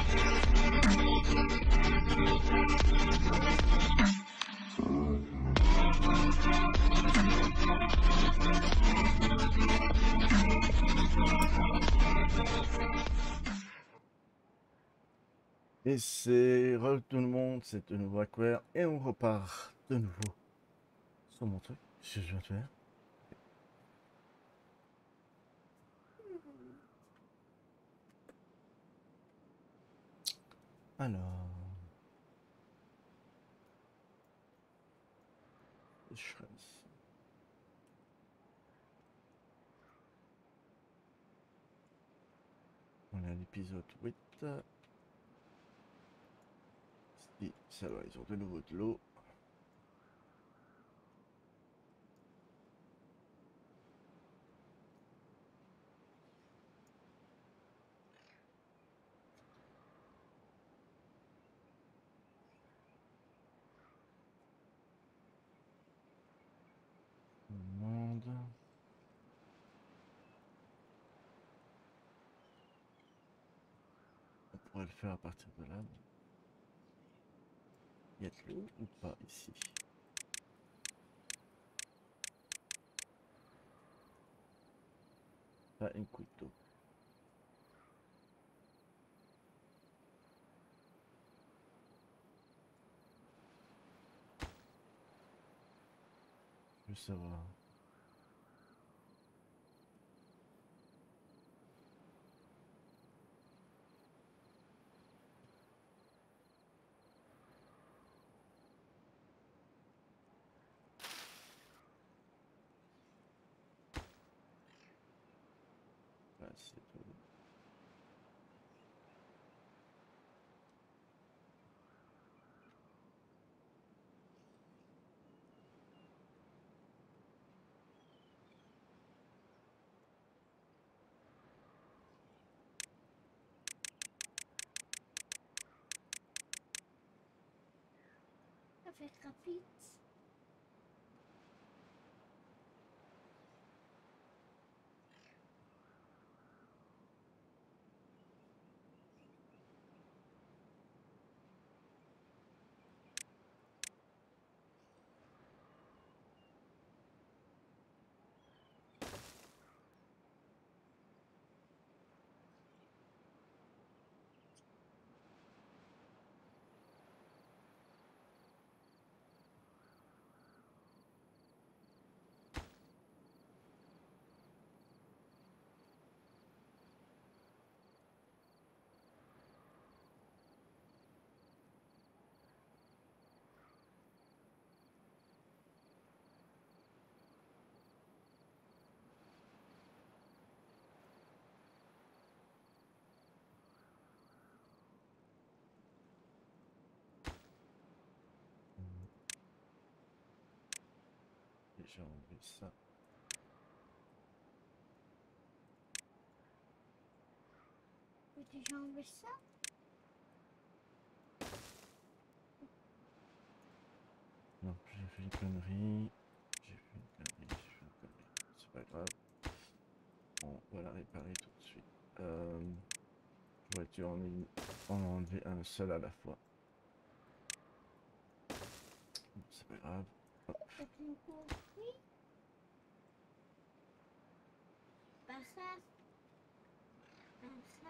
Et c'est re tout le monde, c'est de nouveau Aquair et on repart de nouveau sur mon truc. Qu'est-ce que je viens de faire? Alors, je serai ici. On est à l'épisode 8. Si, ça va, ils ont de nouveau de l'eau. Monde. On pourrait le faire à partir de là. Il y a de l'eau ou pas ici? Pas une couteau. Je veux savoir. Bah, c'est tout. Ça fait rapide. J'ai enlevé ça. J'ai déjà enlevé ça. Non, j'ai fait une connerie. J'ai fait une connerie, j'ai fait une connerie. C'est pas grave. On va la réparer tout de suite. J'aurais dû en enlever un seul à la fois. C'est pas grave. Hop. T'as bien compris? Pas ça. Pas ça.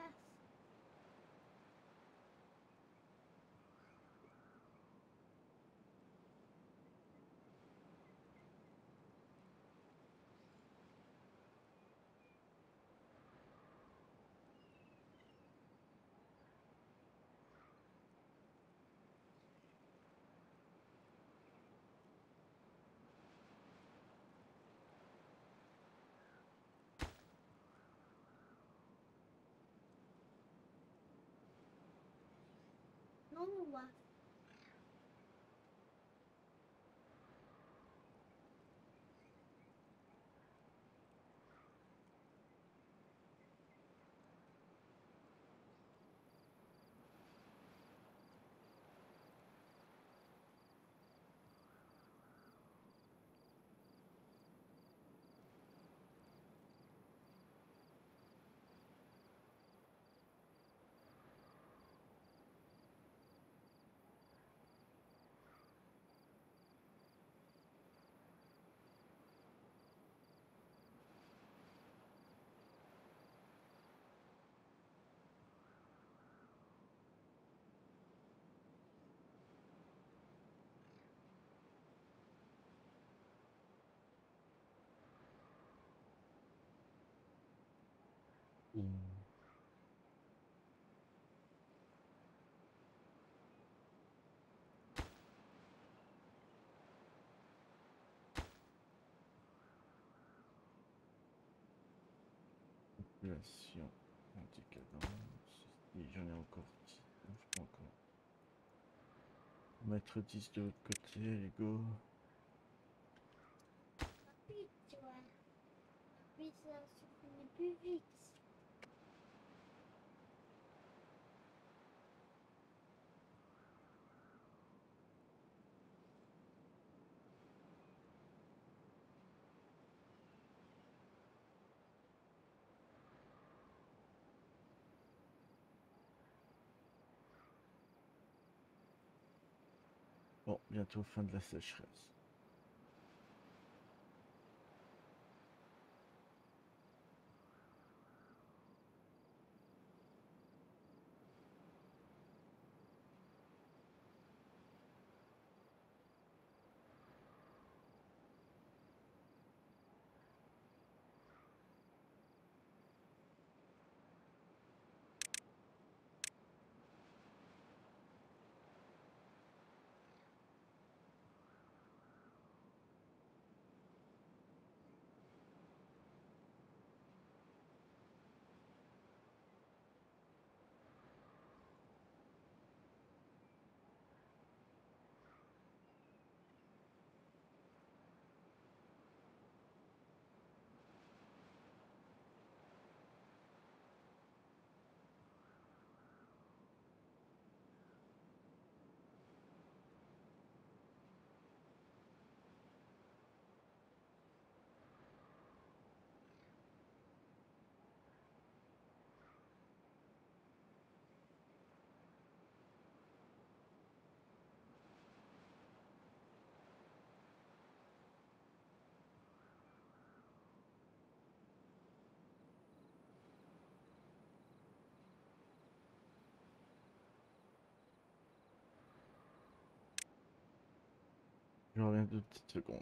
Non, moi. Population en décadence. Et j'en ai encore 10. Non, je peux encore mettre 10 de l'autre côté, les go. Vite, tu vois. Vite, ça se finit plus vite. Bon, bientôt fin de la sécheresse. Je reviens 2 petites secondes.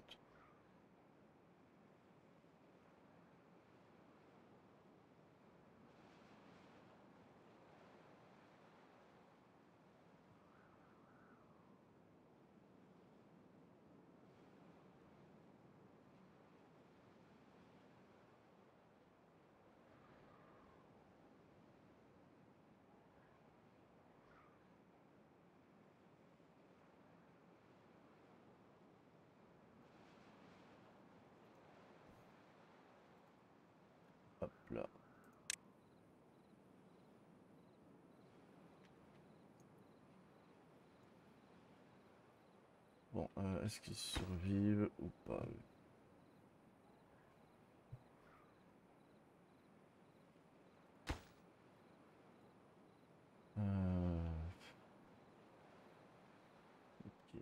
Hop là. Bon, est-ce qu'ils survivent ou pas? Ok.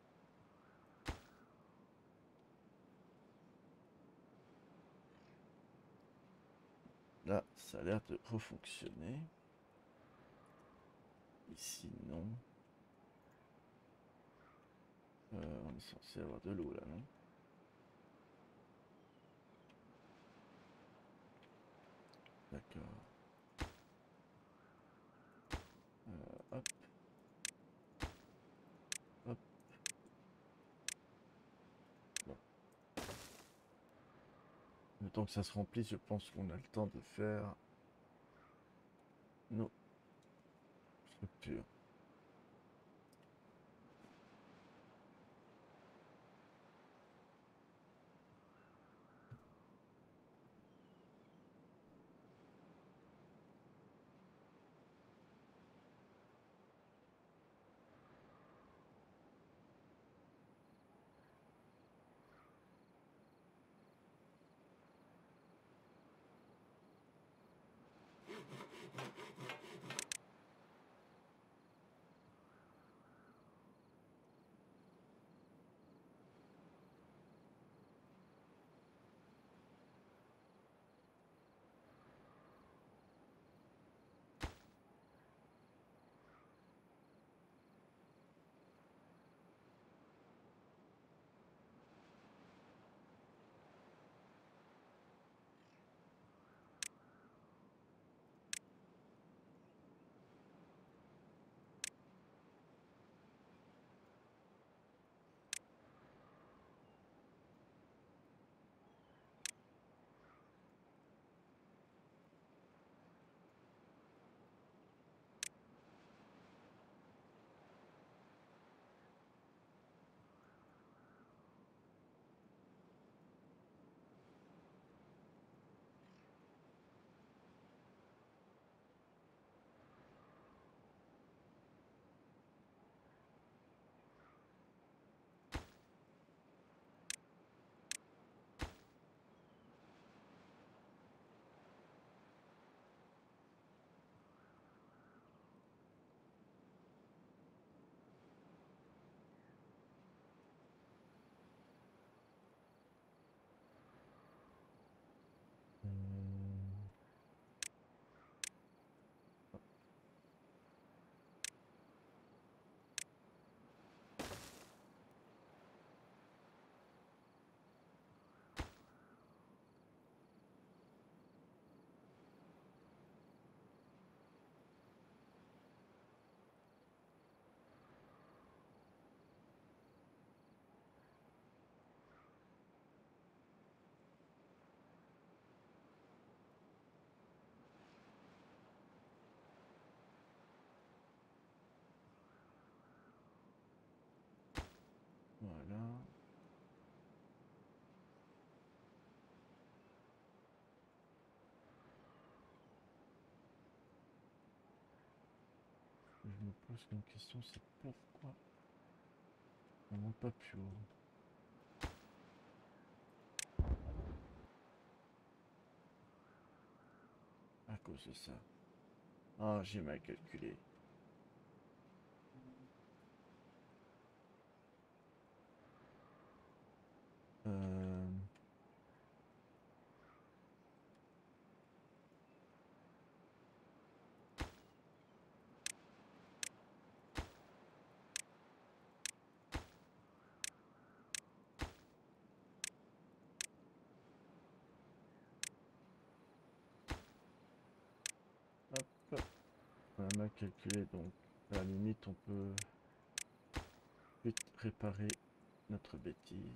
Là, ça a l'air de refonctionner. Ici, non. On est censé avoir de l'eau là, non? D'accord. Hop. Hop. Bon. Le temps que ça se remplisse, je pense qu'on a le temps de faire nos structures. pose comme question, c'est pourquoi on monte pas plus haut. À cause de ça. Ah, j'ai mal calculé. Euh... Hop, on a mal calculé, donc à la limite on peut vite réparer notre bêtise.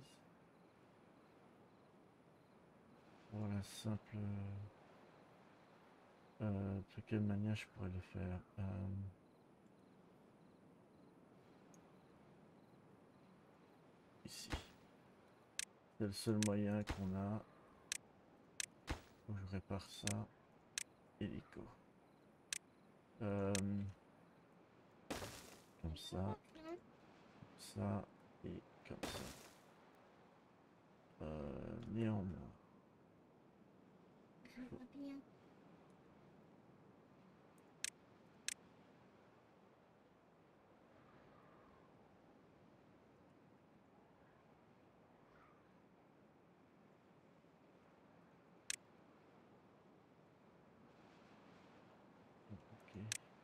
Voilà, simple. De quelle manière je pourrais le faire? Ici. C'est le seul moyen qu'on a. Faut que je répare ça. Hélico. Comme ça. Ça. Et comme ça. Néanmoins. Je vois bien. Ok.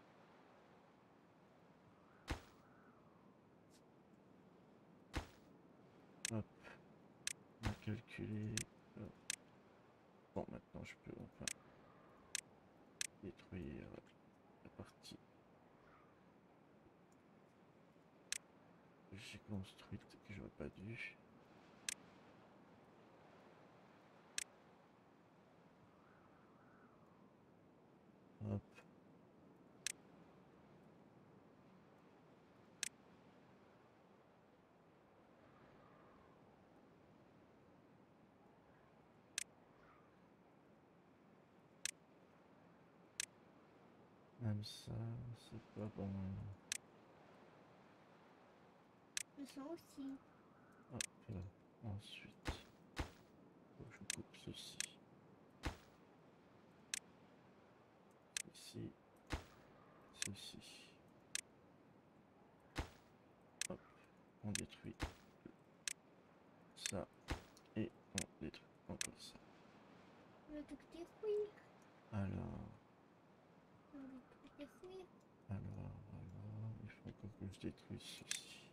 Hop. On a calculé. Bon, maintenant je peux enfin détruire la partie que j'ai construite que j'aurais pas dû. Hop. Même ça, c'est pas bon. Le sang aussi. Hop. Ensuite, faut que je coupe ceci. Ici. Ceci. Hop. On détruit ça. Et on détruit encore ça. On va tout détruire. Alors, On va tout détruire. il faut encore que je détruise ceci.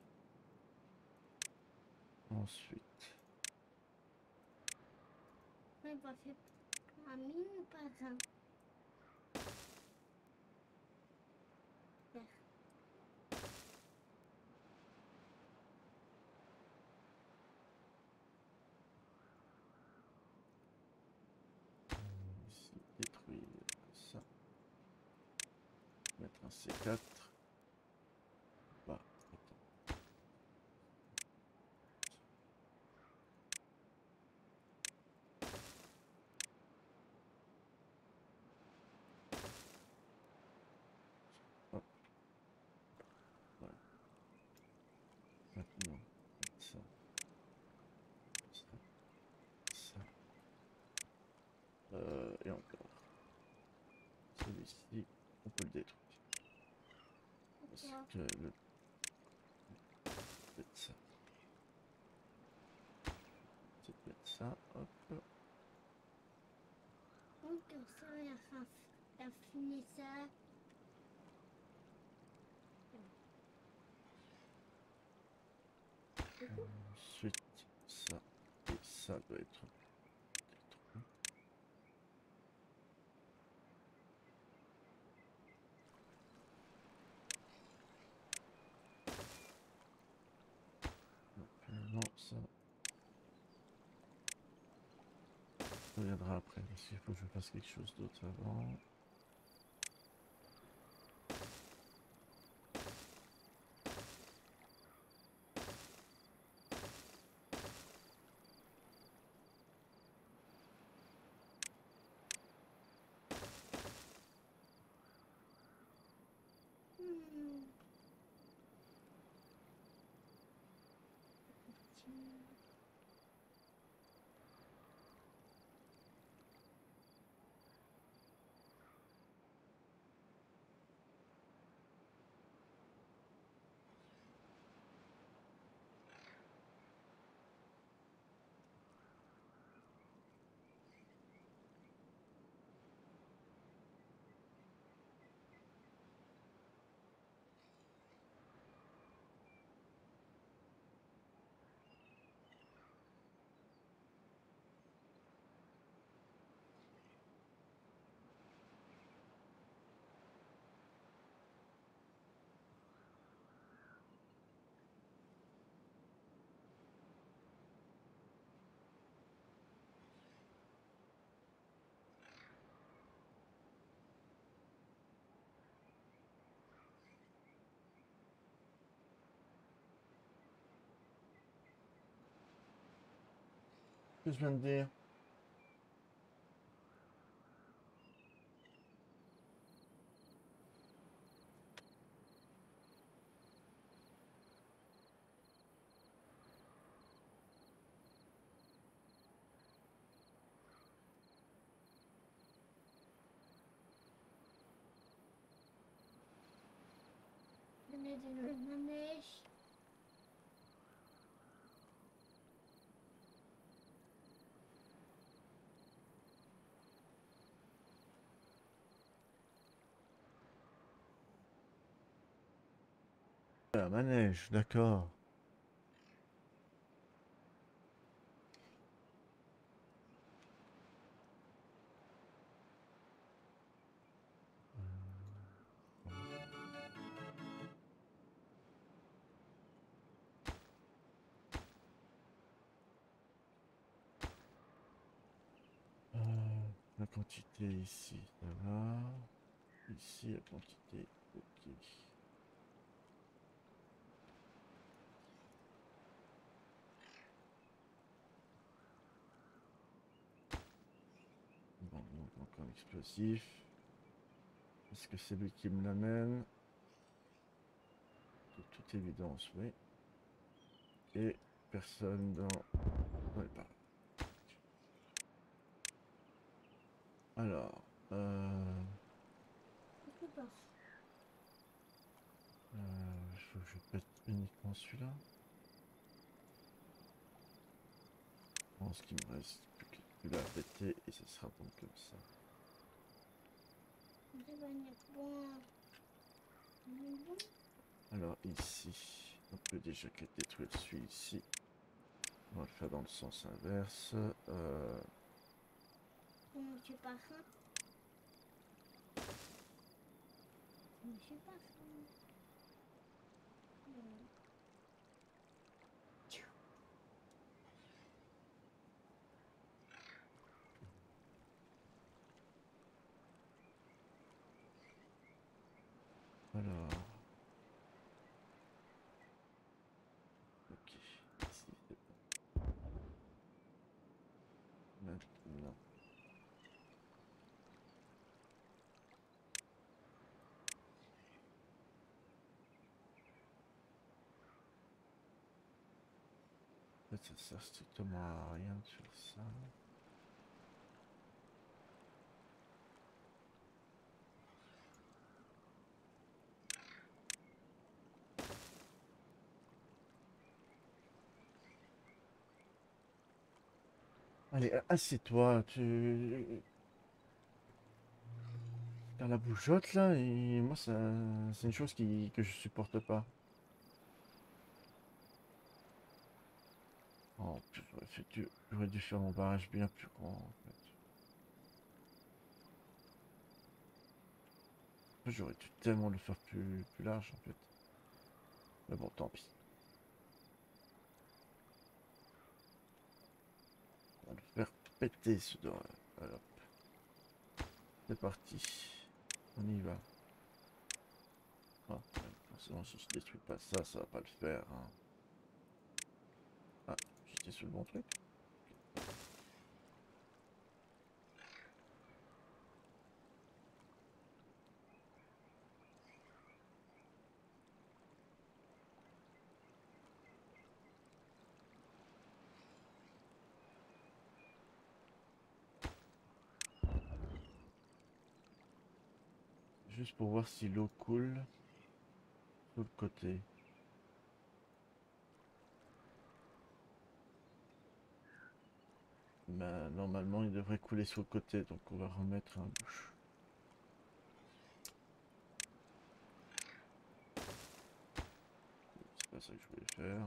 Ensuite, On va faire un mine par un. Faire. ici, détruire ça. Mettre un C4. Bah, attends. Hop. Voilà. Maintenant, ça. Ça. Ça. Et encore. Celui-ci, on peut le détruire. Parce Pourquoi? que le... Mettre ça. C'est de mettre ça. Hop. Donc, ça, on a fini ça. Ensuite, ça. Et ça doit être détruit. Donc, non, ça. On reviendra après parce qu'il faut que je fasse quelque chose d'autre avant. Hmm. que je viens de dire? On est dans le manège. Un manège, d'accord. La quantité ici, ça va. Ici, la quantité, ok. Bon, donc encore un explosif. Est-ce que c'est lui qui me l'amène? De toute évidence, oui. Et personne dans les parages. Alors, Je sais pas. je pète uniquement celui-là. Je pense qu'il me reste plus que celui-là à péter et ce sera donc comme ça. Ça va être bon. Bon. Alors ici, on peut déjà détruire celui ici. On va le faire dans le sens inverse. Comment tu pars? Je sais pas. Alors, ok, ici c'est bon. Maintenant, en fait, ça sert strictement à rien de faire ça. Allez, assieds-toi, tu... T'as la bougeotte là, et moi c'est une chose que je supporte pas. Oh, putain, j'aurais dû faire mon barrage bien plus grand en fait. J'aurais dû tellement le faire plus large en fait. Mais bon, tant pis. On va le faire péter ce doigt. Alors, c'est parti. On y va. Ah, forcément, si je détruis pas ça, ça va pas le faire. Hein. Ah, j'étais sur le bon truc. Juste pour voir si l'eau coule sur le côté. Ben, normalement, il devrait couler sur le côté, donc on va remettre un bouche. C'est pas ça que je voulais faire.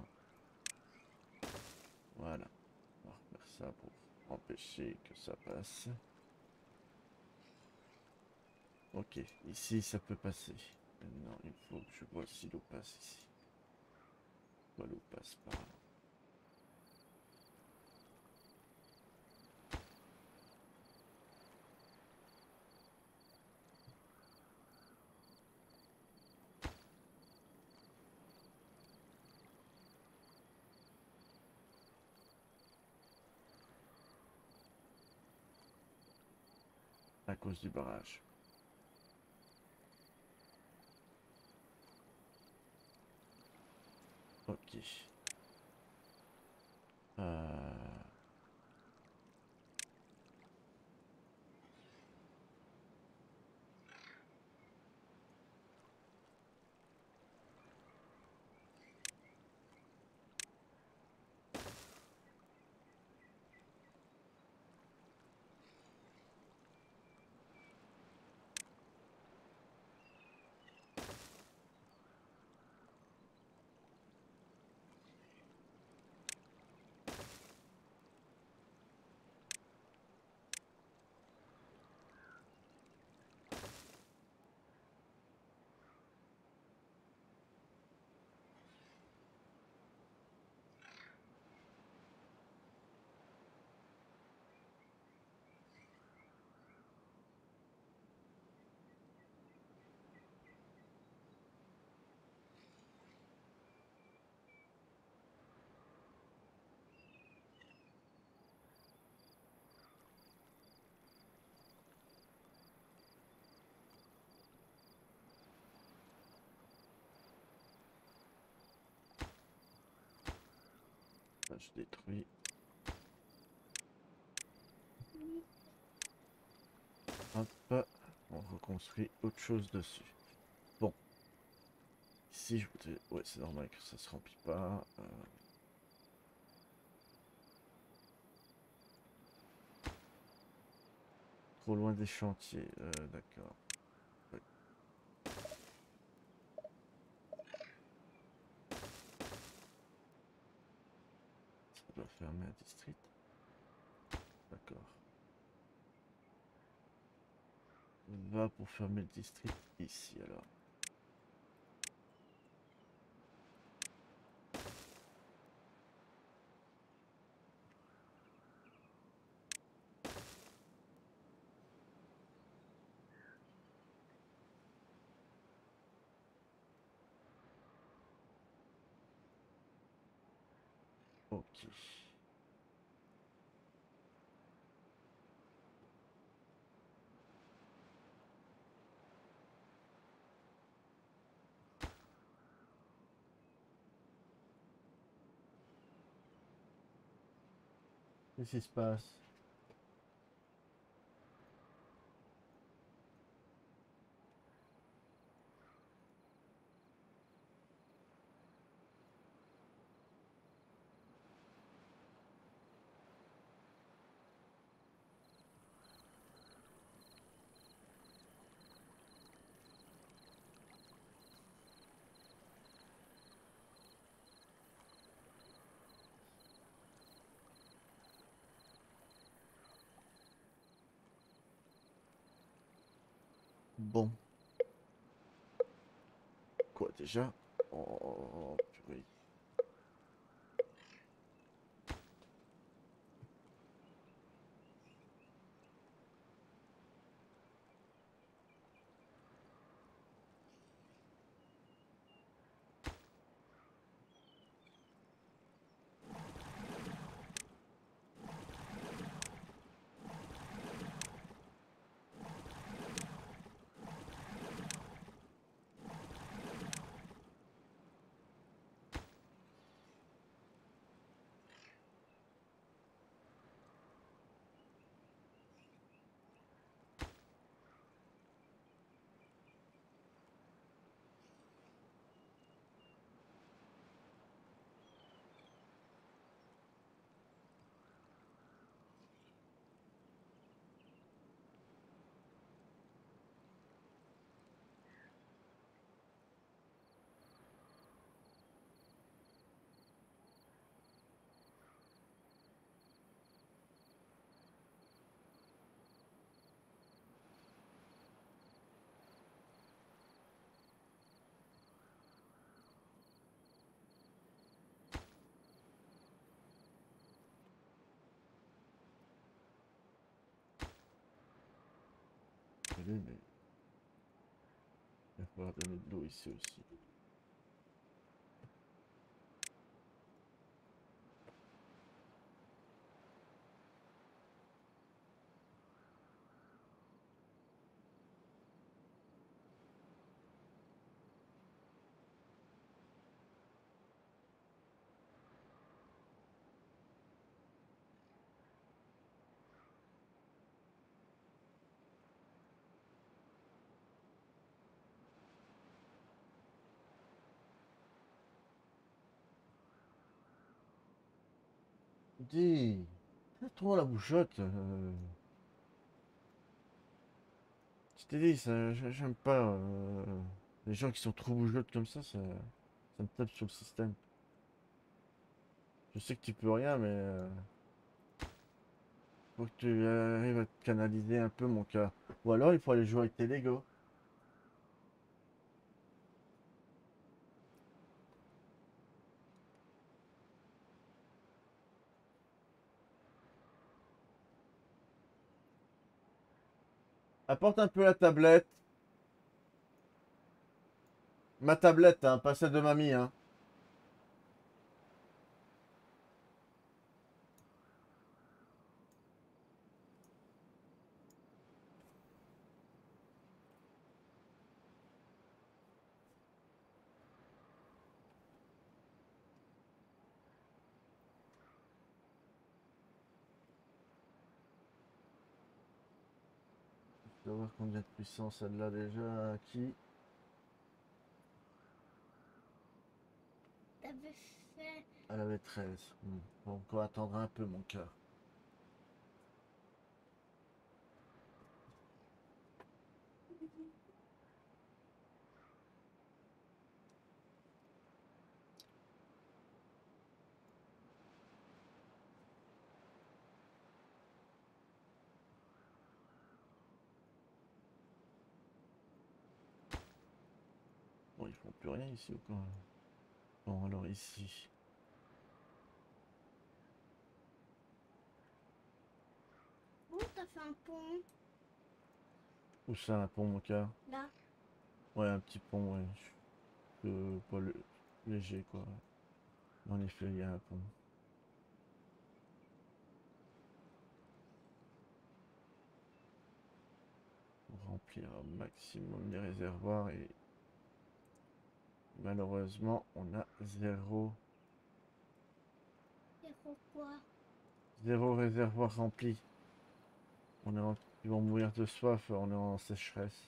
Voilà. On va refaire ça pour empêcher que ça passe. Ok, ici ça peut passer. Maintenant, il faut que je vois si l'eau passe ici. L'eau passe par là. à cause du barrage. Ok. Ça, je détruis. Hop, on reconstruit autre chose dessus. Bon. Ici, je voudrais... Ouais, c'est normal que ça se remplit pas. Trop loin des chantiers, d'accord. Ouais. Ça doit fermer un district. D'accord. On va pour fermer le district ici alors. Ok. Qu'est-ce qui se passe? Bon. Quoi déjà? Oh, purée. Mais il va falloir donner de l'eau ici aussi. Dis, c'est trop la bouchotte. Je t'ai dit, j'aime pas les gens qui sont trop bougeottes comme ça me tape sur le système. Je sais que tu peux rien, mais faut que tu arrives à te canaliser un peu mon cœur. Ou alors il faut aller jouer avec tes Lego. Apporte un peu la tablette. Ma tablette, hein, pas celle de mamie, hein. Je dois voir combien de puissance elle a déjà acquis. T'avais fait. Elle avait 13. Bon, on va attendre un peu mon cœur. Bon, ils font plus rien ici ou quoi? Bon, alors ici. Oh, t'as fait un pont. Où ça, un pont, mon cœur? Là. Ouais, un petit pont, ouais. Pas léger, quoi. En effet, il y a un pont. Pour remplir un maximum les réservoirs et malheureusement, on a Pourquoi? zéro réservoir rempli. Ils vont mourir de soif, on est en sécheresse.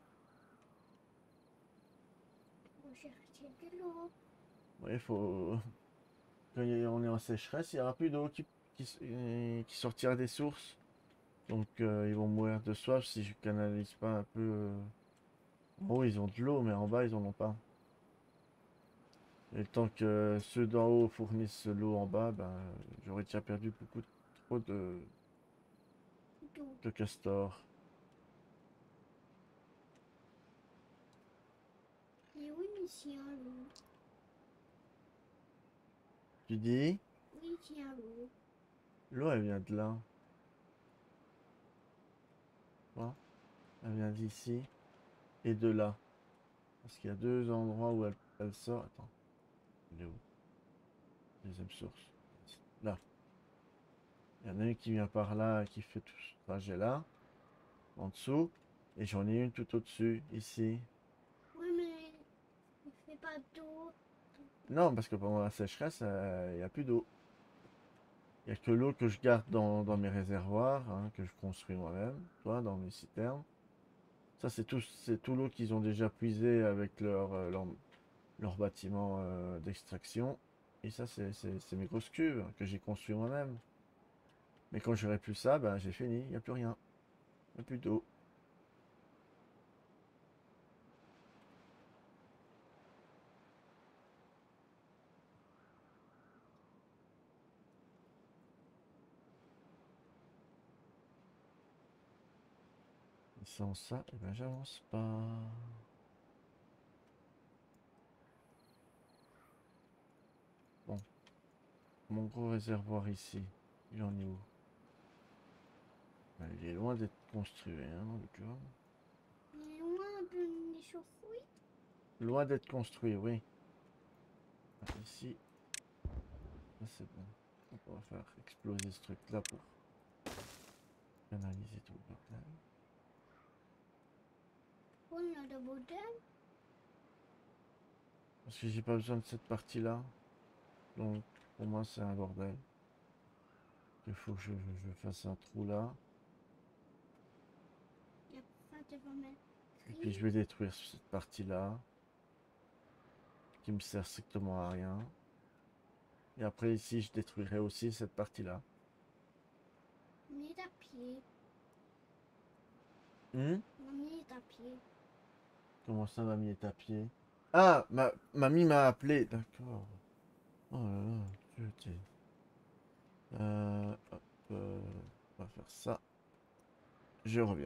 Faut chercher de l'eau. Ouais, faut. Quand on est en sécheresse, il n'y aura plus d'eau qui sortira des sources. Donc ils vont mourir de soif si je canalise pas un peu. En haut, ils ont de l'eau, mais en bas, ils en ont pas. Et tant que ceux d'en haut fournissent l'eau en bas, ben, j'aurais déjà perdu beaucoup trop D'eau. de castors. Et oui, ici un loup. Tu dis, Oui, ici un loup. l'eau, elle vient de là. Hein. Elle vient d'ici et de là. Parce qu'il y a deux endroits où elle sort. Attends, elle est où? Deuxième source. Là. Il y en a une qui vient par là, qui fait tout ce trajet-là, en dessous. Et j'en ai une tout au-dessus, ici. Oui, mais il fait pas d'eau. Non, parce que pendant la sécheresse, il n'y a plus d'eau. Il n'y a que l'eau que je garde dans mes réservoirs, hein, que je construis moi-même, toi, dans mes citernes. Ça, c'est tout l'eau qu'ils ont déjà puisé avec leur bâtiment d'extraction. Et ça, c'est mes grosses cuves que j'ai construit moi-même. Mais quand j'aurai plus ça, ben, j'ai fini, il n'y a plus rien. Il n'y a plus d'eau. Et sans ça, eh ben, j'avance pas. Bon, mon gros réservoir ici, il en est où? Ben, il est loin d'être construit, hein, le cœur. Il est loin un peu des chauffouilles. Loin d'être construit, oui. Ici, ça c'est bon. On va faire exploser ce truc-là pour canaliser tout le bordel. On a de bordel. Parce que j'ai pas besoin de cette partie-là. Donc, pour moi, c'est un bordel. Il faut que je fasse un trou là. Il y a pas de mettre. Et puis, je vais détruire cette partie-là. Qui me sert strictement à rien. Et après ici, je détruirai aussi cette partie-là. On est à pied. Hmm. Mamie est à pied. Comment ça, mamie est à pied? Ah, mamie m'a appelé. D'accord. Oh là là, je t'ai. Hop, on va faire ça. Je reviens.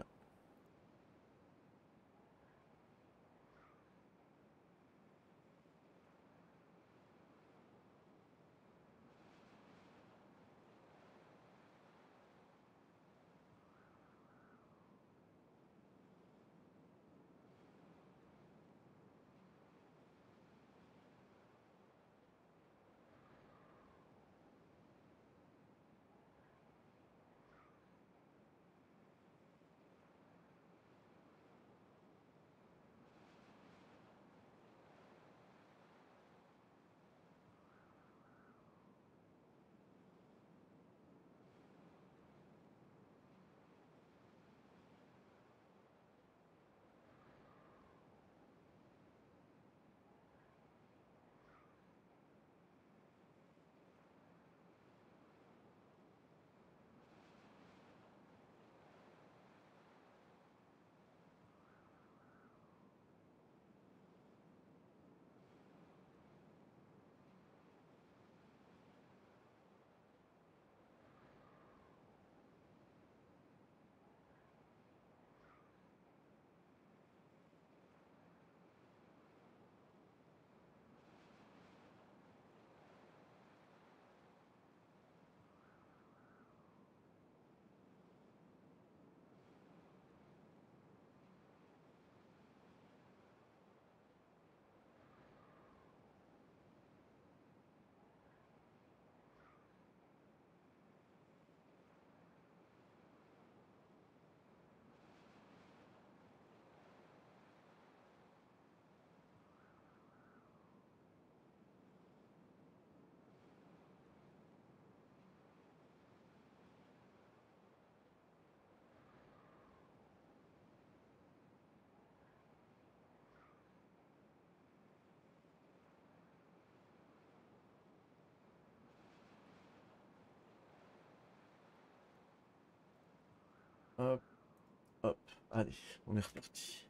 Hop, hop. Allez, on est reparti.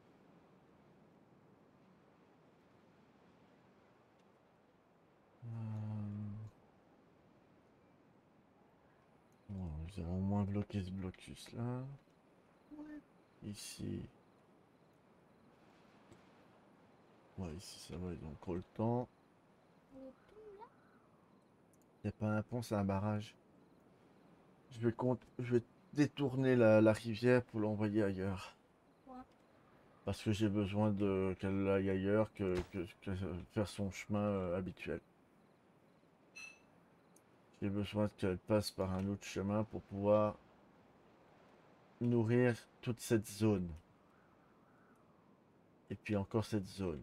Bon, nous allons au moins bloquer ce blocus là. Ouais. Ici. Ouais, ici ça va, ils ont encore le temps. Le tout là. Il n'y a pas un pont, c'est un barrage. Je vais détourner la rivière pour l'envoyer ailleurs. Ouais. Parce que j'ai besoin de qu'elle aille ailleurs que faire son chemin habituel. J'ai besoin qu'elle passe par un autre chemin pour pouvoir nourrir toute cette zone. Et puis encore cette zone.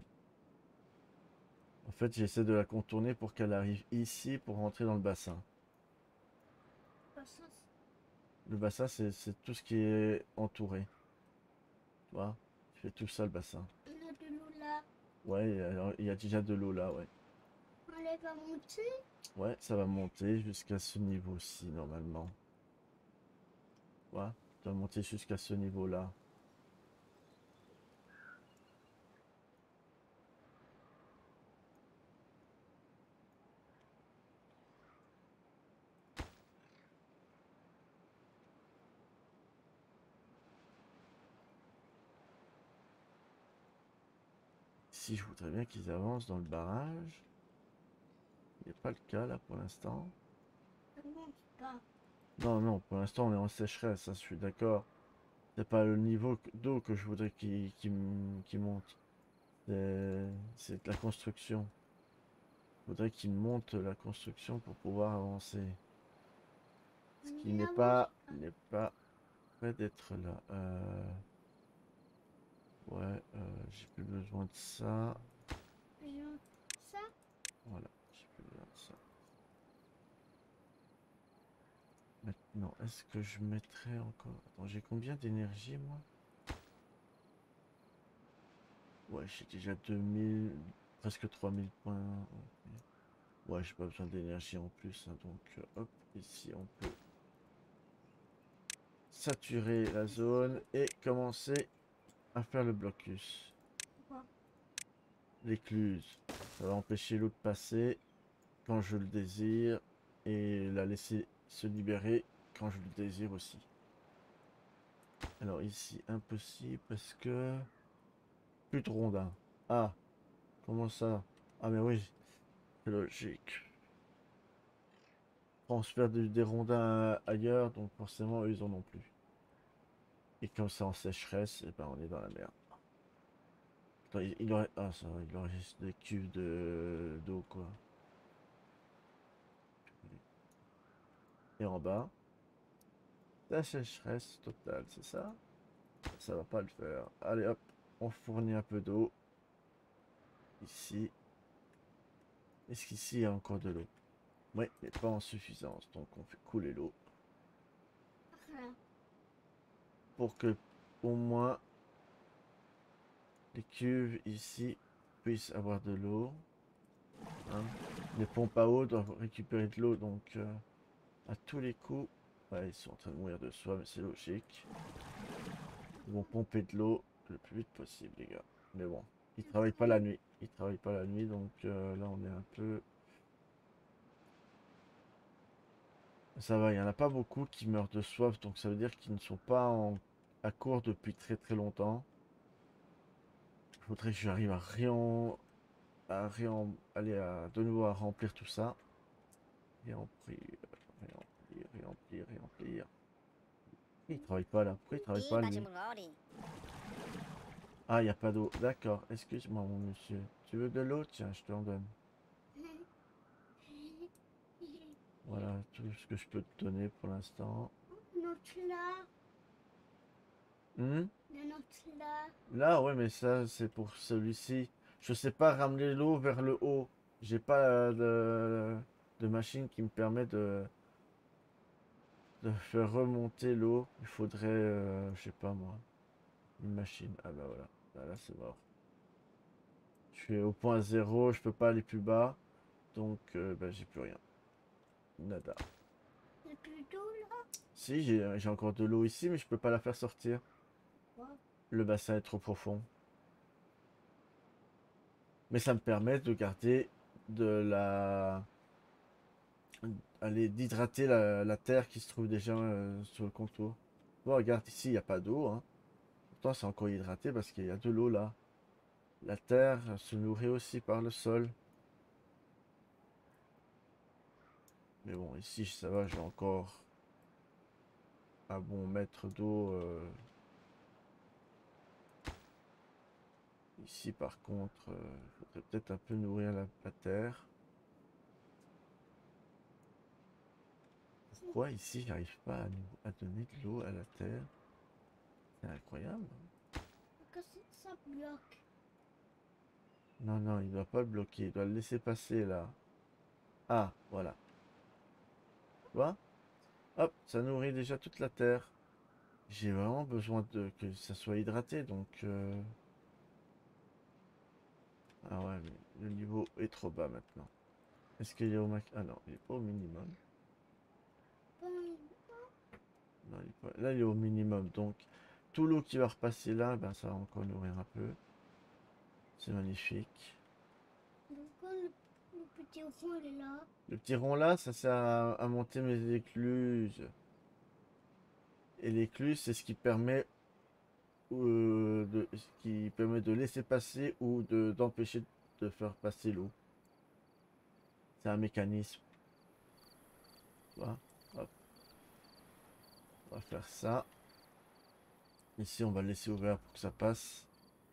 En fait, j'essaie de la contourner pour qu'elle arrive ici pour rentrer dans le bassin. Bah, ça, Le bassin, c'est tout ce qui est entouré. Tu vois? Je fais tout ça le bassin. on a de l'eau là. Ouais, alors, il y a déjà de l'eau là, ouais. Elle va monter. Ouais, ça va monter jusqu'à ce niveau-ci normalement. Tu vois? Ça va monter jusqu'à ce niveau-là. Si je voudrais bien qu'ils avancent dans le barrage. Il n'est pas le cas là pour l'instant. Ça monte pas. Non, non, pour l'instant on est en sécheresse, ça je suis d'accord. C'est pas le niveau d'eau que je voudrais qu'il monte. C'est la construction. Je voudrais qu'il monte la construction pour pouvoir avancer. Ce qui Il n'est avance pas, pas. n'est pas près d'être là. Ouais, j'ai plus besoin de ça. Je- Ça, Voilà, j'ai plus besoin de ça. Maintenant, est-ce que je mettrai encore... Attends, j'ai combien d'énergie, moi? Ouais, j'ai déjà 2000, presque 3000 points. Ok. Ouais, j'ai pas besoin d'énergie en plus, hein, donc hop, ici on peut saturer la zone et commencer à faire le blocus. Quoi? L'écluse. Ça va empêcher l'eau de passer quand je le désire et la laisser se libérer quand je le désire aussi. Alors ici, impossible parce que... Plus de rondins. Ah, comment ça? Ah mais oui, c'est logique. Transfert des rondins ailleurs, donc forcément eux ils en ont plus. Et comme c'est en sécheresse, et ben on est dans la merde. Attends, il aurait... Ah ça va, il aurait juste des cuves d'eau quoi. Et en bas, la sécheresse totale, c'est ça? Ça va pas le faire. Allez hop, on fournit un peu d'eau. Ici. Est-ce qu'ici il y a encore de l'eau? Oui, mais pas en suffisance, donc on fait couler l'eau. Rien. Pour que au moins les cuves ici puissent avoir de l'eau. Hein. Les pompes à eau doivent récupérer de l'eau, donc à tous les coups, ouais, ils sont en train de mourir de soif, mais c'est logique. Ils vont pomper de l'eau le plus vite possible, les gars. Mais bon, ils travaillent pas la nuit. Ils travaillent pas la nuit, donc là on est un peu... Ça va, il n'y en a pas beaucoup qui meurent de soif, donc ça veut dire qu'ils ne sont pas à court depuis très très longtemps. Il faudrait que j'arrive aller de nouveau à remplir tout ça. Réemplir. Il travaille pas là. Pourquoi il travaille pas lui? Ah, il n'y a pas d'eau. D'accord. Excuse-moi mon monsieur. Tu veux de l'eau? Tiens, je te en donne. Voilà tout ce que je peux te donner pour l'instant. Notre là. Hmm. De notre là. Là, ouais, mais ça, c'est pour celui-ci. Je sais pas ramener l'eau vers le haut. J'ai pas de machine qui me permet de faire remonter l'eau. Il faudrait, je sais pas moi, une machine. Ah bah voilà. Là, c'est mort. Je suis au point zéro, je peux pas aller plus bas. Donc, bah, j'ai plus rien. Nada. C'est plutôt là. Si, j'ai encore de l'eau ici, mais je peux pas la faire sortir. Quoi? Le bassin est trop profond. Mais ça me permet de garder de la... Allez, d'hydrater la terre qui se trouve déjà sur le contour. Bon, regarde, ici, il n'y a pas d'eau. Hein. Pourtant, c'est encore hydraté parce qu'il y a de l'eau là. La terre se nourrit aussi par le sol. Mais bon, ici, ça va, j'ai encore un bon mètre d'eau. Ici, par contre, il faudrait peut-être un peu nourrir la terre. Pourquoi ici, j'arrive pas à donner de l'eau à la terre? C'est incroyable. Pourquoi ça bloque? Non, non, il doit pas le bloquer. Il doit le laisser passer là. Ah, voilà. Tu vois? Hop, ça nourrit déjà toute la terre. J'ai vraiment besoin que ça soit hydraté, donc... Ah ouais, mais le niveau est trop bas maintenant. Est-ce qu'il est au max... Ah non, il est pas au minimum. Non, là, il est au minimum, donc... Tout l'eau qui va repasser là, ben, ça va encore nourrir un peu. C'est magnifique. Pourquoi le petit rond il est là? Le petit rond là, ça sert à monter mes écluses. Et l'écluse, c'est ce qui permet de laisser passer ou d'empêcher de faire passer l'eau. C'est un mécanisme. Tu vois. Hop, on va faire ça. Ici, on va le laisser ouvert pour que ça passe.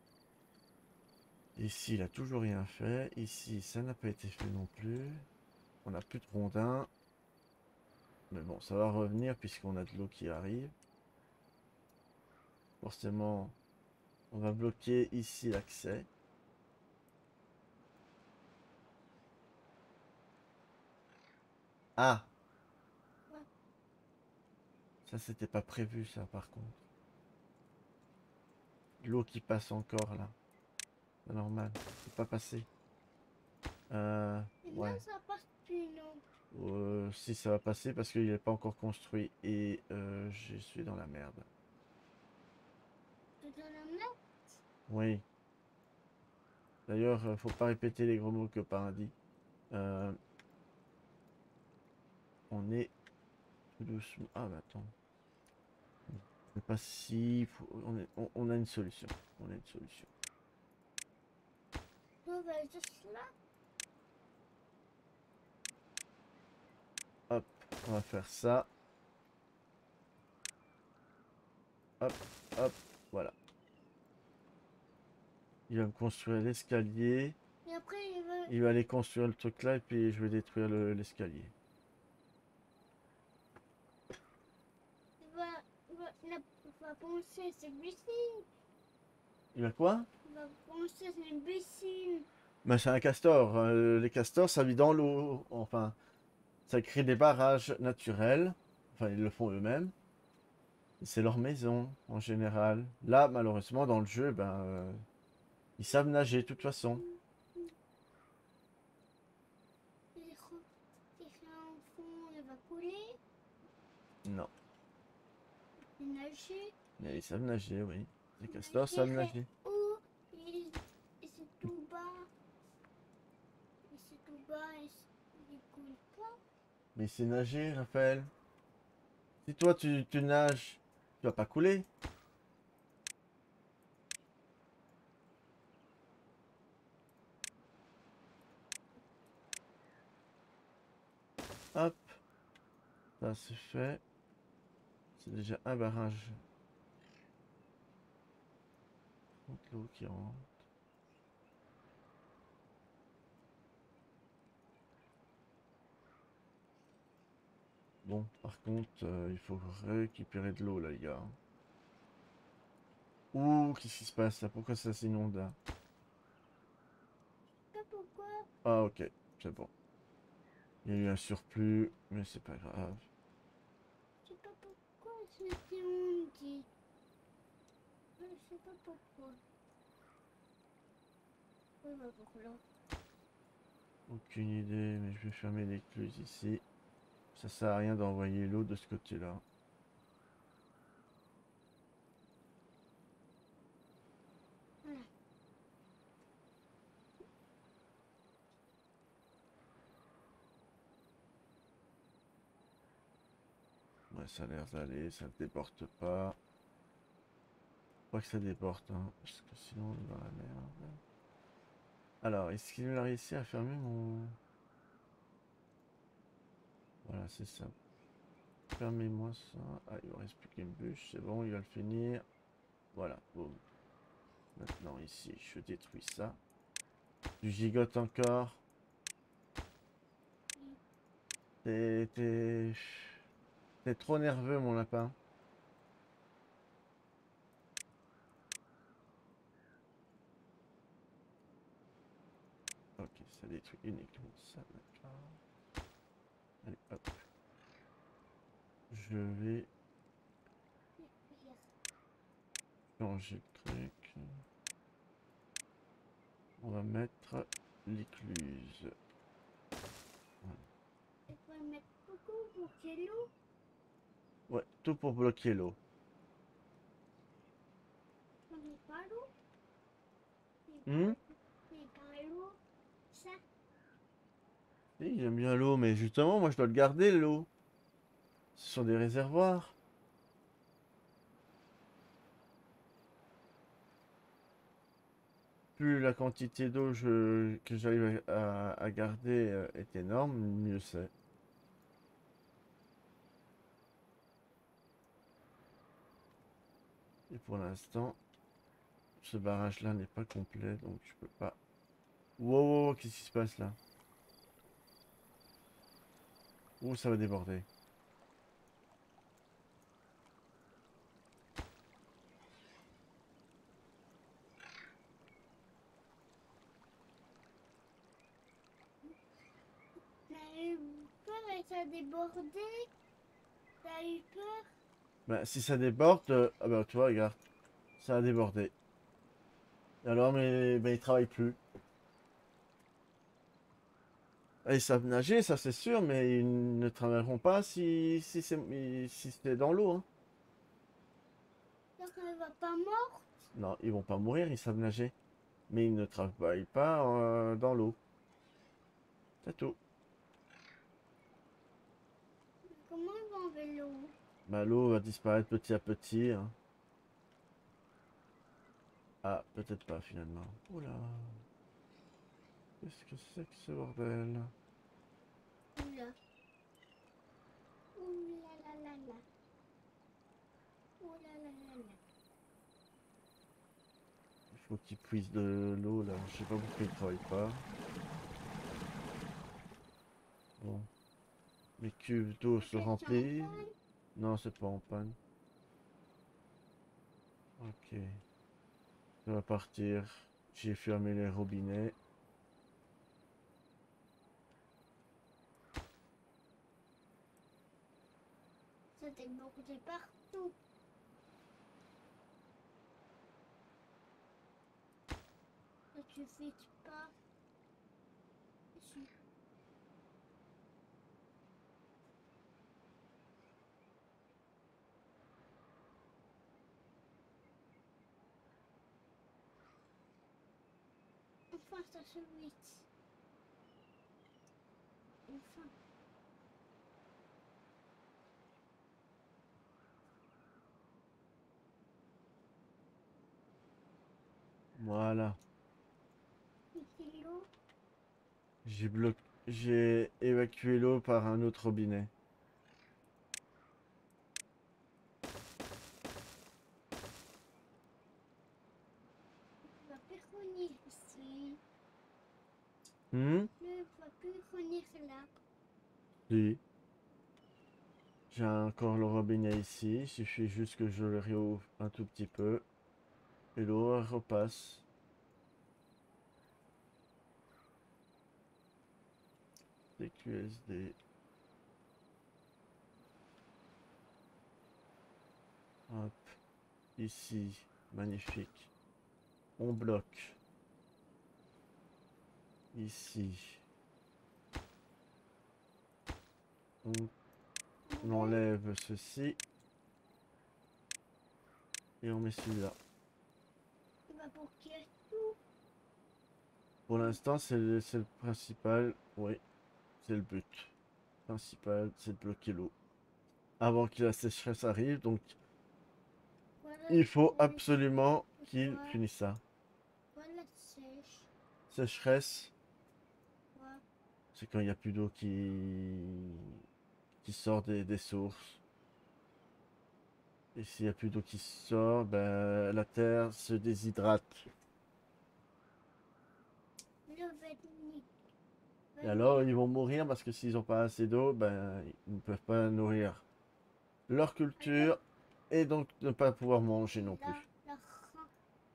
Ici, il a toujours rien fait. Ici, ça n'a pas été fait non plus. On n'a plus de rondins. Mais bon, ça va revenir puisqu'on a de l'eau qui arrive. Forcément, on va bloquer ici l'accès. Ah! Ouais. Ça, c'était pas prévu, ça, par contre. L'eau qui passe encore, là. C'est normal. C'est pas passé. Non, Ouais. ça passe plus, non. Si ça va passer parce qu'il n'est pas encore construit et je suis dans la merde. C'est dans la mer. Oui. D'ailleurs, faut pas répéter les gros mots que Paradis. Euh, on est tout doucement. Ah bah attends. C'est pas si. On a une solution. On a une solution. On va juste là. Hop, on va faire ça. Hop, hop, voilà. Il va me construire l'escalier. Et après, Il va aller construire le truc là et puis je vais détruire l'escalier. il va penser c'est piscine. Il va quoi? Il va penser c'est une piscine. Ben, c'est un castor. Les castors, ça vit dans l'eau. Enfin, ça crée des barrages naturels. Enfin, ils le font eux-mêmes. C'est leur maison, en général. Là, malheureusement, dans le jeu, ils savent nager, de toute façon. Il fait un fond, il va couler. Non. Il nager. Mais ils savent nager, oui. Les castors savent nager. Où et c'est tout bas. Et c'est tout bas et il coule pas. Mais c'est nager, Raphaël. Si toi, tu nages, tu vas pas couler. Hop. Ça, c'est fait. C'est déjà un barrage. Donc, l'eau qui rentre. Bon, par contre, il faut récupérer de l'eau, là, les gars. Ouh, qu'est-ce qui se passe là? Pourquoi ça s'inonde là? Je sais pas pourquoi. Ah, ok, c'est bon. Il y a eu un surplus, mais c'est pas grave. Je sais pas pourquoi c'était hundi. Je sais pas pourquoi. Oui, bah pourquoi. Aucune idée, mais je vais fermer l'écluse ici. Ça sert à rien d'envoyer l'eau de ce côté-là. Voilà. Ouais, ça a l'air d'aller, ça ne déborde pas. Pas que ça déborde, hein, parce que sinon on est dans la merde. Alors, est-ce qu'il a réussi à fermer mon... Voilà, c'est ça. Fermez-moi ça. Ah, il ne reste plus qu'une bûche, c'est bon, il va le finir. Voilà, boum. Maintenant, ici, je détruis ça. Du gigote encore. T'es trop nerveux, mon lapin. Ok, ça détruit uniquement ça, d'accord. Allez, hop. Je vais changer le truc. On va mettre l'écluse. Il faut mettre beaucoup pour que l'eau. Ouais, tout pour bloquer l'eau. On n'est pas l'eau. Hmm? C'est pas l'eau. Ça. Oui, j'aime bien l'eau, mais justement, moi je dois le garder, l'eau. Ce sont des réservoirs. Plus la quantité d'eau que j'arrive à garder est énorme, mieux c'est. Et pour l'instant, ce barrage-là n'est pas complet, donc je peux pas. Wow, wow, wow, qu'est-ce qui se passe là? Ouh, ça va déborder. T'as eu peur et ça a débordé. T'as eu peur. Bah, si ça déborde, ah bah tu vois, regarde, ça a débordé. Alors, mais il travaille plus. Ils savent nager, ça c'est sûr, mais ils ne travailleront pas si c'est dans l'eau, hein. Donc elle va pas mort. Non, ils vont pas mourir, ils savent nager. Mais ils ne travaillent pas dans l'eau. C'est tout. Comment ils vont en vélo? Bah, l'eau va disparaître petit à petit, hein. Ah, peut-être pas finalement. Oula. Qu'est-ce que c'est que ce bordel? Oula. Oula la la la. Oula la la la. Il faut qu'ils puissent de l'eau là. Je sais pas pourquoi ils travaillent pas. Bon. Les cuves d'eau se Peut-être c'est en remplissent. panne. Non, c'est pas en panne. Ok. Ça va partir. J'ai fermé les robinets. Ça débordait partout. Ça suffit pas. Si. Enfin, ça se vite. Enfin. Voilà. Ici l'eau. J'ai évacué l'eau par un autre robinet. Il va plus revenir ici. Hmm? Il va plus revenir là. Si. J'ai encore le robinet ici. Il suffit juste que je le réouvre un tout petit peu. Et l'eau repasse. CQSD. Hop. Ici. Magnifique. On bloque. Ici. On enlève ceci. Et on met celui-là. Il va pour qui est tout. Pour l'instant, c'est le principal. Oui, c'est le but. Principal, c'est de bloquer l'eau. Avant que la sécheresse arrive. Donc, Voilà. il faut Oui. absolument qu'il Voilà. finisse ça. Voilà sèche. Sécheresse, Voilà. c'est quand il n'y a plus d'eau qui sort des sources. Et s'il n'y a plus d'eau qui sort, ben, la terre se déshydrate. Le vernis. Et alors, ils vont mourir parce que s'ils n'ont pas assez d'eau, ben, ils ne peuvent pas nourrir leur culture et donc ne pas pouvoir manger non plus. La rein.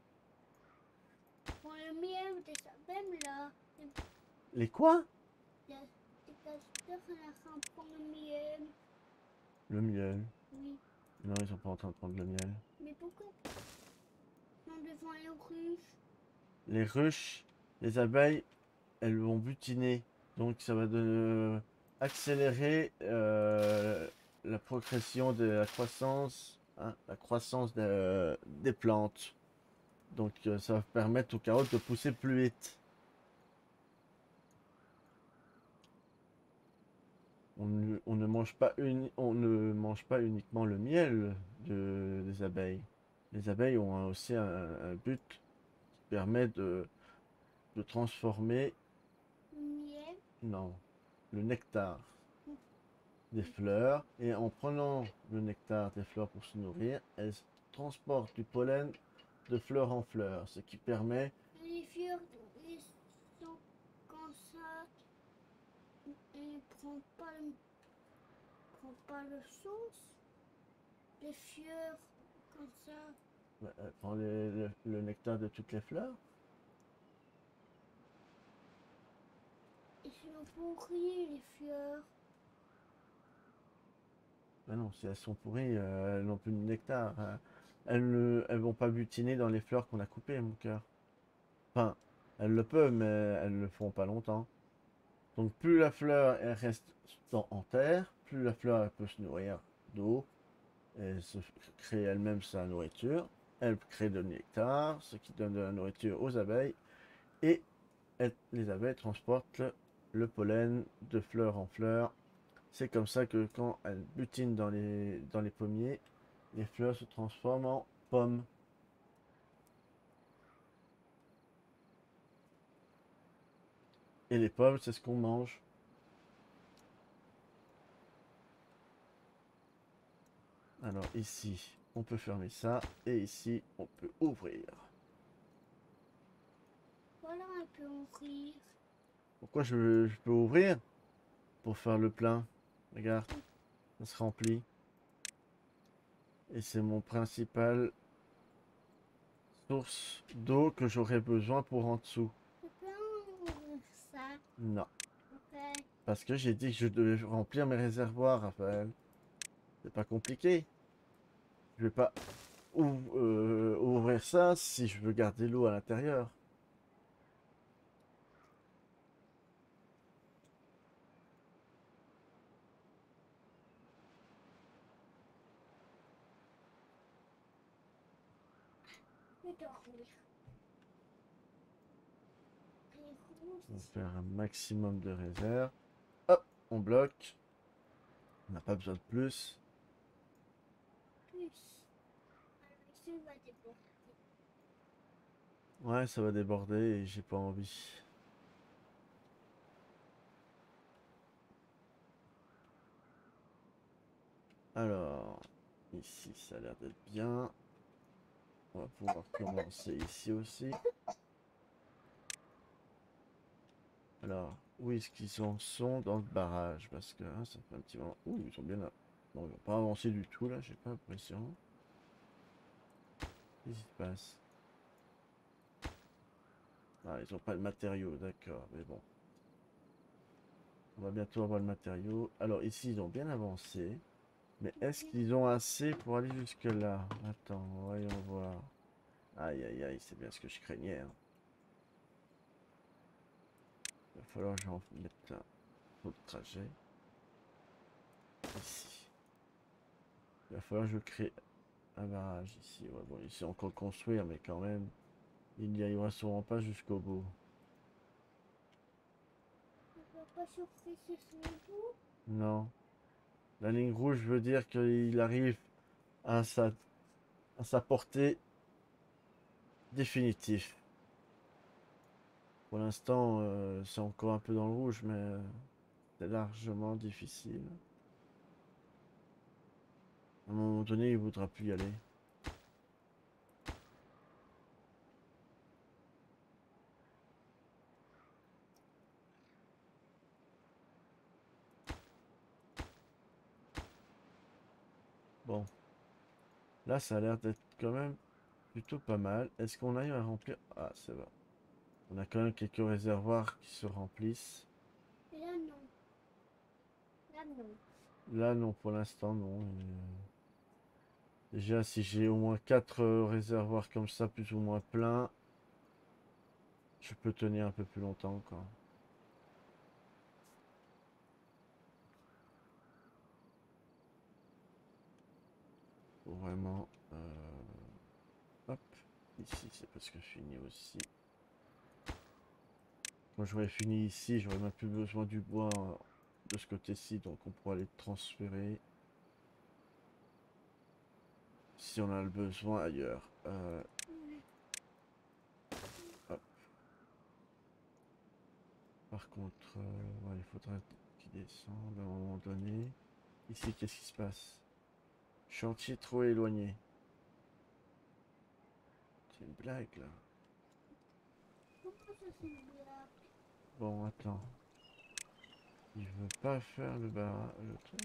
Pour le miel de sa même là. Les quoi? Les castors la rein pour le miel. Le miel. Oui. Non, ils sont pas en train de prendre le miel. Mais pourquoi? Non, devant les ruches. Les ruches, les abeilles, elles vont butiner. Donc ça va accélérer la progression de la croissance, hein, la croissance des plantes. Donc ça va permettre aux carottes de pousser plus vite. On ne mange pas on ne mange pas uniquement le miel des abeilles. Les abeilles ont aussi un but qui permet de transformer, Le miel. non, le nectar des fleurs. Et en prenant le nectar des fleurs pour se nourrir, elles transportent du pollen de fleur en fleur, ce qui permet... Les fleurs, ils sont comme ça. Ils prend pas le sauce. Les fleurs comme ça. Elle prend le nectar de toutes les fleurs. Ils sont pourris, les fleurs. Ben non, si elles sont pourries, elles n'ont plus de nectar, hein. Elles vont pas butiner dans les fleurs qu'on a coupées, mon cœur. Enfin, elles le peuvent, mais elles le font pas longtemps. Donc plus la fleur elle reste en terre, plus la fleur elle peut se nourrir d'eau et se créer elle-même sa nourriture. Elle crée de nectar, ce qui donne de la nourriture aux abeilles. Et les abeilles transportent le pollen de fleur en fleur. C'est comme ça que quand elles butinent dans les pommiers, les fleurs se transforment en pommes. Et les pommes, c'est ce qu'on mange. Alors ici, on peut fermer ça. Et ici, on peut ouvrir. Voilà, on peut ouvrir. Pourquoi je peux ouvrir? Pour faire le plein. Regarde, ça se remplit. Et c'est mon principal source d'eau que j'aurais besoin pour en dessous. Je peux ouvrir ça. Non, Ok. parce que j'ai dit que je devais remplir mes réservoirs, Raphaël. C'est pas compliqué. Je vais pas ouvrir ça si je veux garder l'eau à l'intérieur. Je vais dormir. On va faire un maximum de réserves. Hop, on bloque. On n'a pas besoin de plus. Plus. Alors ici, on va déborder. Ouais, ça va déborder et j'ai pas envie. Alors, ici, ça a l'air d'être bien. On va pouvoir commencer ici aussi. Alors, où est-ce qu'ils en sont dans le barrage? Parce que hein, ça fait un petit moment. Ouh, ils sont bien là. Non, ils vont pas avancer du tout là, j'ai pas l'impression. Qu'est-ce qui se passe? Ah, ils ont pas de matériaux, d'accord, mais bon. On va bientôt avoir le matériau. Alors ici, ils ont bien avancé. Mais est-ce qu'ils ont assez pour aller jusque là? Attends, voyons voir. Aïe, aïe, aïe, c'est bien ce que je craignais, hein. Il va falloir que j'en mette un autre trajet. Ici. Il va falloir que je crée un barrage ici. Ouais, bon, ici, encore construire, mais quand même, ils n'y arriveront sûrement pas jusqu'au bout. On ne va pas chauffer ce bout. Non. La ligne rouge veut dire qu'il arrive à à sa portée définitive. Pour l'instant, c'est encore un peu dans le rouge, mais c'est largement difficile. À un moment donné, il voudra plus y aller. Bon, là, ça a l'air d'être quand même plutôt pas mal. Est-ce qu'on arrive à remplir? Ah, c'est bon. On a quand même quelques réservoirs qui se remplissent. Et là, non. Là, non. Là, non, pour l'instant, non. Déjà, si j'ai au moins 4 réservoirs comme ça, plus ou moins pleins, je peux tenir un peu plus longtemps, quoi. Faut vraiment... hop. Ici, c'est presque fini aussi. Quand j'aurai fini ici, j'aurai même plus besoin du bois de ce côté-ci, donc on pourra les transférer si on a le besoin ailleurs. Hop. Par contre, ouais, il faudra qu'il descende à un moment donné. Ici, qu'est-ce qui se passe? Chantier trop éloigné. C'est une blague là. Pourquoi ça c'est une blague? Bon, attends. Il veut pas faire le truc.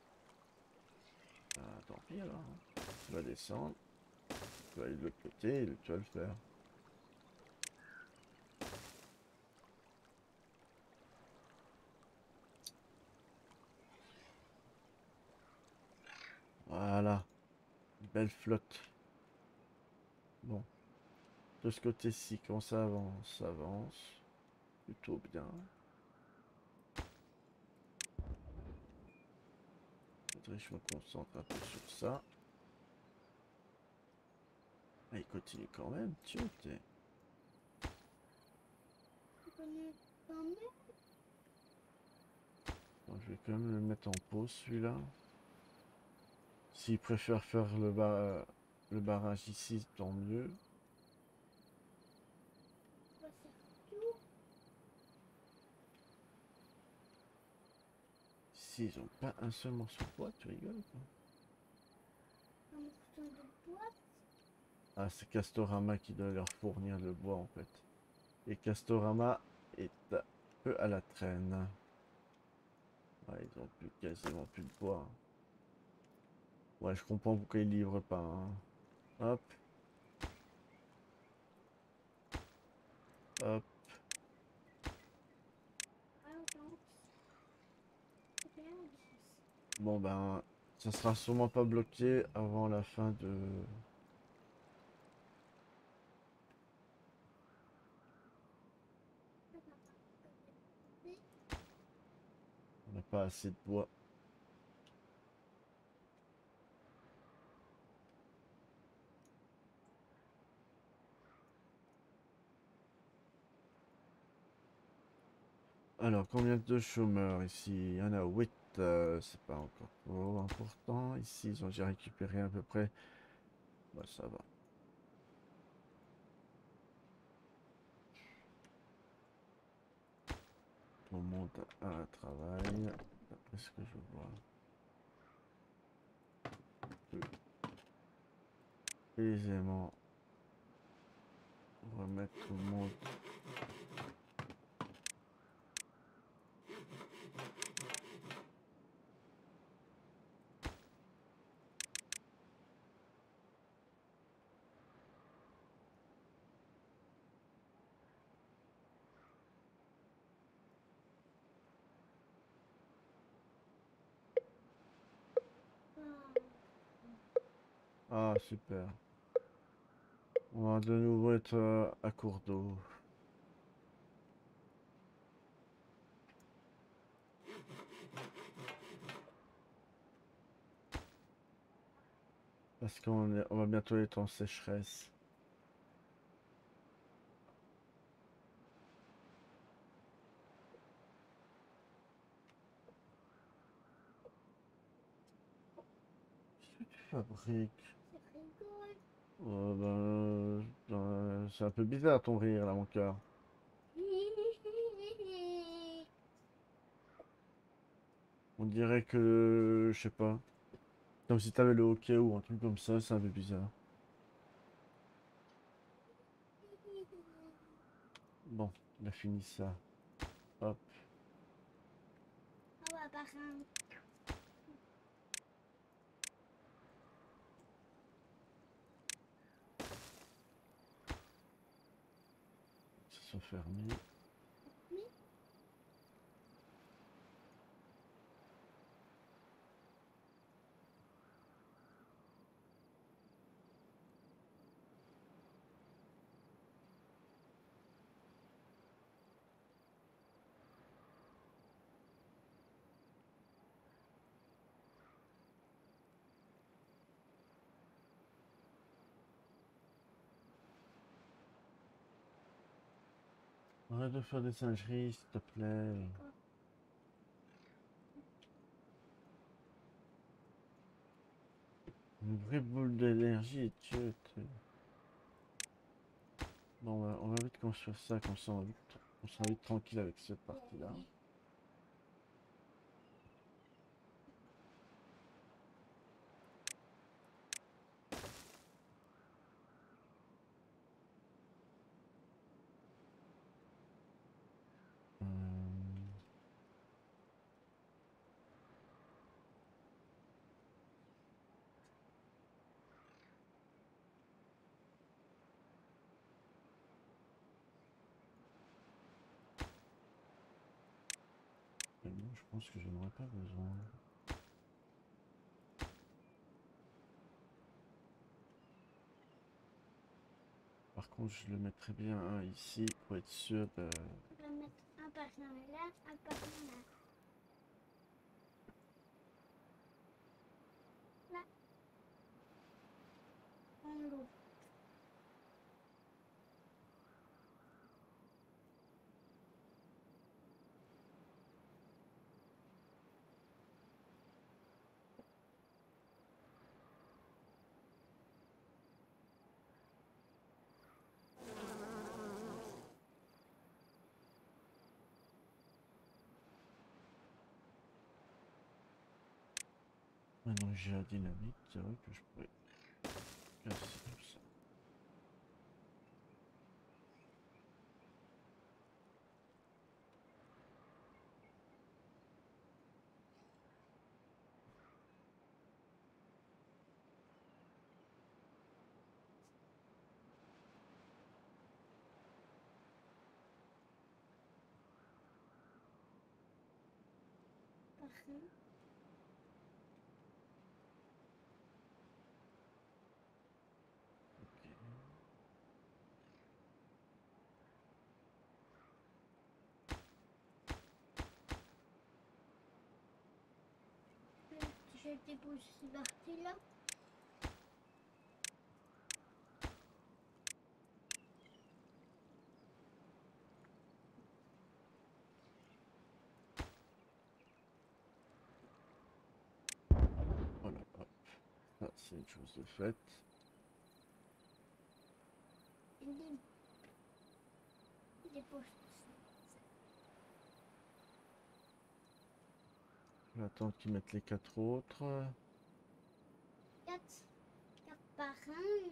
Ah, tant pis alors, hein. Tu vas descendre. Tu vas aller de l'autre côté et tu vas le faire. Voilà. Belle flotte. Bon. De ce côté-ci, quand ça avance, ça avance. Plutôt bien. faudrait que je me concentre un peu sur ça. Ah, il continue quand même, tu t'es. Bon, je vais quand même le mettre en pause celui-là. S'il préfère faire le barrage ici, tant mieux. Ici, ils ont pas un seul morceau de bois, tu rigoles quoi. Un morceau de bois. Ah, c'est Castorama qui doit leur fournir le bois en fait. Et Castorama est un peu à la traîne. Ouais, ils ont plus, quasiment plus de bois. Ouais, je comprends pourquoi ils livrent pas. Hein. Hop. Hop. Bon ben, ça sera sûrement pas bloqué avant la fin de... On n'a pas assez de bois. Alors, combien de chômeurs ici? Il y en a 8, c'est pas encore trop important. Ici, ils ont déjà récupéré à peu près. Bah, ça va. Tout le monde a un travail, d'après ce que je vois. On peut aisément remettre tout le monde. Ah, super. On va de nouveau être à court d'eau. Parce on va bientôt être en sécheresse. Qu'est-ce que tu fabriques? C'est un peu bizarre ton rire là, mon cœur. On dirait que, je sais pas, comme si t'avais le hockey ou un truc comme ça, c'est un peu bizarre. Bon, on a fini ça. Hop. Ça sont fermés. Arrête de faire des singeries, s'il te plaît. Une vraie boule d'énergie, tu. Bon, on va vite construire ça, comme ça on sera vite tranquille avec cette partie-là. Et moi, je pense que je n'en aurai pas besoin. Par contre, je le mettrai bien un ici pour être sûr de... On va mettre un par là, un par là. l'eau. Maintenant que j'ai la dynamite, c'est vrai que je pourrais casser tout ça. Parfait. Ok. Je dépose ce parti là. Voilà, hop. Ça, c'est une chose de faite. Je dépose. Je vais attendre qu'ils mettent les 4 autres. 4 par un.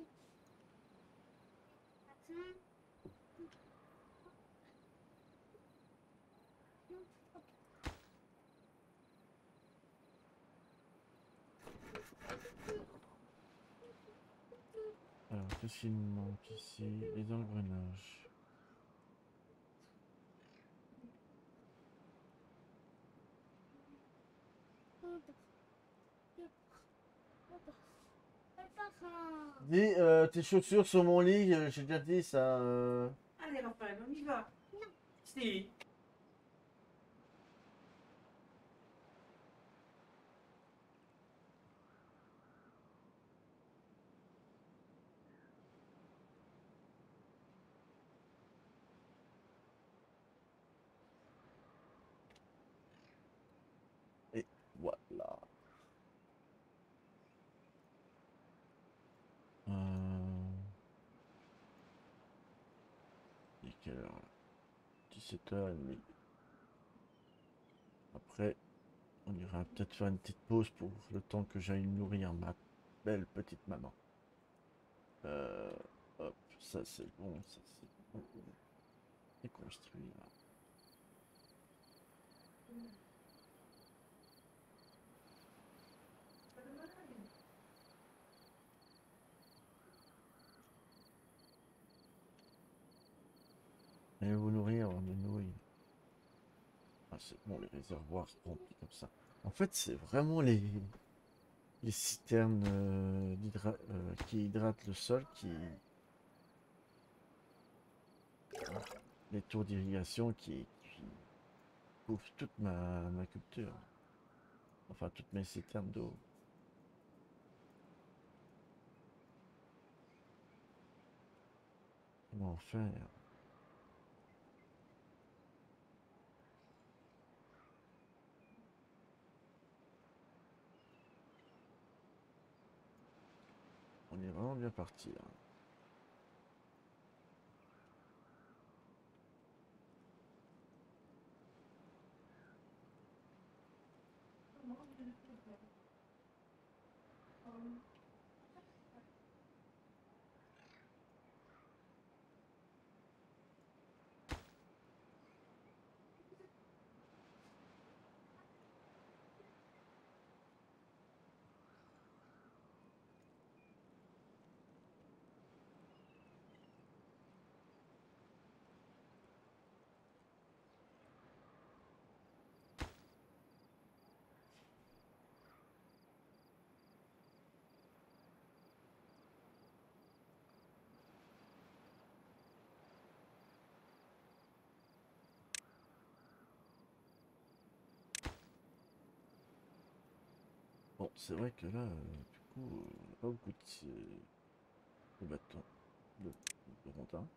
Alors, qu'est-ce qu'il nous manque ici? Les engrenages. Dis, tes chaussures sur mon lit, j'ai déjà dit ça. Allez, Raphaël, on y va. Non. Si. Et voilà. Il est quelle heure là? 17h30. Après, on ira peut-être faire une petite pause pour le temps que j'aille nourrir ma belle petite maman. Euh, hop, ça c'est bon, ça c'est bon. C'est construit là. Allez vous nourrir, on est nourrir. Ah, c'est bon, les réservoirs remplis comme ça. En fait, c'est vraiment les citernes qui hydratent le sol les tours d'irrigation qui bouffent toute ma culture. Enfin, toutes mes citernes d'eau. Comment faire? On est vraiment bien parti là. Bon, c'est vrai que là, du coup, on n'a pas beaucoup de... le bâton de rondin.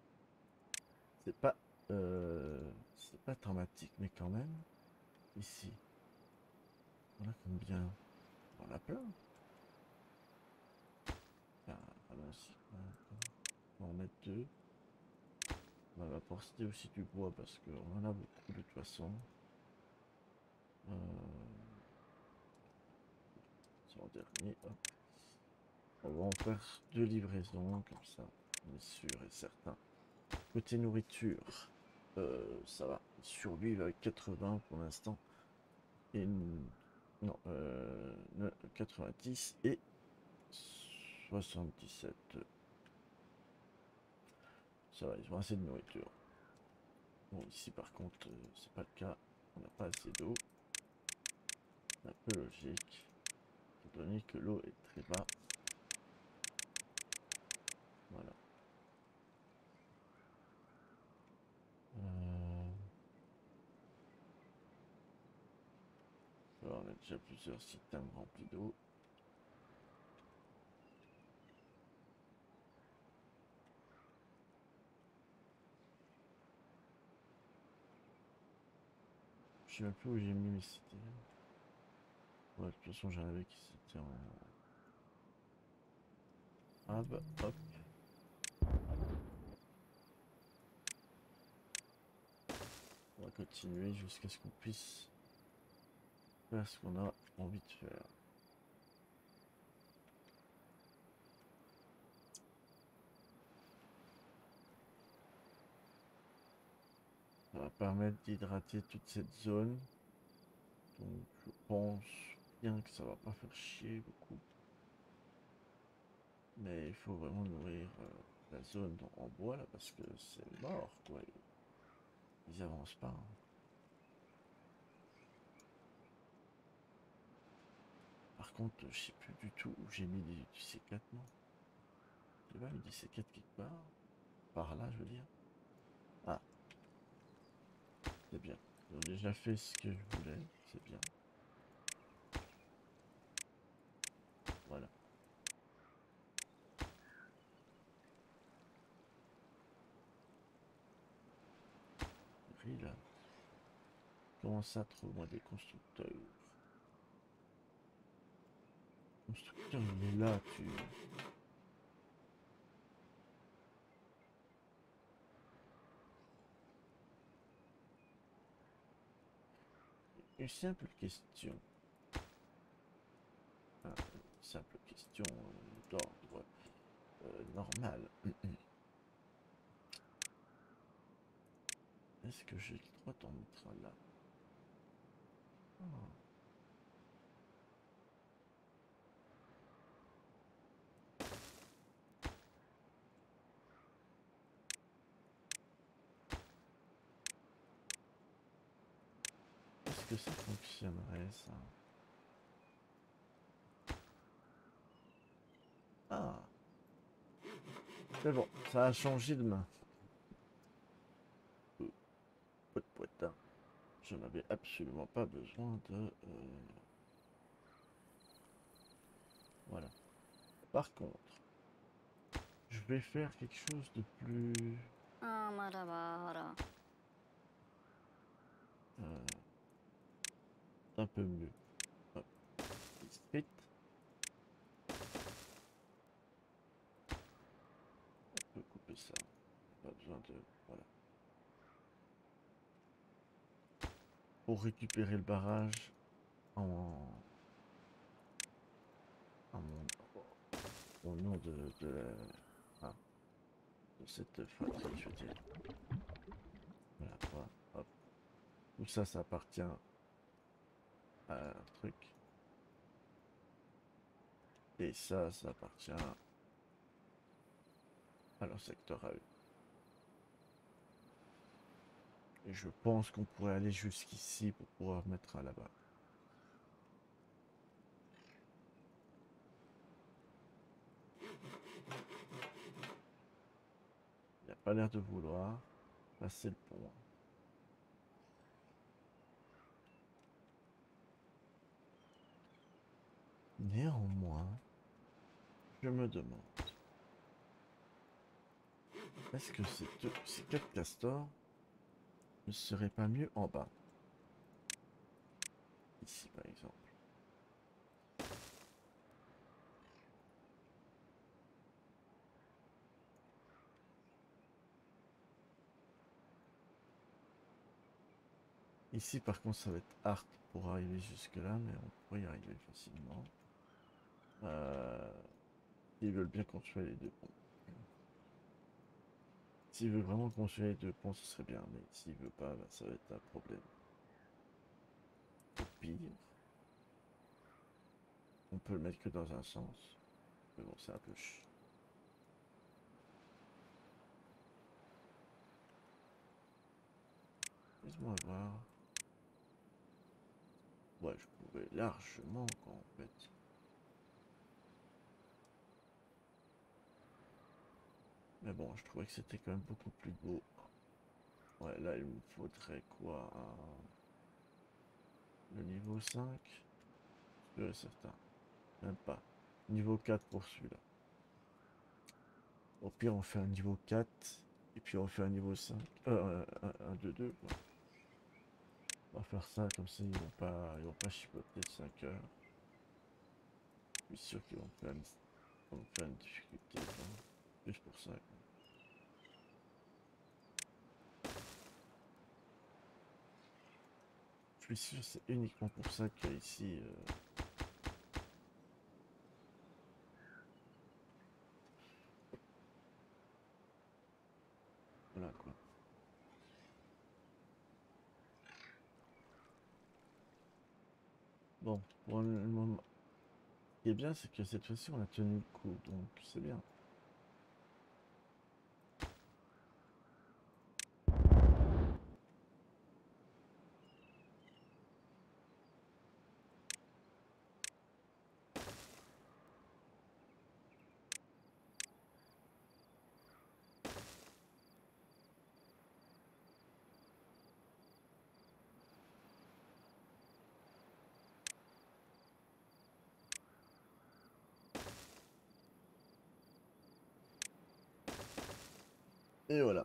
C'est pas dramatique, mais quand même, ici, on a combien? On a plein. Ah, allons-y. On va en mettre deux. On va apporter aussi du bois parce qu'on en a beaucoup de toute façon. C'est en dernier. Hop. On va en faire 2 livraisons, comme ça, on est sûr et certain. Côté nourriture, ça va. Survie avec 80 pour l'instant. Et non, 90 et 77. Ça va, ils ont assez de nourriture. Bon, ici par contre, c'est pas le cas. On n'a pas assez d'eau. C'est un peu logique, étant donné que l'eau est très bas. Voilà. Alors, on a déjà plusieurs systèmes remplis d'eau. Je sais même plus où j'ai mis mes cités. Ouais, de toute façon, j'en avais qui s'étaient en... Ah bah, hop. On va continuer jusqu'à ce qu'on puisse faire ce qu'on a envie de faire. Ça va permettre d'hydrater toute cette zone. Donc je pense bien que ça va pas faire chier beaucoup. Mais il faut vraiment nourrir la zone en bois là parce que c'est mort quoi. Ils avancent pas. Hein. Par contre, je sais plus du tout où j'ai mis du C4 non. J'ai pas mis du C4 quelque part. Par là je veux dire. Ah. C'est bien. Ils ont déjà fait ce que je voulais. C'est bien. Voilà. Là. Comment ça, trouve-moi des constructeurs? Constructeur, il est là, tu... Une simple question. Une simple question d'ordre normal. Est-ce que j'ai le droit d'en mettre là? Oh. Est-ce que ça fonctionnerait, ça? Ah! C'est bon, ça a changé de main. Pot de poitin. Je n'avais absolument pas besoin de... Voilà. Par contre, je vais faire quelque chose de plus... un peu mieux. Hop. Discrète. On peut couper ça. Pas besoin de... Voilà. Pour récupérer le barrage au nom de cette fratrie, je veux dire. Voilà, voilà, hop. Tout ça, ça appartient à un truc. Et ça appartient à leur secteur à eux. Et je pense qu'on pourrait aller jusqu'ici pour pouvoir mettre à là-bas. Il n'a pas l'air de vouloir passer le pont. Néanmoins, je me demande Est-ce que ces 4 castors ne seraient pas mieux en bas? Ici par exemple. Ici par contre ça va être hard pour arriver jusque là, mais on pourrait y arriver facilement. Ils veulent bien construire les deux ponts. S'il veut vraiment construire les deux ponts, ce serait bien, mais s'il veut pas, bah, ça va être un problème. Au pire, on peut le mettre que dans un sens. Mais bon, c'est un peu ch... Laisse-moi voir. Ouais, je pouvais largement, quoi, en fait. Mais bon, je trouvais que c'était quand même beaucoup plus beau. Ouais, là, il me faudrait quoi? Le niveau 5? Sûr et certain. Même pas. Niveau 4 pour celui-là. Au pire, on fait un niveau 4. Et puis on fait un niveau 5. Un 2-2, quoi. On va faire ça, comme ça, ils vont pas chipoter 5 heures. Je suis sûr qu'ils vont faire une difficulté, quoi. Juste pour ça, quoi. Je suis sûr c'est uniquement pour ça qu'il y a ici... Voilà, quoi. Bon, pour le moment... Ce qui est bien, c'est que cette fois-ci, on a tenu le coup, donc c'est bien. Et voilà.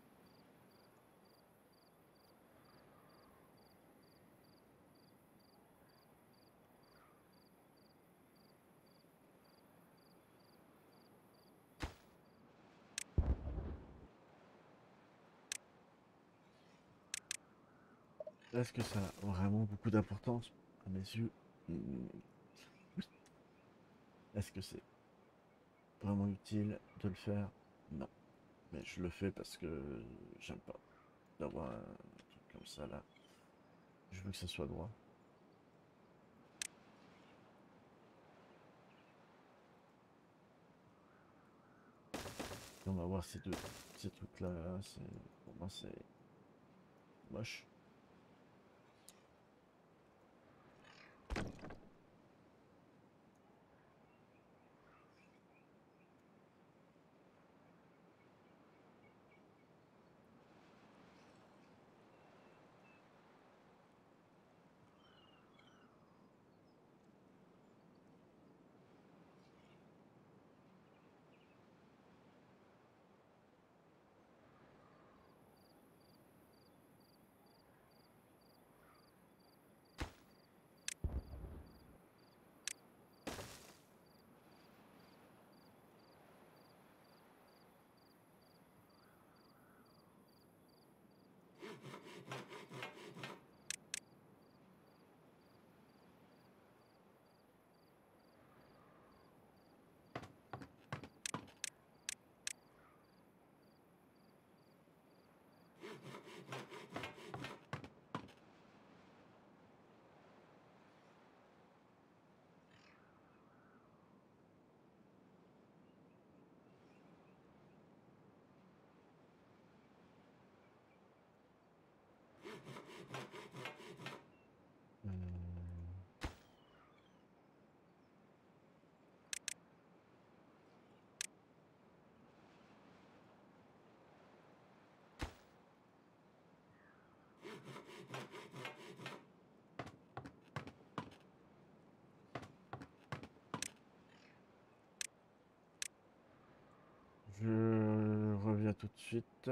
Est-ce que ça a vraiment beaucoup d'importance à mes yeux? Oui. Est-ce que c'est vraiment utile de le faire? Non. Mais je le fais parce que j'aime pas d'avoir un truc comme ça là. Je veux que ça soit droit. Et on va voir ces trucs là, pour moi c'est moche. tout de suite.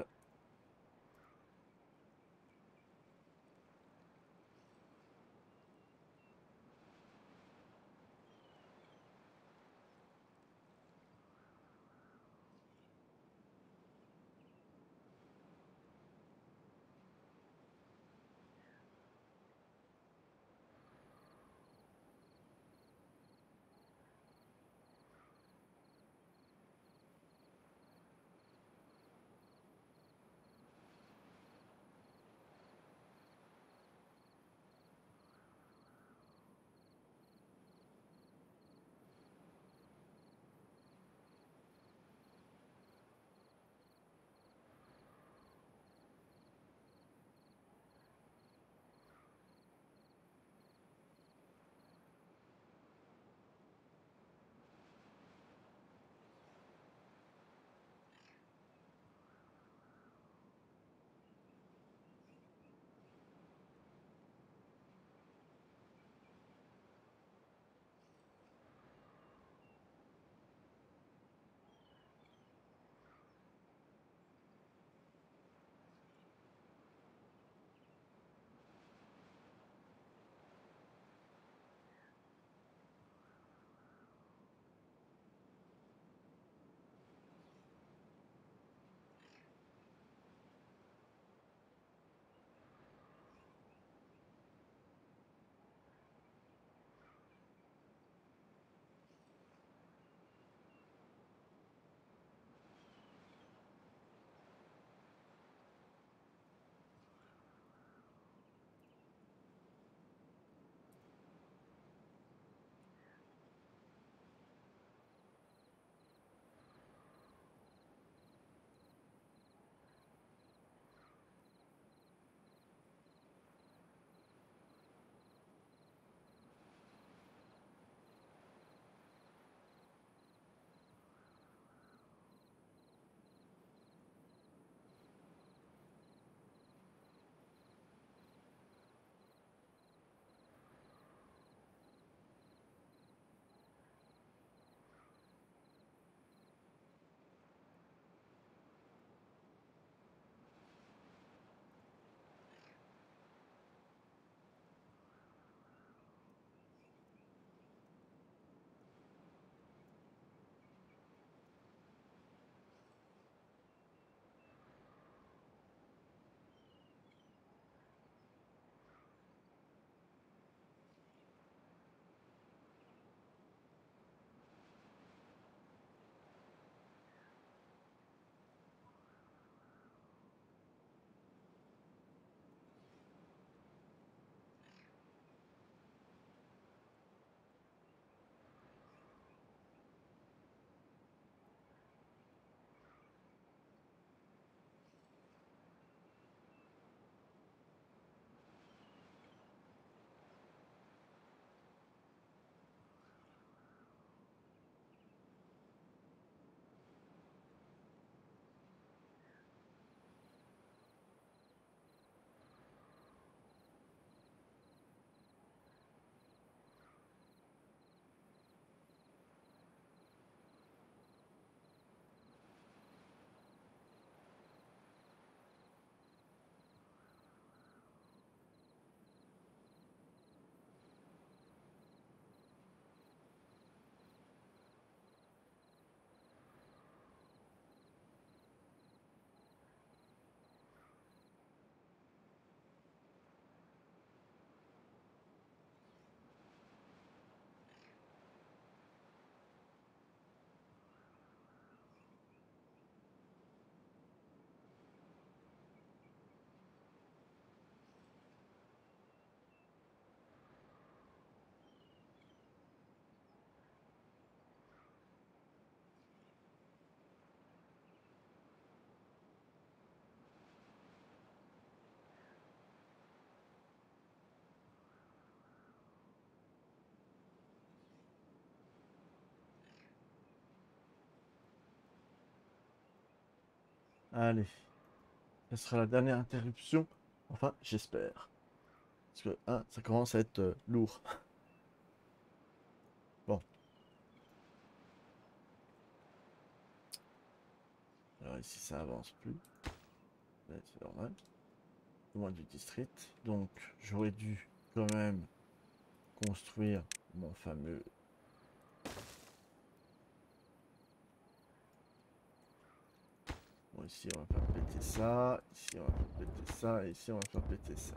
Allez, ce sera la dernière interruption. Enfin, j'espère. Parce que hein, ça commence à être lourd. Bon. Alors ici ça avance plus. Là, c'est normal. Loin du district. Donc j'aurais dû quand même construire mon fameux... Bon, ici on va faire péter ça, ici on va faire péter ça, et ici on va faire péter ça.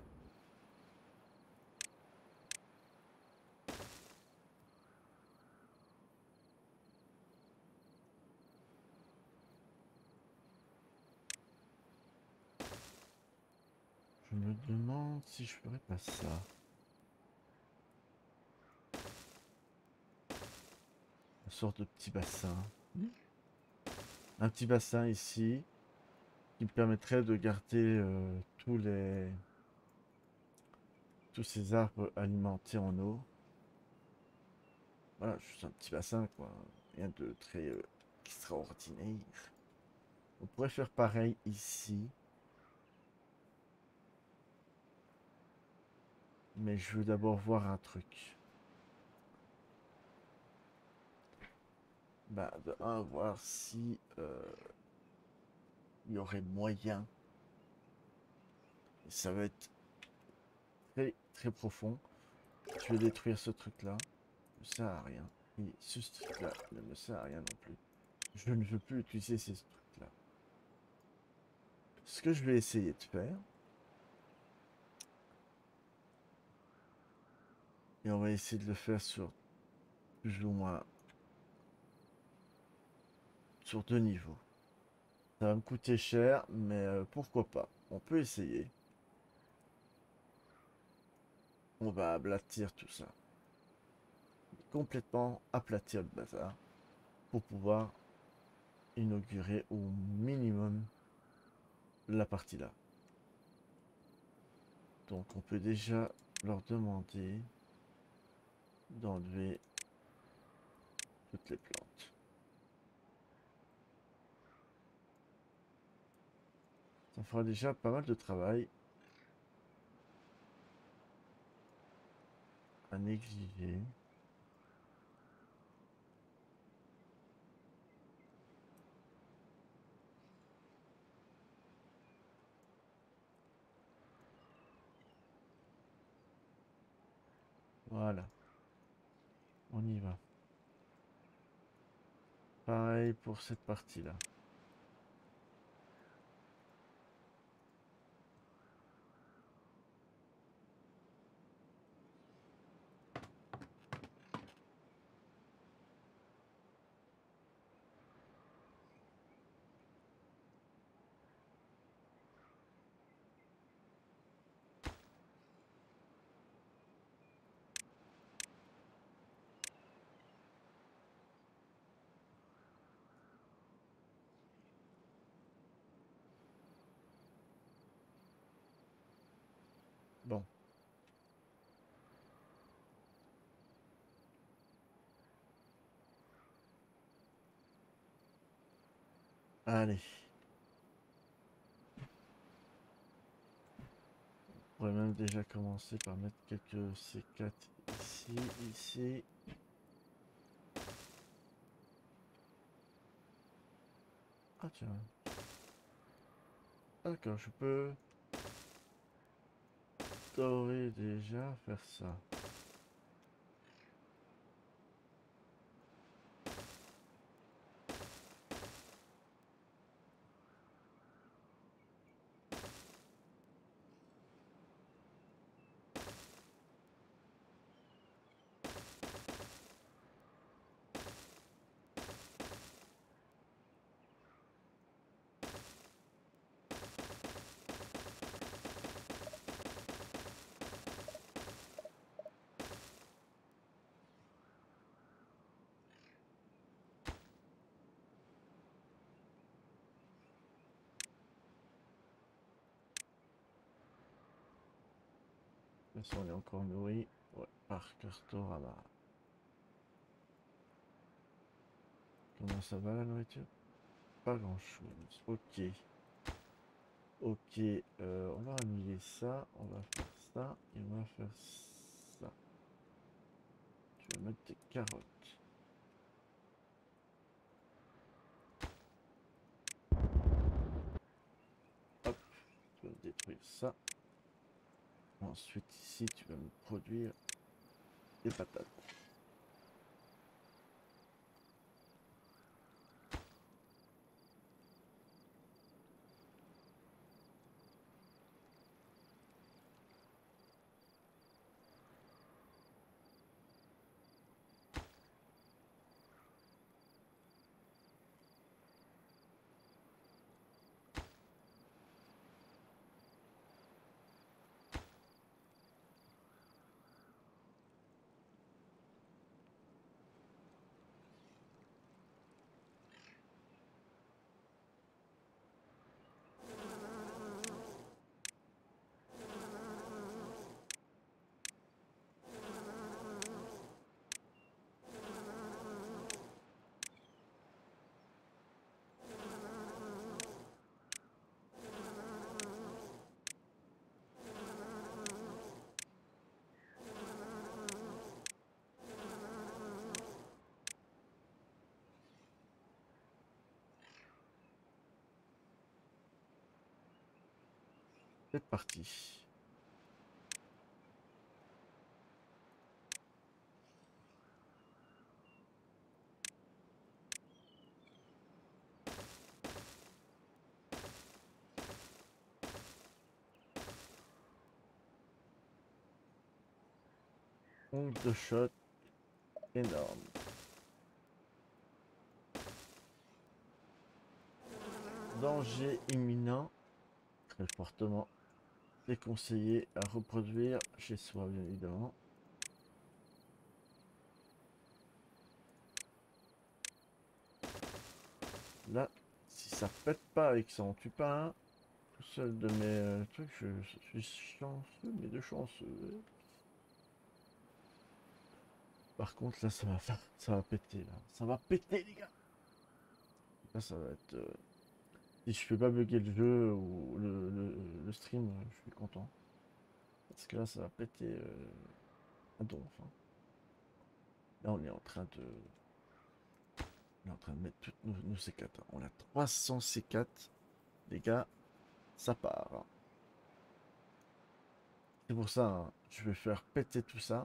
Je me demande si je ferais pas ça. Une sorte de petit bassin. Un petit bassin ici qui me permettrait de garder tous ces arbres alimentés en eau. Voilà, juste un petit bassin quoi. Rien de très extraordinaire. On pourrait faire pareil ici. Mais je veux d'abord voir un truc. Bah, de un, voir si il y aurait moyen. Et ça va être très très profond. Je vais détruire ce truc-là. Ne sert à rien. Et ce truc-là ne me sert à rien non plus. Je ne veux plus utiliser ces trucs-là. Ce que je vais essayer de faire. Et on va essayer de le faire sur plus ou moins sur 2 niveaux. Ça va me coûter cher, mais pourquoi pas. On peut essayer. On va aplatir tout ça. Complètement aplatir le bazar. Pour pouvoir inaugurer au minimum la partie là. Donc on peut déjà leur demander d'enlever toutes les plantes. Ça fera déjà pas mal de travail à négliger. Voilà. On y va. Pareil pour cette partie-là. Bon. Allez. On pourrait même déjà commencer par mettre quelques C4 ici, ici. Ah tiens. D'accord, je peux d'ores déjà faire ça. De toute façon, on est encore nourri. Ouais, par Castorama. Comment ça va la nourriture? Pas grand chose. Ok. Ok, on va annuler ça. On va faire ça. Et on va faire ça. Je vais mettre des carottes. Ensuite ici tu vas me produire des patates. C'est parti. Nombre de shots énorme. Danger imminent, très fortement déconseillé à reproduire chez soi, bien évidemment. Là, si ça pète pas et que ça en tue pas un, tout seul de mes trucs, je suis chanceux, mais de chanceux. Par contre, là, ça va péter, là. Ça va péter, les gars. Là, ça va être... si je fais pas bugger le jeu ou le stream, je suis content. Parce que là, ça va péter un donf. Hein. Là, on est en train de... On est en train de mettre toutes nos C4. Hein. On a 300 C4. Les gars, ça part. Hein. C'est pour ça, hein, je vais faire péter tout ça.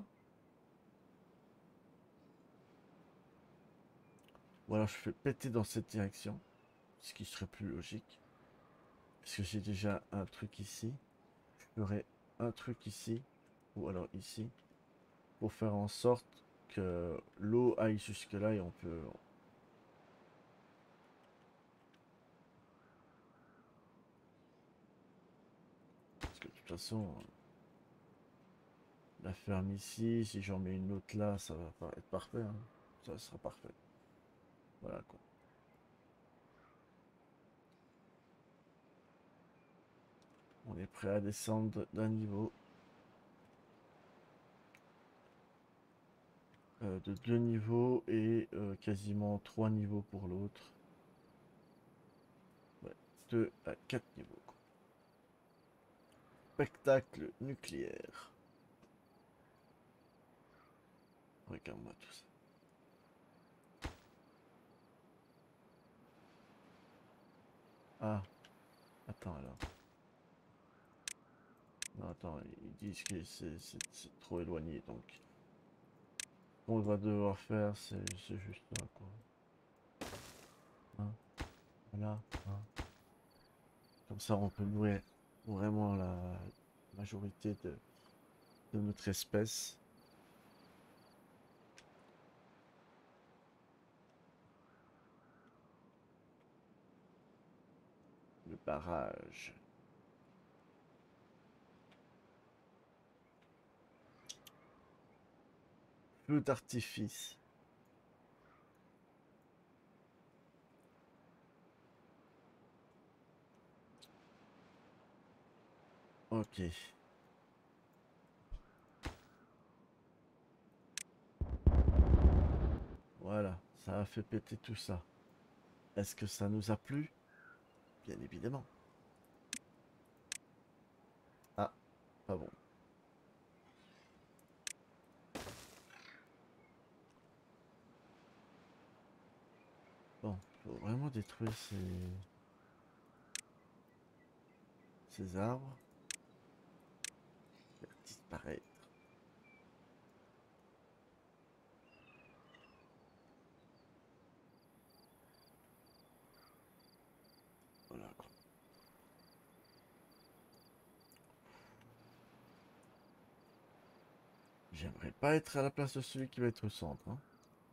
Ou alors je fais péter dans cette direction. Ce qui serait plus logique. Parce que j'ai déjà un truc ici. Je ferai un truc ici. Ou alors ici. Pour faire en sorte que l'eau aille jusque là et on peut... Parce que de toute façon... La ferme ici, si j'en mets une autre là, ça va pas être parfait. Hein. Ça sera parfait. Voilà quoi. On est prêt à descendre d'un niveau. De 2 niveaux et quasiment 3 niveaux pour l'autre. Ouais, 2 à 4 niveaux. Quoi. Spectacle nucléaire. Regarde-moi tout ça. Ah, attends alors. Non, attends, ils disent que c'est trop éloigné, donc... Ce qu'on va devoir faire, c'est juste ça, quoi. Hein, voilà. Hein. Comme ça, on peut louer vraiment la majorité de notre espèce. Le barrage. Feu d'artifice. Ok. Voilà, ça a fait péter tout ça. Est-ce que ça nous a plu? Bien évidemment. Ah, pas bon. Bon, faut vraiment détruire ces arbres. disparaître. Voilà quoi. J'aimerais pas être à la place de celui qui va être au centre. Hein.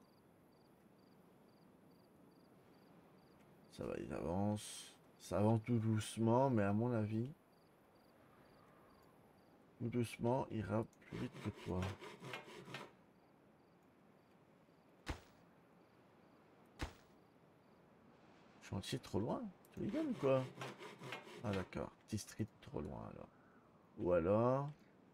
Ça va, il avance. Ça avance tout doucement, mais à mon avis, tout doucement ira plus vite que toi. Chantier trop loin? Tu rigoles ou quoi? Ah d'accord, district trop loin alors. Ou alors...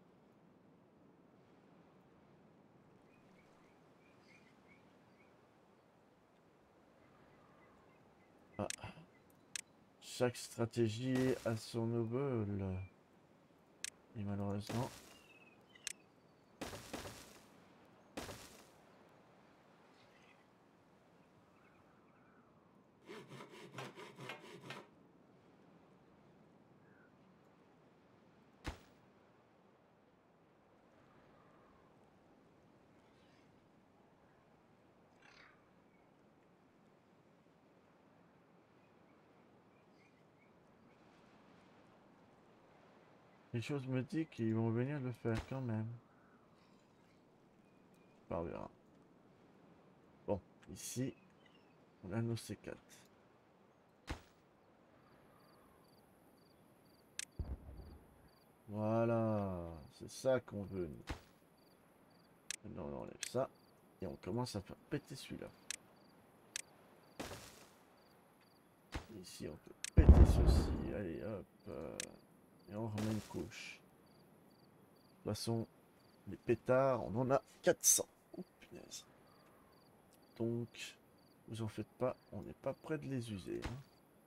Ah, chaque stratégie a son noble. Et malheureusement... Les choses me disent qu'ils vont venir le faire quand même. On verra. Bon, ici, on a nos C4. Voilà, c'est ça qu'on veut. Nous. Maintenant, on enlève ça. Et on commence à faire péter celui-là. Ici, on peut péter ceci. Allez, hop. Et on remet une couche. De toute façon, les pétards, on en a 400. Oh, punaise. Donc, vous en faites pas, on n'est pas près de les user. Hein.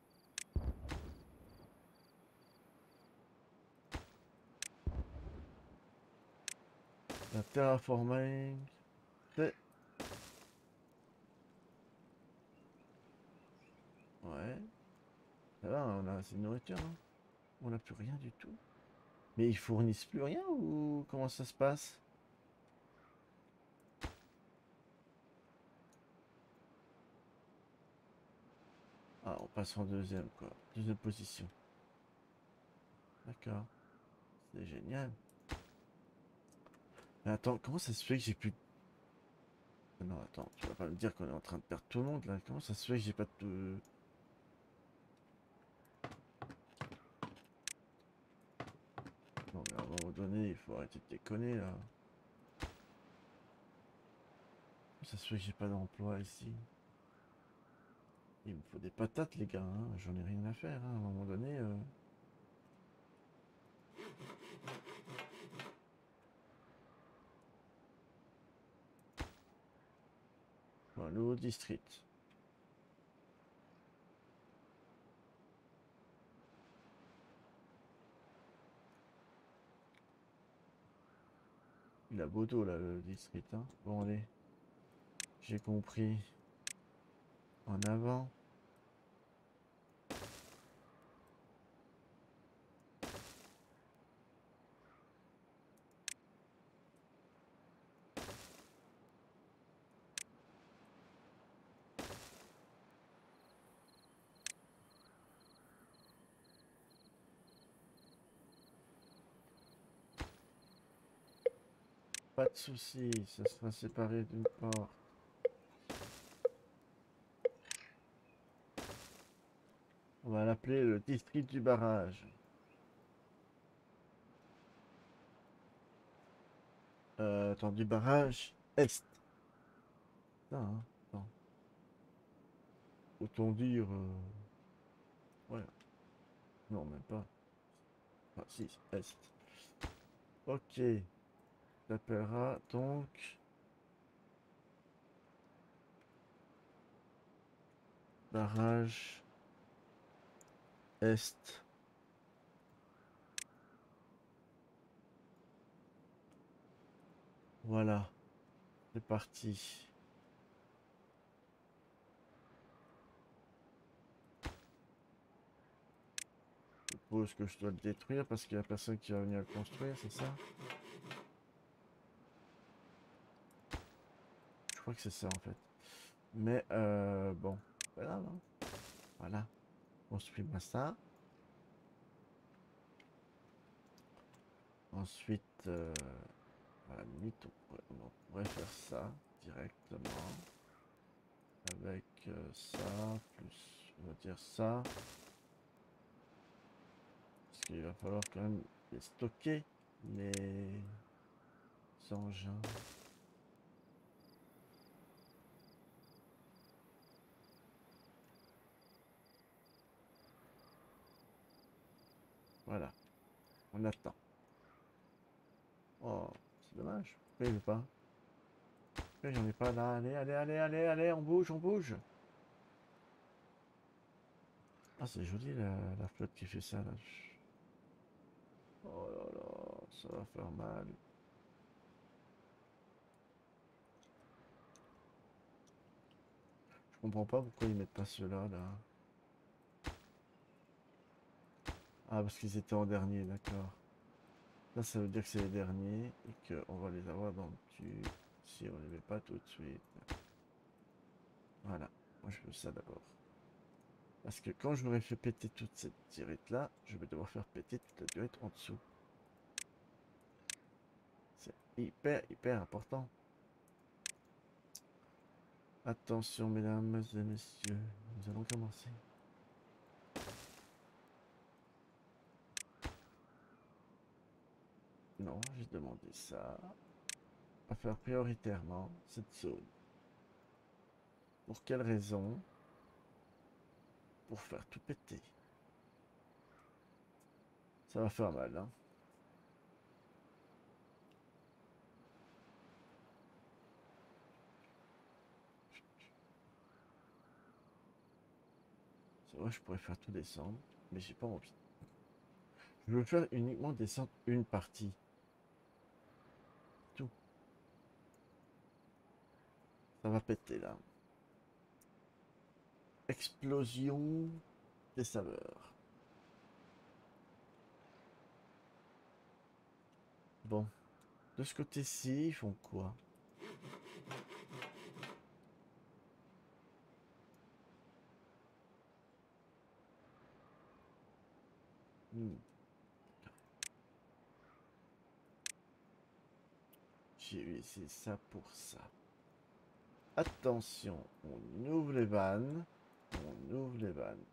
La terraforming, c'est... Ouais. Ça va, on a assez de nourriture, non? On n'a plus rien du tout. Mais ils fournissent plus rien ou comment ça se passe? Ah, on passe en deuxième, quoi. Deuxième position. D'accord. C'est génial. Mais attends, comment ça se fait que j'ai plus... Non, attends, tu vas pas me dire qu'on est en train de perdre tout le monde, là. Comment ça se fait que j'ai pas de... Non, mais à un moment donné, il faut arrêter de déconner, là. Comment ça se fait que j'ai pas d'emploi ici? Il me faut des patates, les gars, hein. J'en ai rien à faire, hein. À un moment donné... Bon, un nouveau district. Il a beau dos, là, le district, hein. Bon, allez. J'ai compris. En avant. Pas de souci, ça sera séparé d'une porte. On va l'appeler le district du barrage. Attends, du barrage est. Ça, hein, attends. Autant dire... Ouais. Non, même pas. Ah, si, est. Ok. T'appelleras donc... Barrage est. Voilà. C'est parti. Je suppose que je dois le détruire parce qu'il n'y a personne qui va venir le construire, c'est ça? crois que c'est ça en fait. Mais bon, voilà, hein. Voilà. Construis-moi ça. Ensuite, à la limite, on pourrait faire ça directement. Avec ça, plus, on va dire ça. Parce qu'il va falloir quand même les stocker, les engins. Voilà, on attend. Oh, c'est dommage. Pourquoi il veut pas? Pourquoi j'en ai pas là? Allez, allez, allez, allez, allez, on bouge, on bouge. Ah, c'est joli la flotte qui fait ça là. Oh là là, ça va faire mal. Je comprends pas pourquoi ils mettent pas ceux-là là. Ah, parce qu'ils étaient en dernier, d'accord. Là, ça veut dire que c'est les derniers et qu'on va les avoir dans le tube si on les met pas tout de suite. Voilà, moi je veux ça d'abord. Parce que quand je m'aurais fait péter toute cette durite là, je vais devoir faire péter toute la durite en dessous. C'est hyper important. Attention mesdames et messieurs, nous allons commencer. Non, j'ai demandé ça. À faire prioritairement cette zone. Pour quelle raison? Pour faire tout péter. Ça va faire mal, hein. C'est vrai, je pourrais faire tout descendre, mais j'ai pas envie. Je veux faire uniquement descendre une partie. Tout. Ça va péter là. Explosion des saveurs. Bon. De ce côté-ci, ils font quoi? Hmm. J'ai eu ici ça pour ça. Attention, on ouvre les vannes. On ouvre les vannes.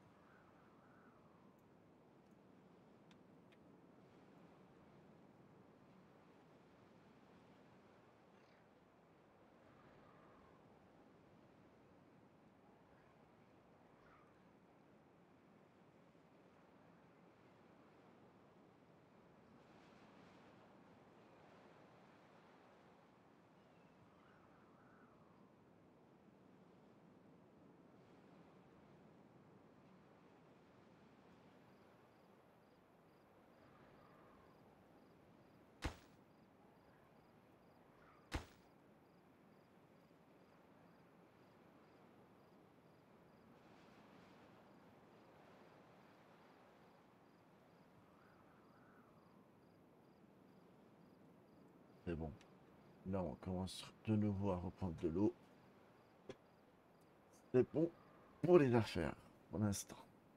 C'est bon. Là, on commence de nouveau à reprendre de l'eau. C'est bon pour les affaires, pour l'instant.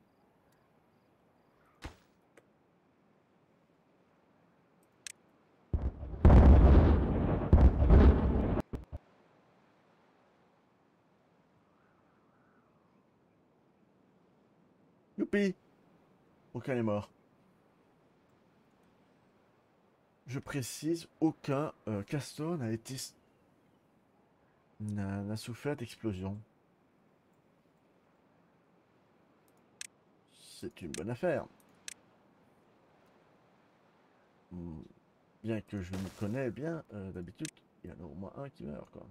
Youpi! Aucun n'est mort. Je précise, aucun castor n'a souffert d'explosion. C'est une bonne affaire. Bien que je me connais bien, d'habitude, il y en a au moins un qui meurt, quoi.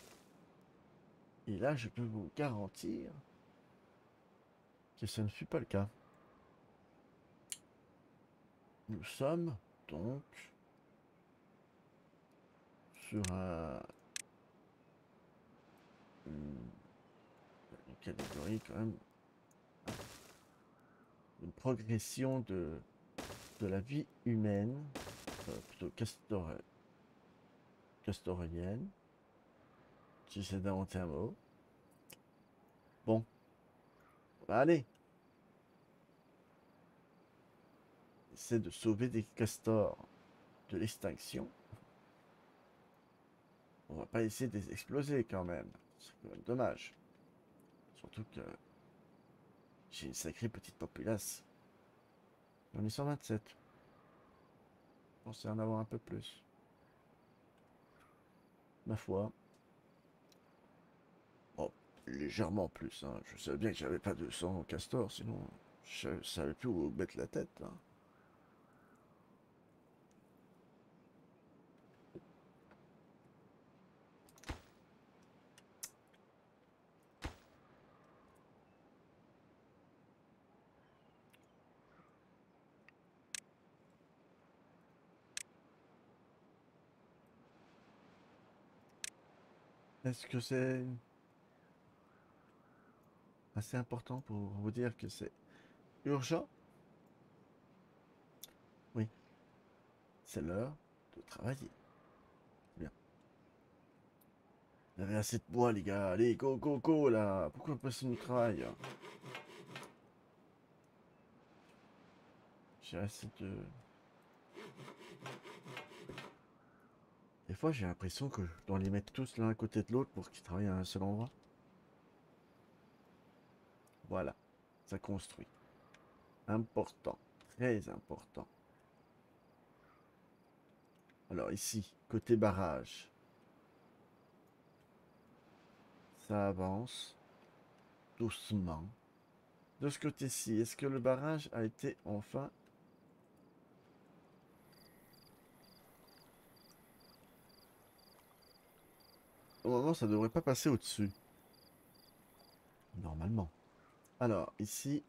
Et là, je peux vous garantir que ce ne fut pas le cas. Nous sommes donc sur une catégorie quand même, une progression de la vie humaine, plutôt castorienne, Tu essaies d'inventer un mot. Bon, on va aller. Essaie de sauver des castors de l'extinction. On va pas essayer de les exploser quand même. C'est quand même dommage. Surtout que j'ai une sacrée petite populace. On est 127. Je pensais en avoir un peu plus. Ma foi. Oh, légèrement plus. Hein. Je savais bien que j'avais pas 200 castors, sinon je savais plus où mettre la tête. Hein. Est-ce que c'est assez important pour vous dire que c'est urgent? Oui, c'est l'heure de travailler. Bien. Vous avez assez de bois, les gars. Allez, go, go, go, là. Pourquoi passer du travail? J'ai assez de... Des fois, j'ai l'impression que je dois les mettre tous l'un à côté de l'autre pour qu'ils travaillent à un seul endroit. Voilà, ça construit. Important, très important. Alors ici, côté barrage, ça avance doucement. De ce côté-ci, est-ce que le barrage a été enfin... Au moment, ça devrait pas passer au-dessus. Normalement. Alors, ici,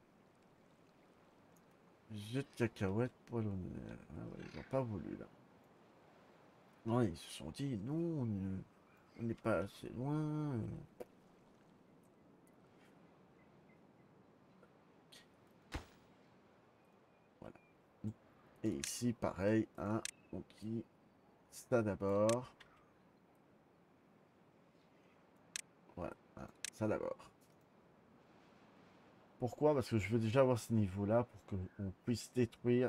jus de cacahuètes polonais. Ah ouais, ils n'ont pas voulu, là. Non, ils se sont dit, non, on n'est pas assez loin. Voilà. Et ici, pareil, hein, on dit ça d'abord. Voilà, hein, ça d'abord. Pourquoi? Parce que je veux déjà avoir ce niveau-là pour qu'on puisse détruire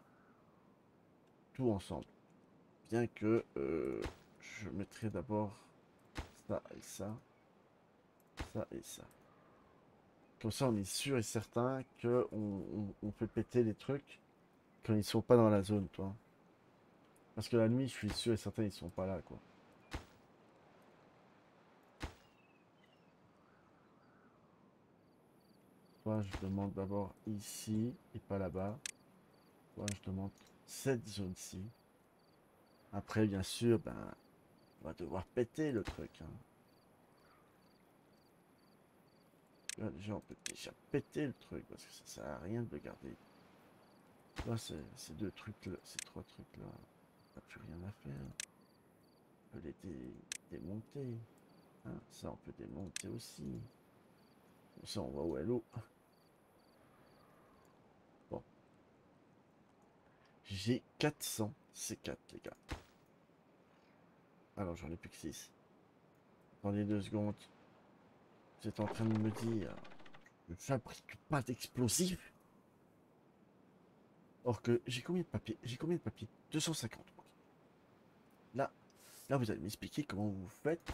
tout ensemble. Bien que je mettrai d'abord ça et ça, ça et ça. Comme ça, on est sûr et certain que on fait péter les trucs quand ils sont pas dans la zone, toi. Parce que la nuit, je suis sûr et certain ils sont pas là, quoi. Toi, je demande d'abord ici et pas là-bas. Toi, je demande cette zone-ci. Après, bien sûr, ben, on va devoir péter le truc. Hein. Là, déjà, on peut déjà péter le truc parce que ça sert à rien de le garder. Là, ces deux trucs-là, ces trois trucs-là, on n'a plus rien à faire. On peut les démonter. Hein. Ça, on peut démonter aussi. Ça, on va où est l'eau? Bon. J'ai 400 C4, les gars. Alors, j'en ai plus que 6. Attendez 2 secondes. Vous êtes en train de me dire, je ne fabrique pas d'explosifs. Or que j'ai combien de papier? J'ai combien de papier? 250. Là, là, vous allez m'expliquer comment vous faites.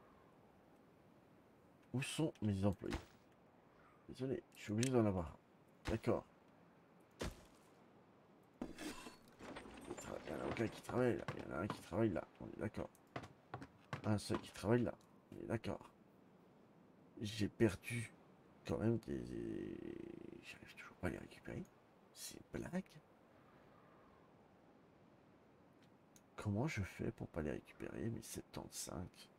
Où sont mes employés? Désolé, je suis obligé d'en avoir. D'accord. Il y en a aucun qui travaille là. Il y en a un qui travaille là. On est d'accord. Un seul qui travaille là. On est d'accord. J'ai perdu quand même des... J'arrive toujours pas à les récupérer. C'est une blague. Comment je fais pour pas les récupérer mes 75?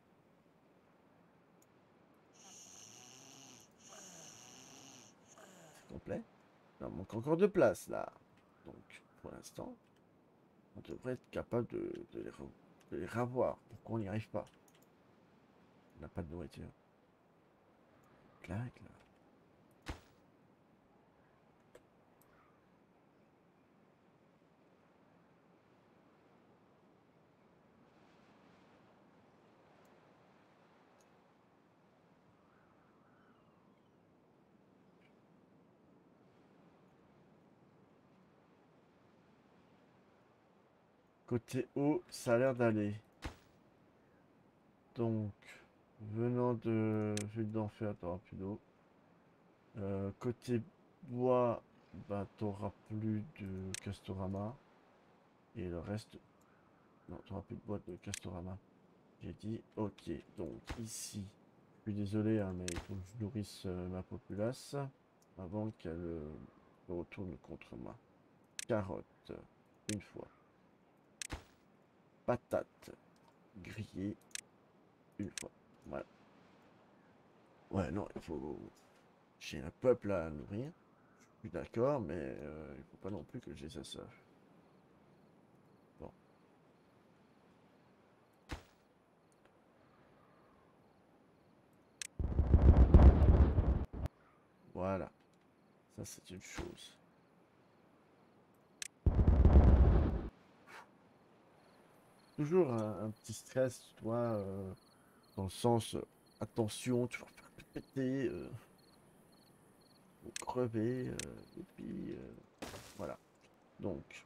C'est complet. Il en manque encore de place là. Donc pour l'instant, on devrait être capable de les revoir. Pourquoi on n'y arrive pas? On n'a pas de nourriture. Clac, là. Côté eau, ça a l'air d'aller. Donc, venant de Ville d'Enfer, t'auras plus d'eau. Côté bois, bah, t'auras plus de Castorama. Et le reste, non, t'auras plus de bois de Castorama. J'ai dit, ok. Donc, ici, je suis désolé, hein, mais il faut que je nourrisse ma populace avant qu'elle retourne contre moi. Carotte, une fois. Patate, grillée, une fois. Voilà. Ouais, non, il faut. J'ai un peuple à nourrir. Je suis d'accord, mais il faut pas non plus que j'ai ça. Bon, voilà. Ça, c'est une chose. Toujours un petit stress, tu vois, dans le sens, attention, tu vas faire péter, ou crever, et puis, voilà. Donc,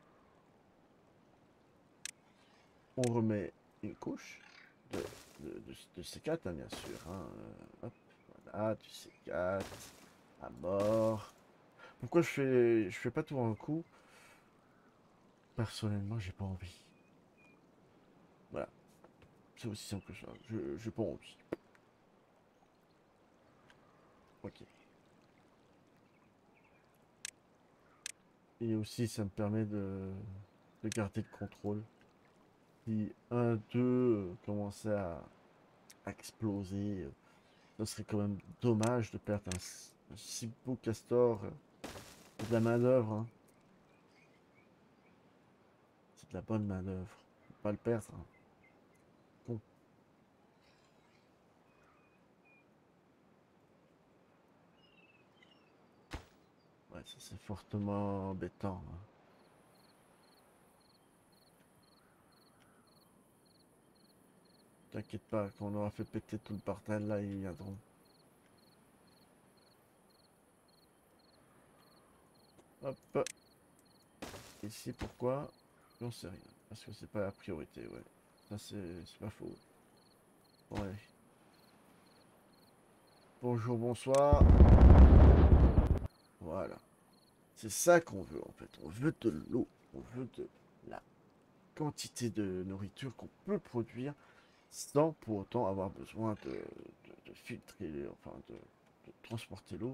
on remet une couche de, de C4, hein, bien sûr. Hein, hop, voilà, du C4, à mort. Pourquoi je fais pas tout en un coup? Personnellement, j'ai pas envie. Voilà, c'est aussi simple que ça. J'ai pas envie. Ok. Et aussi, ça me permet de garder le contrôle. Si un, deux commençait à exploser, ce serait quand même dommage de perdre un si beau castor. C'est de la main-d'œuvre, hein. C'est de la bonne main-d'œuvre. Faut pas le perdre, hein. Con. Ouais, ça c'est fortement embêtant, hein. T'inquiète pas, quand on aura fait péter tout le bordel là, ils viendront. Hop. Ici, pourquoi? J'en sais rien. Parce que c'est pas la priorité, ouais. Ça, c'est pas faux. Bon, allez. Bonjour, bonsoir. Voilà. C'est ça qu'on veut, en fait. On veut de l'eau. On veut de la quantité de nourriture qu'on peut produire sans pour autant avoir besoin de filtrer, enfin, de transporter l'eau.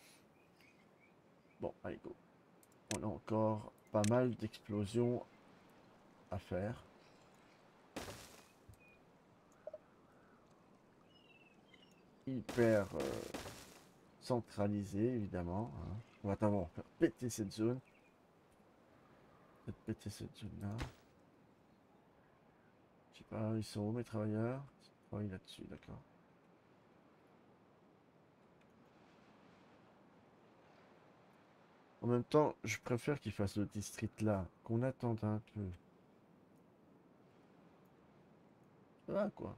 Bon, allez, go. On a encore pas mal d'explosions à faire. Hyper centralisé, évidemment, hein. On va d'abord faire péter cette zone. Faire péter cette zone-là. Je sais pas, ils sont où mes travailleurs? Ils travaillent là-dessus, d'accord. En même temps, je préfère qu'ils fassent le district là, qu'on attende un peu. Voilà quoi.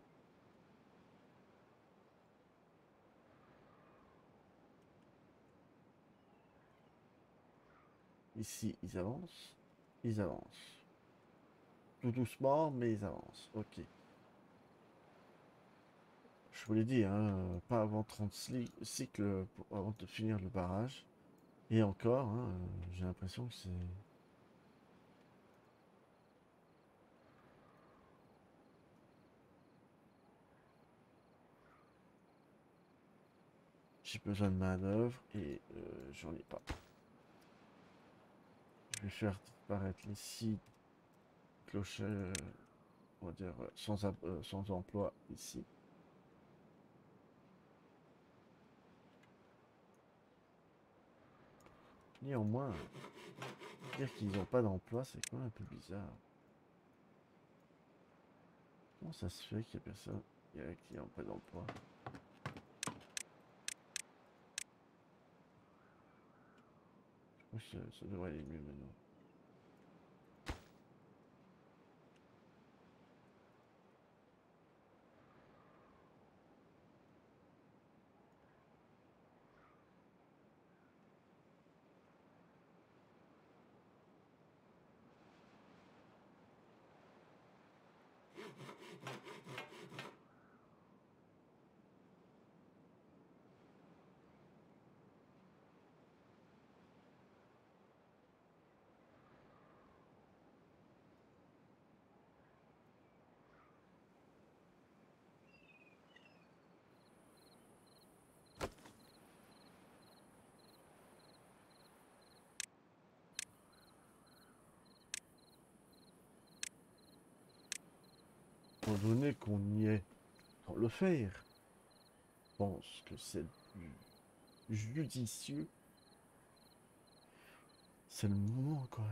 Ici, ils avancent. Ils avancent. Tout doucement, mais ils avancent. Ok. Je vous l'ai dit, hein, pas avant 30 cycles avant de finir le barrage. Et encore, hein, j'ai l'impression que c'est... J'ai besoin de main-d'œuvre et j'en ai pas. Je vais faire disparaître ici clocher, on va dire, sans emploi ici. Néanmoins, dire qu'ils n'ont pas d'emploi, c'est quand même un peu bizarre. Comment ça se fait qu'il y a personne qui n'a pas d'emploi? Je crois que ça devrait aller mieux maintenant. Étant donné qu'on y est sans le faire, je pense que c'est le plus judicieux. C'est le moment, quoi.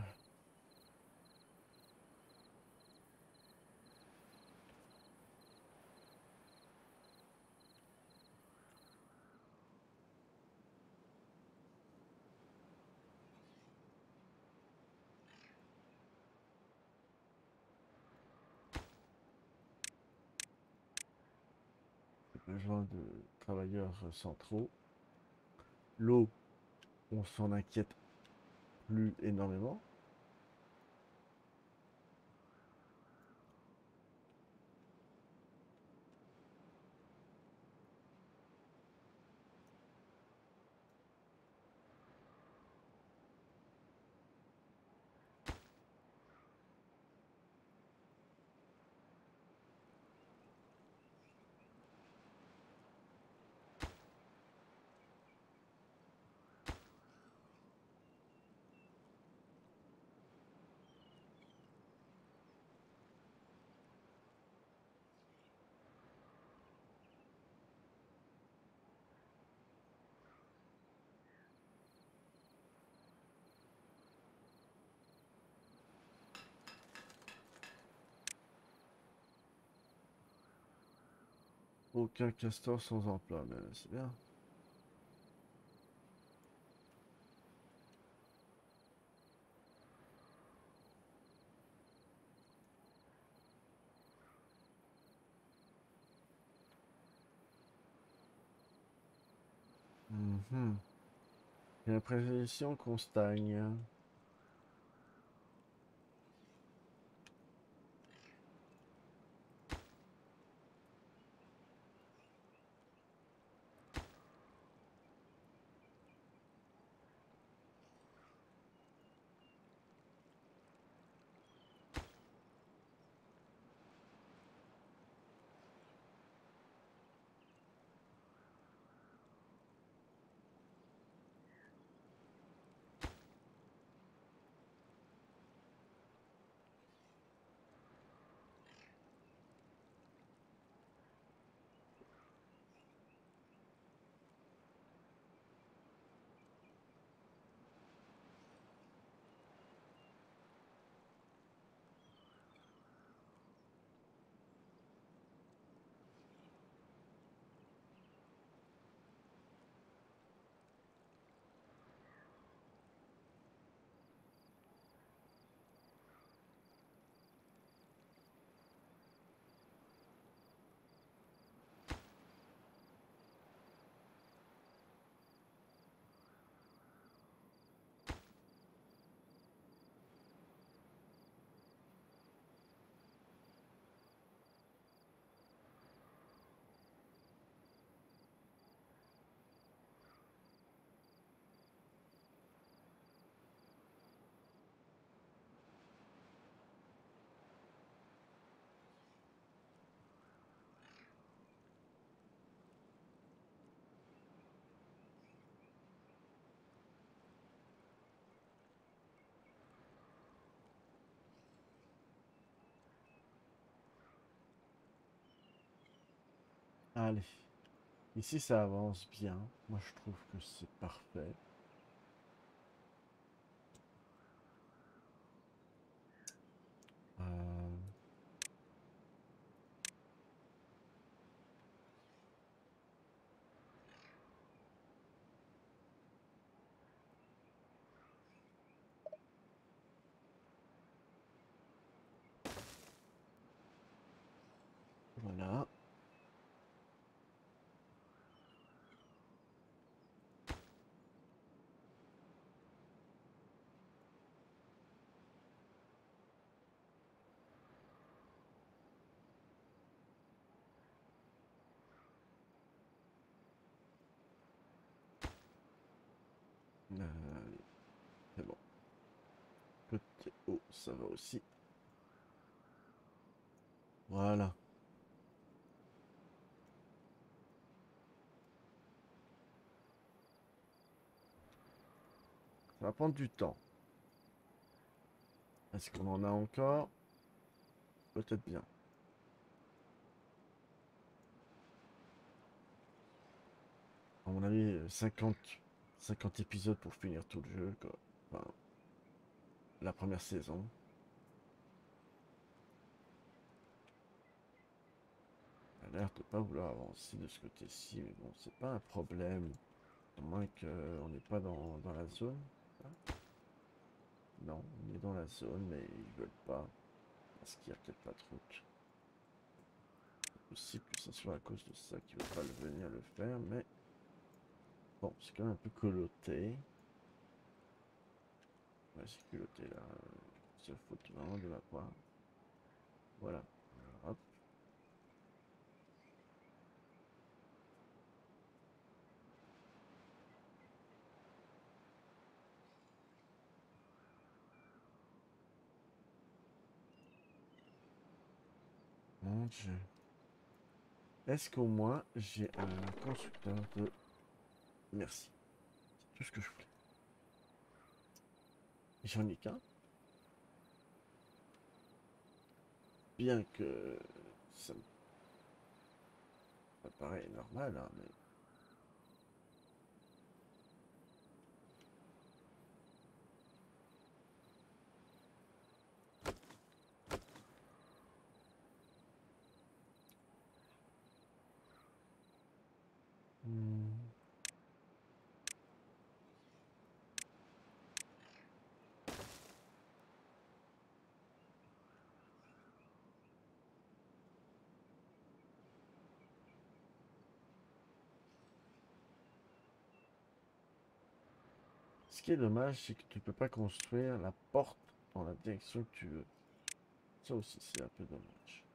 J'ai besoin de travailleurs centraux. L'eau, on s'en inquiète plus énormément. Aucun castor sans emploi, mais c'est bien. Mhm. J'ai l'impression qu'on stagne. Allez. Ici, ça avance bien. Moi, je trouve que c'est parfait. Euh, voilà. Allez, c'est bon. Côté haut, ça va aussi. Voilà. Ça va prendre du temps. Est-ce qu'on en a encore? Peut-être bien. à mon avis, 50 épisodes pour finir tout le jeu, quoi. Enfin, la première saison. Il a l'air de pas vouloir avancer de ce côté-ci, mais bon, c'est pas un problème. À moins qu'on n'est pas dans la zone. Hein. Non, on est dans la zone, mais ils veulent pas. Parce qu'il n'y a peut-être pas de route. C'est possible que ce soit à cause de ça qu'ils ne veulent pas venir le faire, mais... Bon, c'est quand même un peu culotté. Ouais, c'est culotté là. C'est faute vraiment de ma part. Voilà. Hop. Mon Dieu. Est-ce qu'au moins j'ai un constructeur de... Merci. C'est tout ce que je voulais. J'en ai qu'un. Bien que ça me paraît normal, hein, mais... Hmm. Ce qui est dommage, c'est que tu peux pas construire la porte dans la direction que tu veux. Ça aussi, c'est un peu dommage.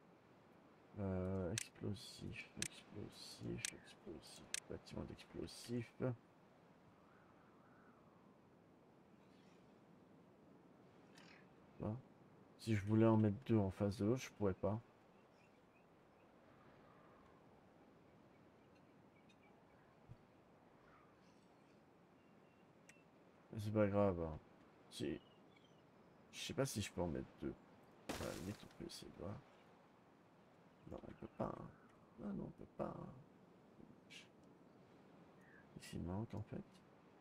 Explosif, explosif, explosif. Bâtiment d'explosif. Là. Si je voulais en mettre deux en face de l'autre, je pourrais pas. Mais c'est pas grave. Hein. Je sais pas si je peux en mettre deux. À la limite, on peut essayer de voir. Non, on peut pas. Hein. Non, non, on peut pas. Hein. Ici, il manque en fait.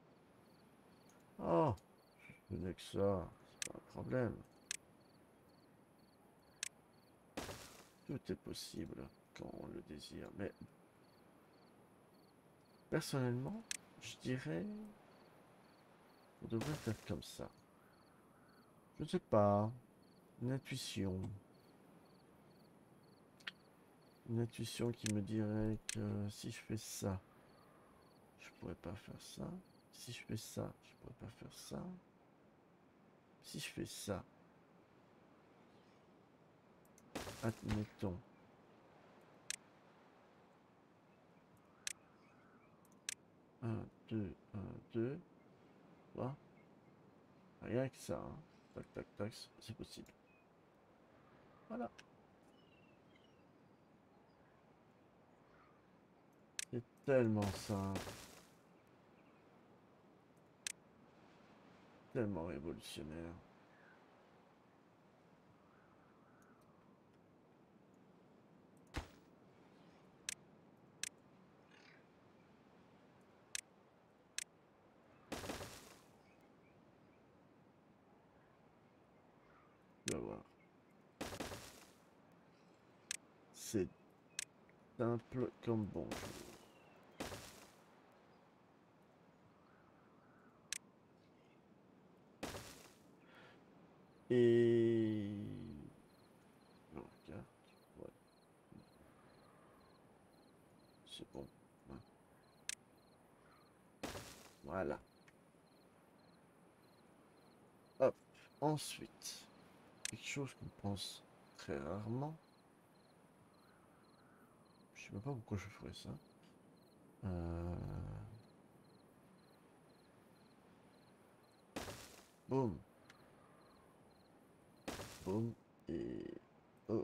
Oh, ce n'est que ça. C'est pas un problème. Tout est possible quand on le désire. Mais personnellement, je dirais on devrait faire comme ça. Je ne sais pas. Une intuition. Une intuition qui me dirait que si je fais ça, je pourrais pas faire ça. Si je fais ça, je pourrais pas faire ça. Si je fais ça, admettons. Un, deux, un, deux. Voilà. Rien que ça. Hein. Tac, tac, tac, c'est possible. Voilà. C'est tellement simple. Tellement révolutionnaire. Tu vas voir. C'est simple comme bonjour. Et... Je regarde. Ouais. C'est bon. Ouais. Voilà. Hop. Ensuite, quelque chose qu'on pense très rarement. Je sais même pas pourquoi je ferais ça. Boum. Boum. Et... Oh.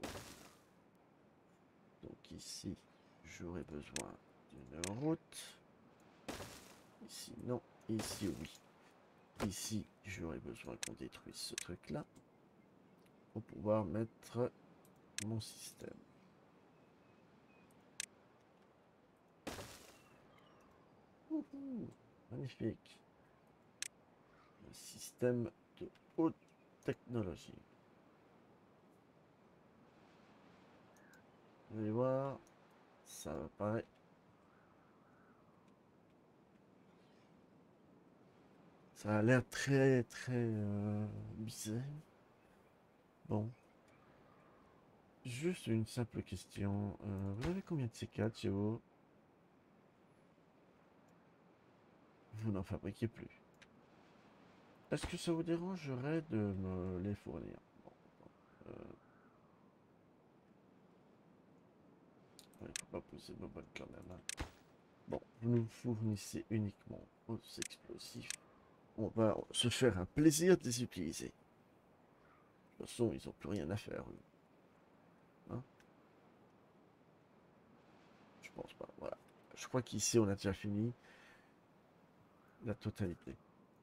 Donc ici, j'aurais besoin d'une route. Ici, non. Ici, oui. Ici, j'aurais besoin qu'on détruise ce truc-là pour pouvoir mettre mon système. Magnifique. Un système de haute technologie. Vous allez voir, ça me paraît. Ça a l'air très bizarre. Bon. Juste une simple question. Vous avez combien de C4 chez vous? Vous n'en fabriquez plus. Est-ce que ça vous dérangerait de me les fournir? Bon, il faut pas pousser Bobot quand même. Hein. Bon, vous nous fournissez uniquement aux explosifs. On va se faire un plaisir de les utiliser. De toute façon, ils n'ont plus rien à faire, eux. Hein? Je pense pas. Voilà. Je crois qu'ici, on a déjà fini la totalité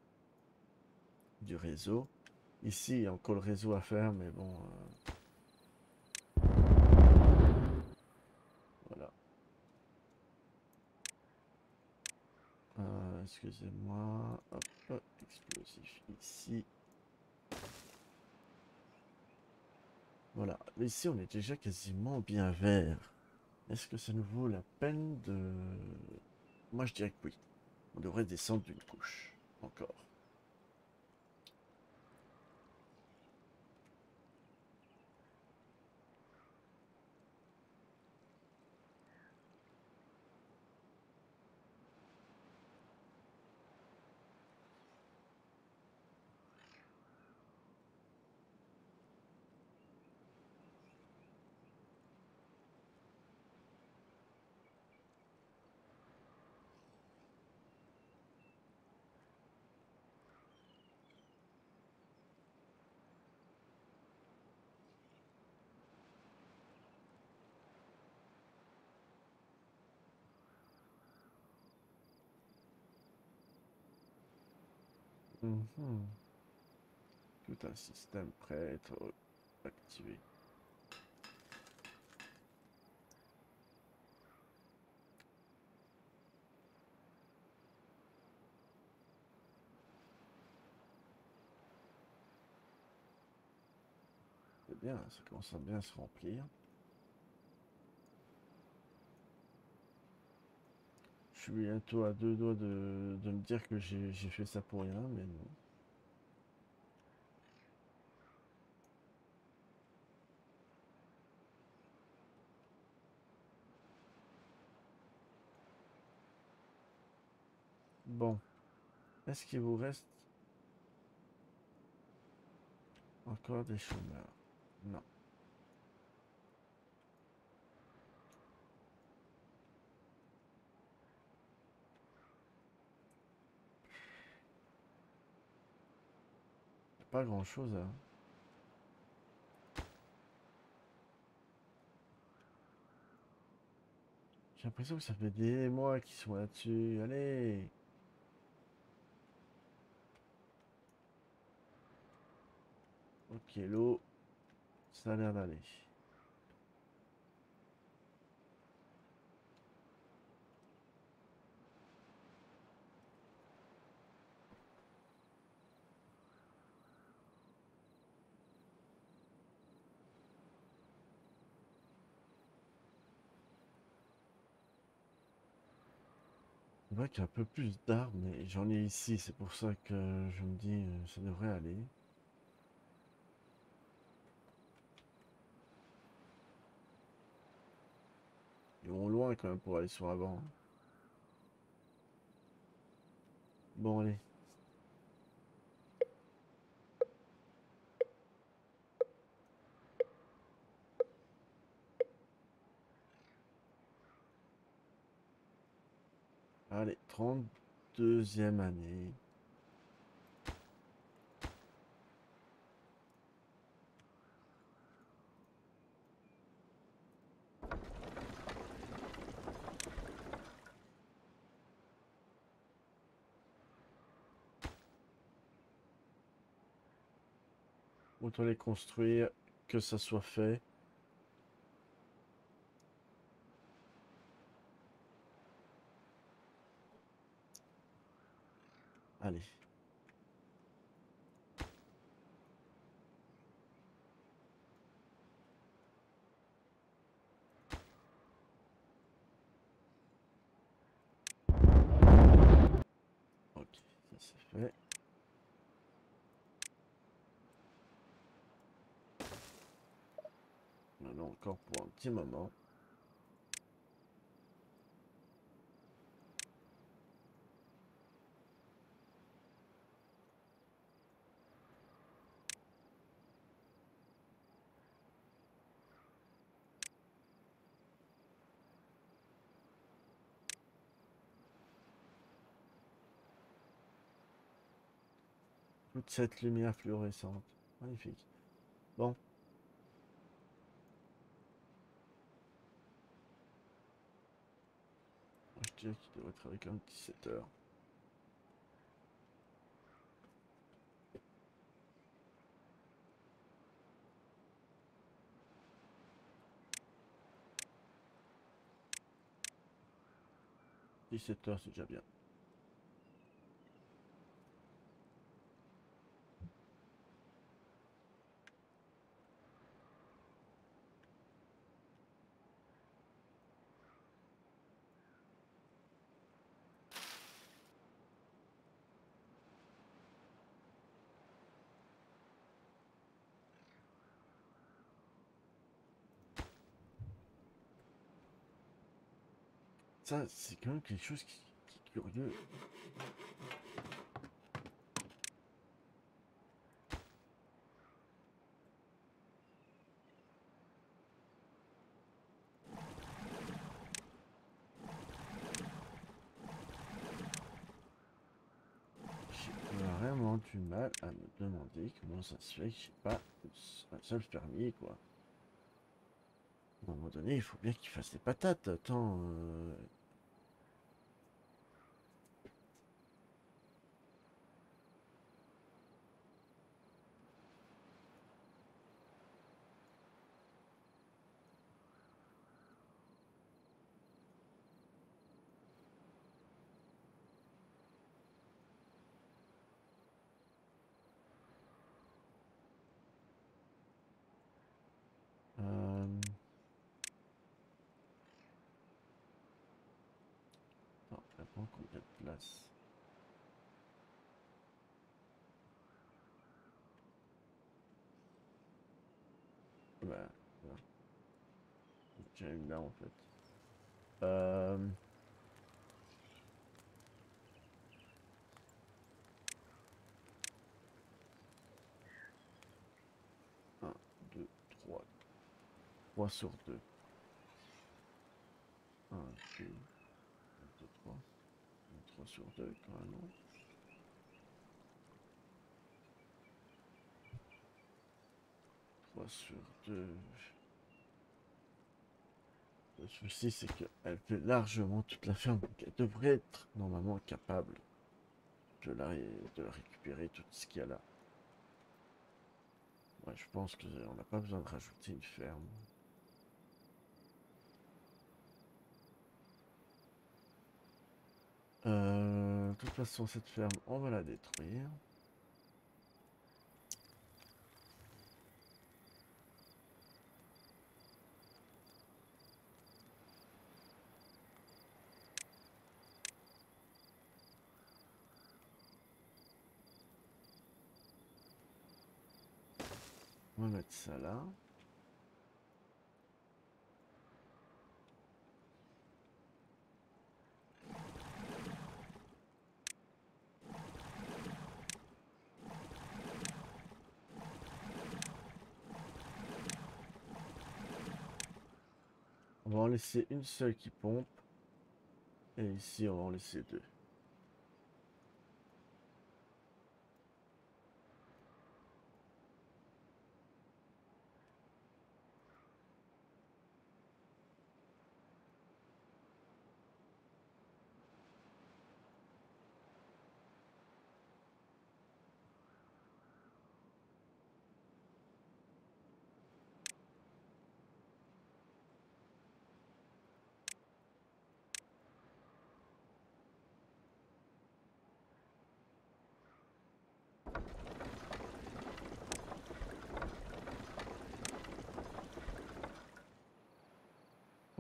du réseau. Ici, il y a encore le réseau à faire, mais bon... voilà. Excusez-moi. Hop, explosif ici. Voilà. Ici, on est déjà quasiment bien vert. Est-ce que ça nous vaut la peine de... Moi, je dirais que oui. On devrait descendre d'une couche. Encore. Mhm. Tout un système prêt à être activé. C'est bien, ça commence à bien se remplir. Je suis bientôt à deux doigts de me dire que j'ai fait ça pour rien, mais non. Bon. Est-ce qu'il vous reste encore des chômeurs? Non. Pas grand-chose, hein. J'ai l'impression que ça fait des mois qu'ils sont là-dessus. Allez! Ok, l'eau, ça a l'air d'aller. On voit qu'il y a un peu plus d'arbres, mais j'en ai ici, c'est pour ça que je me dis ça devrait aller. Ils vont loin quand même pour aller sur avant. Bon, allez. Allez, 32e année. Autant les construire, que ça soit fait. Allez. Ok, ça c'est fait. On en a encore pour un petit moment. Toute cette lumière fluorescente. Magnifique. Bon. Je dirais qu'il devrait être avec un 17h. « 17h, c'est déjà bien. Ça, c'est quand même quelque chose qui est curieux. J'ai vraiment du mal à me demander comment ça se fait que j'ai pas un seul fermier, quoi. À un moment donné, il faut bien qu'il fasse des patates. Attends, attends, ça prend combien de place? Bah, voilà. J'ai une là, en fait. Euh... 1, 2, 3. 3 sur 2. 1, 2, 2, 3. 3 sur 2, quand même, non? 3 sur 2. Le souci, c'est qu'elle fait largement toute la ferme. Donc elle devrait être normalement capable de récupérer tout ce qu'il y a là. Ouais, je pense qu'on n'a pas besoin de rajouter une ferme. De toute façon, cette ferme, on va la détruire. On va mettre ça là. On va en laisser une seule qui pompe. Et ici, on va en laisser deux.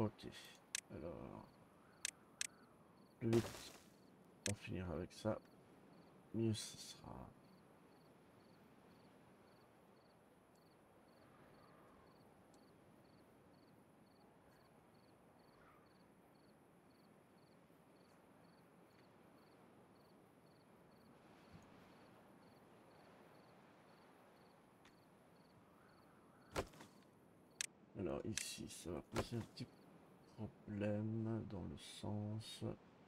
Ok. Alors, plus vite on finira avec ça, mieux ce sera. Alors ici, ça va poser un petit problème dans le sens...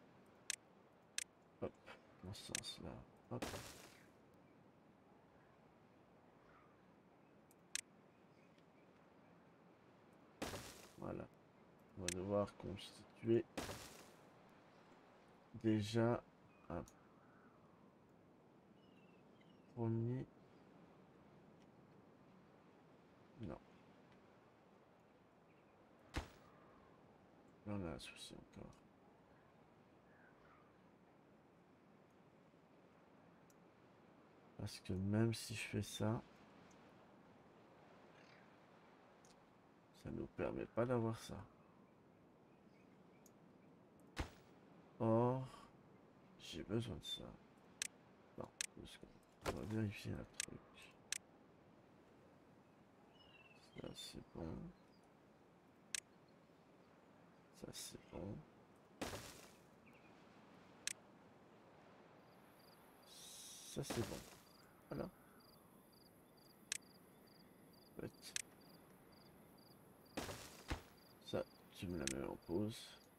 Hop, dans ce sens-là. Hop. Voilà. On va devoir constituer déjà un premier... Non. Là, on a un souci encore. Parce que même si je fais ça, ça nous permet pas d'avoir ça. Or, j'ai besoin de ça. Non, on va vérifier un truc. Ça c'est bon. Ça c'est bon. Ça c'est bon. Voilà. Ouais. Ça, tu me la mets en pause.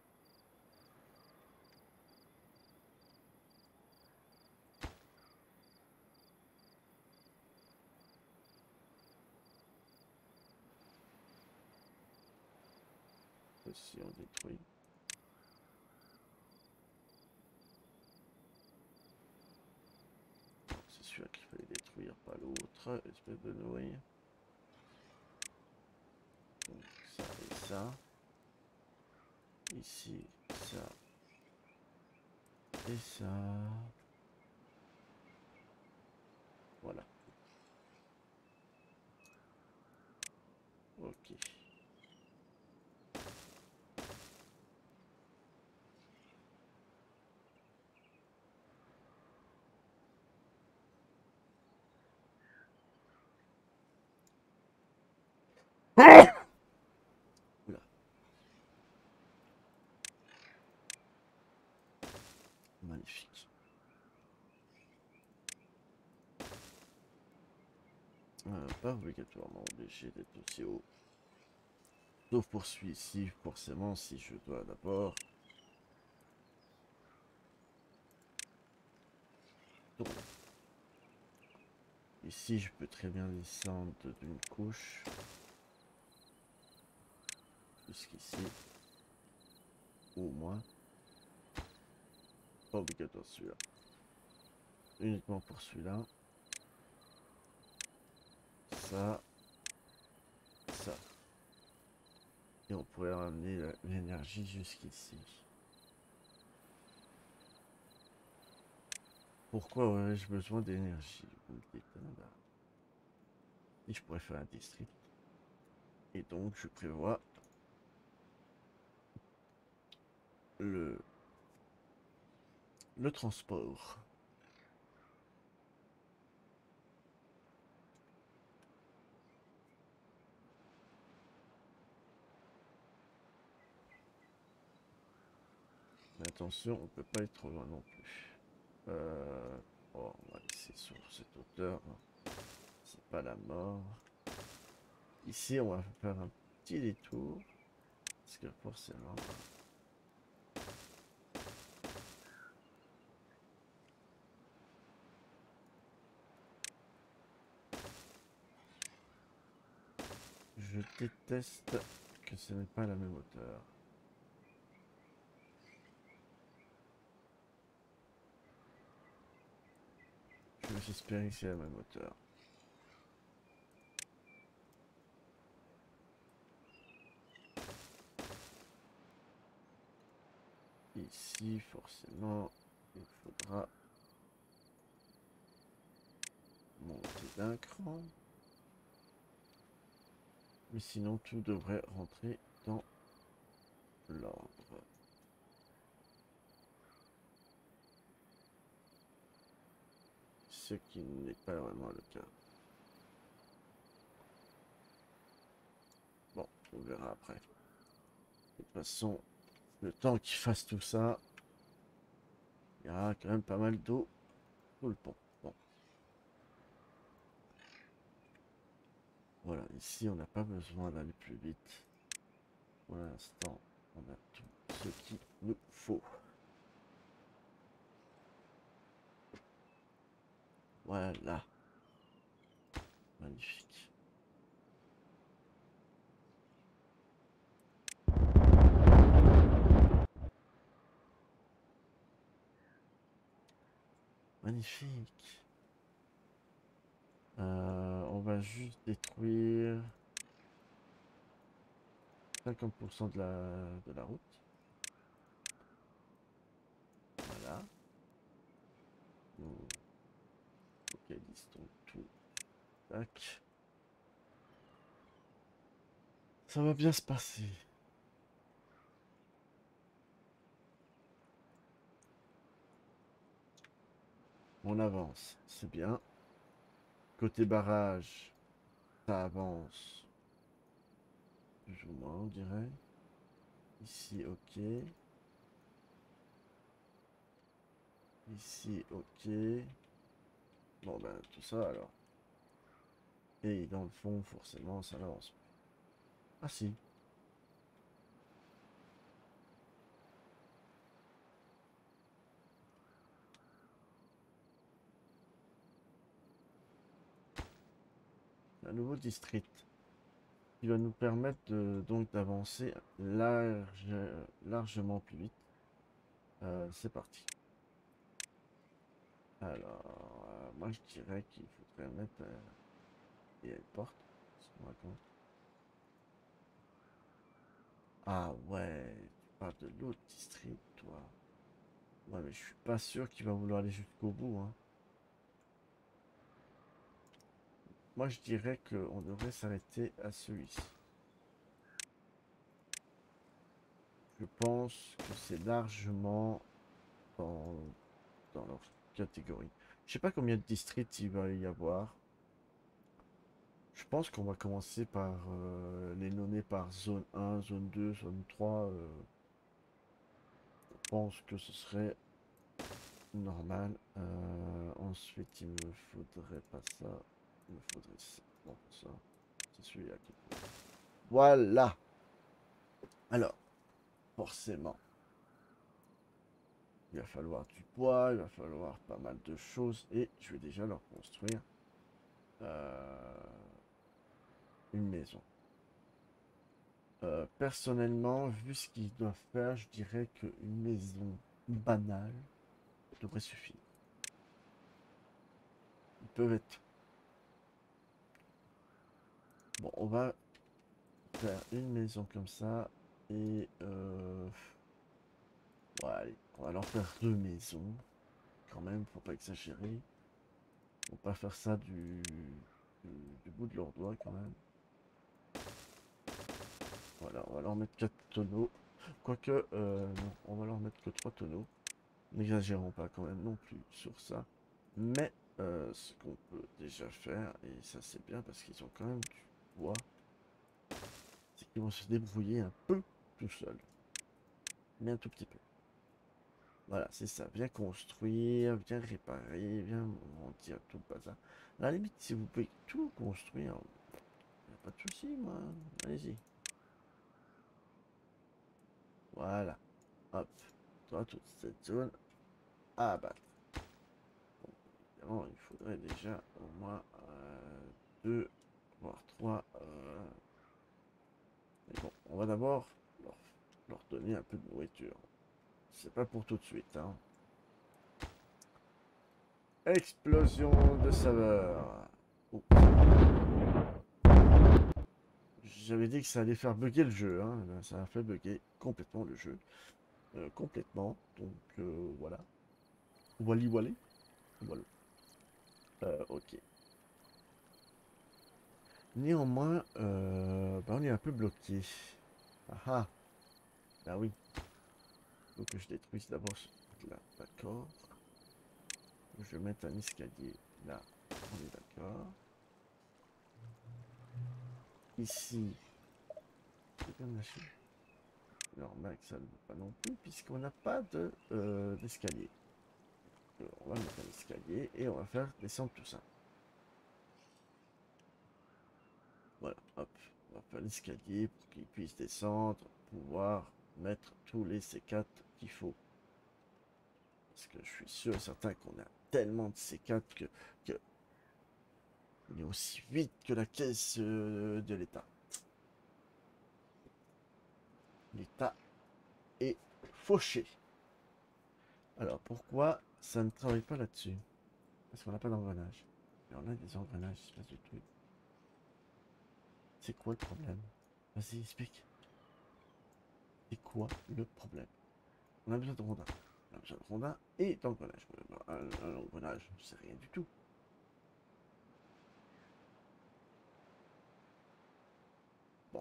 Si on détruit. C'est celui-là qu'il fallait détruire, pas l'autre, espèce de nouille. Donc ça et ça. Ici, ça. Et ça. Voilà. Ok. Oula. Magnifique. Pas obligatoirement obligé d'être aussi haut. Sauf pour celui-ci, forcément, si je dois d'abord... Donc, ici, je peux très bien descendre d'une couche. Jusqu'ici. Ou moins. Pas obligatoire celui-là. Uniquement pour celui-là. Ça. Ça. Et on pourrait ramener l'énergie jusqu'ici. Pourquoi aurais-je besoin d'énergie? Et je pourrais faire un district. Et donc je prévois le transport. Mais attention, on peut pas être trop loin non plus. Oh, on va laisser sur cette hauteur. C'est pas la mort. Ici, on va faire un petit détour. Parce que forcément... Je déteste que ce n'est pas la même hauteur. Je veux espérer que c'est la même hauteur. Ici, forcément, il faudra monter d'un cran. Mais sinon, tout devrait rentrer dans l'ordre. Ce qui n'est pas vraiment le cas. Bon, on verra après. De toute façon, le temps qu'il fasse tout ça, il y aura quand même pas mal d'eau sous le pont. Bon. Voilà, ici on n'a pas besoin d'aller plus vite. Pour l'instant, on a tout ce qu'il nous faut. Voilà. Magnifique. Magnifique. On va juste détruire 50% de la route. Voilà. Nous focalisons tout. Tac. Ça va bien se passer. On avance, c'est bien. Côté barrage, ça avance. Plus ou moins, on dirait. Ici, ok. Ici, ok. Bon, ben, tout ça, alors. Et dans le fond, forcément, ça avance. Ah, si. Un nouveau district qui va nous permettre donc d'avancer largement plus vite. C'est parti. Alors, moi je dirais qu'il faudrait mettre il y a une porte. Qu'est-ce qu'on raconte? Ah ouais, tu parles de l'autre district, toi. Ouais, mais je suis pas sûr qu'il va vouloir aller jusqu'au bout, hein. Moi je dirais qu'on devrait s'arrêter à celui-ci. Je pense que c'est largement dans, dans leur catégorie. Je sais pas combien de districts il va y avoir. Je pense qu'on va commencer par les nommer par zone 1, zone 2, zone 3. Je pense que ce serait normal. Ensuite, il me faudrait pas ça. Il me faudrait ça. Non, ça. C'est celui-là qui. Voilà. Alors, forcément, il va falloir du bois, il va falloir pas mal de choses. Et je vais déjà leur construire une maison. Personnellement, vu ce qu'ils doivent faire, je dirais qu'une maison banale devrait suffire. Ils peuvent être... Bon, on va faire une maison comme ça. Et... Ouais, allez, on va leur faire deux maisons. Quand même, faut pas exagérer. Faut pas faire ça du bout de leurs doigts quand même. Voilà, on va leur mettre 4 tonneaux. Quoique, non, on va leur mettre que 3 tonneaux. N'exagérons pas quand même non plus sur ça. Mais ce qu'on peut déjà faire, et ça c'est bien parce qu'ils ont quand même du bois, c'est qu'ils vont se débrouiller un peu tout seuls. Mais un tout petit peu. Voilà, c'est ça. Bien construire, bien réparer, bien monter tout le bazar. À la limite, si vous pouvez tout construire, y a pas de souci, moi. Allez-y. Voilà. Hop. Toi, toute cette zone à abattre. Bon, évidemment, il faudrait déjà au moins 2, voire 3. Mais bon, on va d'abord leur donner un peu de nourriture. C'est pas pour tout de suite, hein. Explosion de saveur. Oh. J'avais dit que ça allait faire bugger le jeu, hein. Ça a fait bugger complètement le jeu. Complètement. Donc voilà. Wally Wally. Voilà. Ok. Néanmoins, bah, on est un peu bloqué. Ah ah. Ah oui. Faut que je détruise d'abord ce truc-là. D'accord. Je vais mettre un escalier là. On est d'accord. Ici. C'est bien lâché. Normal que ça ne veut pas non plus, puisqu'on n'a pas d'escalier. On va mettre un escalier et on va faire descendre tout ça. Voilà, hop. On va faire l'escalier pour qu'il puisse descendre, pouvoir mettre tous les C4 qu'il faut. Parce que je suis sûr et certain qu'on a tellement de C4 que on est aussi vite que la caisse de l'État. L'État est fauché. Alors pourquoi ça ne travaille pas là-dessus? Parce qu'on n'a pas d'engrenage. Et on a des engrenages, espèce de truc. C'est quoi le problème? Vas-y, explique. C'est quoi le problème? On a besoin de rondins. On a besoin de rondins et d'engrenages. Un engrenage, c'est rien du tout. Bon.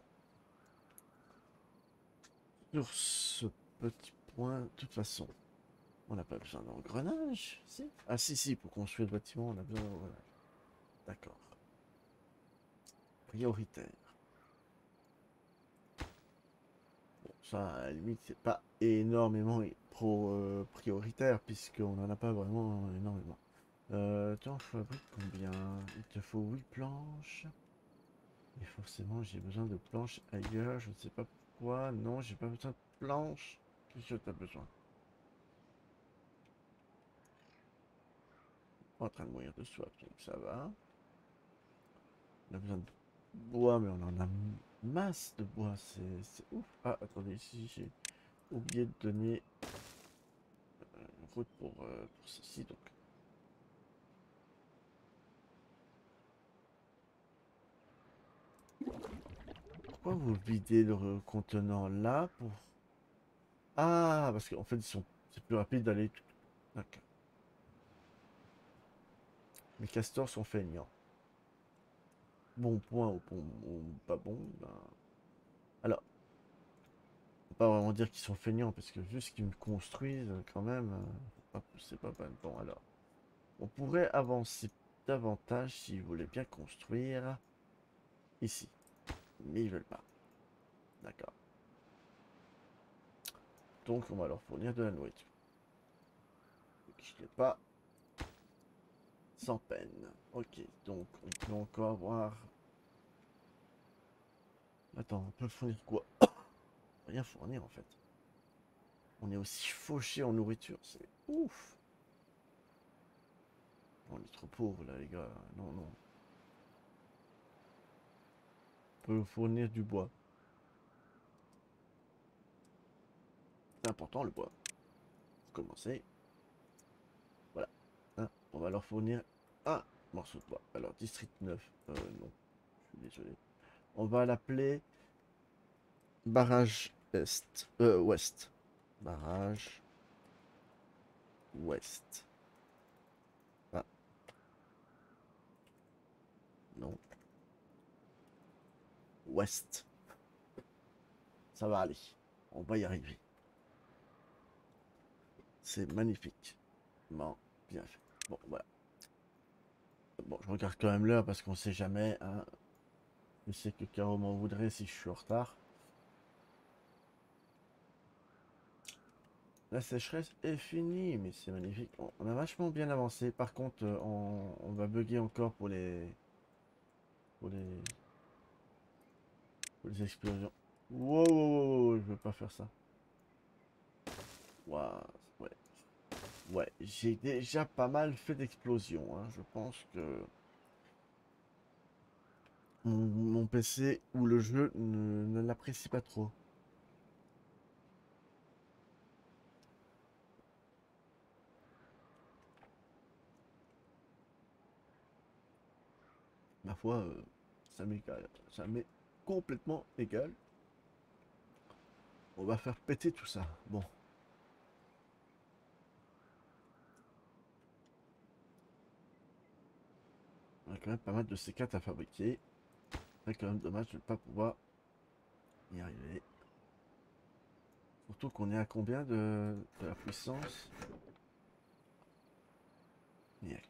Sur ce petit point, de toute façon, on n'a pas besoin d'engrenage. Si. Ah si, pour construire le bâtiment, on a besoin d'engrenage. D'accord. Prioritaire. Bon, ça, à la limite, c'est pas énormément prioritaire, puisqu'on n'en a pas vraiment énormément. Tu en fabriques combien? Il te faut 8 planches. Et forcément, j'ai besoin de planches ailleurs. Je ne sais pas pourquoi. Non, j'ai pas besoin de planches. Qu'est-ce que tu as besoin? En train de mourir de soif, donc ça va. On a besoin de bois, mais on en a masse de bois. C'est ouf. Ah, attendez, si j'ai oublié de donner une route pour ceci, donc. Pourquoi vous videz le contenant là pour... Ah, parce qu'en fait, c'est plus rapide d'aller... D'accord. Les castors sont feignants. Bon point ou pas bon, ben... Alors, faut pas vraiment dire qu'ils sont feignants, parce que vu ce qu'ils me construisent, quand même, c'est pas mal. Bon, alors, on pourrait avancer davantage s'ils voulaient bien construire ici. Mais ils veulent pas. D'accord. Donc, on va leur fournir de la nourriture. Je l'ai pas. Sans peine. Ok, donc on peut encore avoir... Attends, on peut fournir quoi? Rien fournir en fait. On est aussi fauché en nourriture, c'est ouf. On est trop pauvres là les gars, non, non. On peut fournir du bois. C'est important le bois. Pour commencer. Voilà. Hein, on va leur fournir un morceau de bois. Alors, district 9. Non, je suis désolé. On va l'appeler barrage est. Ouest. Barrage ouest. Ah, non. Ouest. Ça va aller. On va y arriver. C'est magnifique. Bon, bien fait. Bon, voilà. Bon, je regarde quand même l'heure parce qu'on sait jamais. Hein. Je sais que Caro m'en voudrait si je suis en retard. La sécheresse est finie, mais c'est magnifique. On a vachement bien avancé. Par contre, on va bugger encore pour les, pour les explosions. Wow, wow, wow, wow, je veux pas faire ça. Waouh, ouais. Ouais, j'ai déjà pas mal fait d'explosions. Hein. Je pense que mon PC ou le jeu ne l'apprécie pas trop. Ma foi, ça m'est égal. Ça m'est complètement égal. On va faire péter tout ça. Bon. On a quand même pas mal de C4 à fabriquer. C'est quand même dommage de ne pas pouvoir y arriver. surtout qu'on est à combien de la puissance? Il y a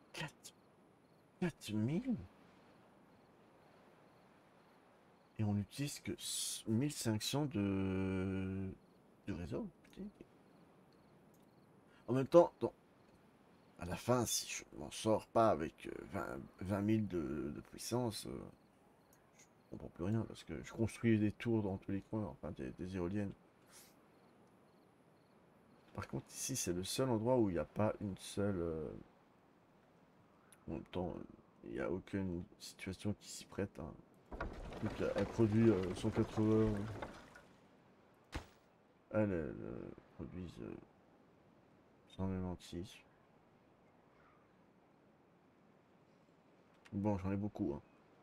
4000 et on n'utilise que 1500 de réseau. Putain. En même temps, à la fin, si je m'en sors pas avec 20 000 de puissance, je comprends plus rien parce que je construis des tours dans tous les coins, enfin des éoliennes. Par contre, ici, c'est le seul endroit où il n'y a pas une seule. En même temps, il n'y a aucune situation qui s'y prête. Hein. Donc, elle produit 180. Elles produisent 196. Bon, j'en ai beaucoup. Hein.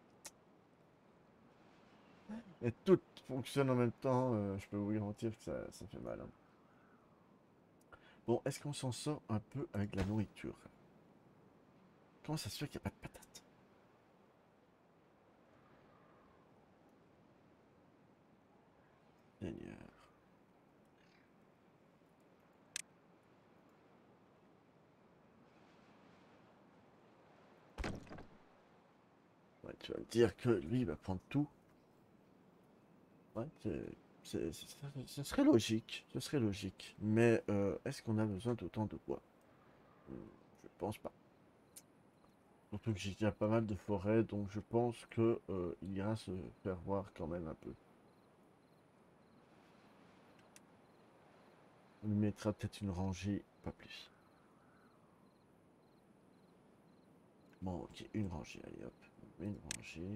Et toutes fonctionnent en même temps. Je peux vous garantir que ça fait mal. Hein. Bon, est-ce qu'on s'en sort un peu avec la nourriture? Comment ça se fait qu'il n'y a pas de patates? Seigneur. Ouais, tu vas me dire que lui, il va prendre tout. Ouais, ce serait logique. Ce serait logique. Mais est-ce qu'on a besoin d'autant de bois? Je pense pas. Surtout que j'ai déjà pas mal de forêts, donc je pense que il ira se faire voir quand même un peu. On lui mettra peut-être une rangée, pas plus. Bon, ok, une rangée, allez hop. On met une rangée.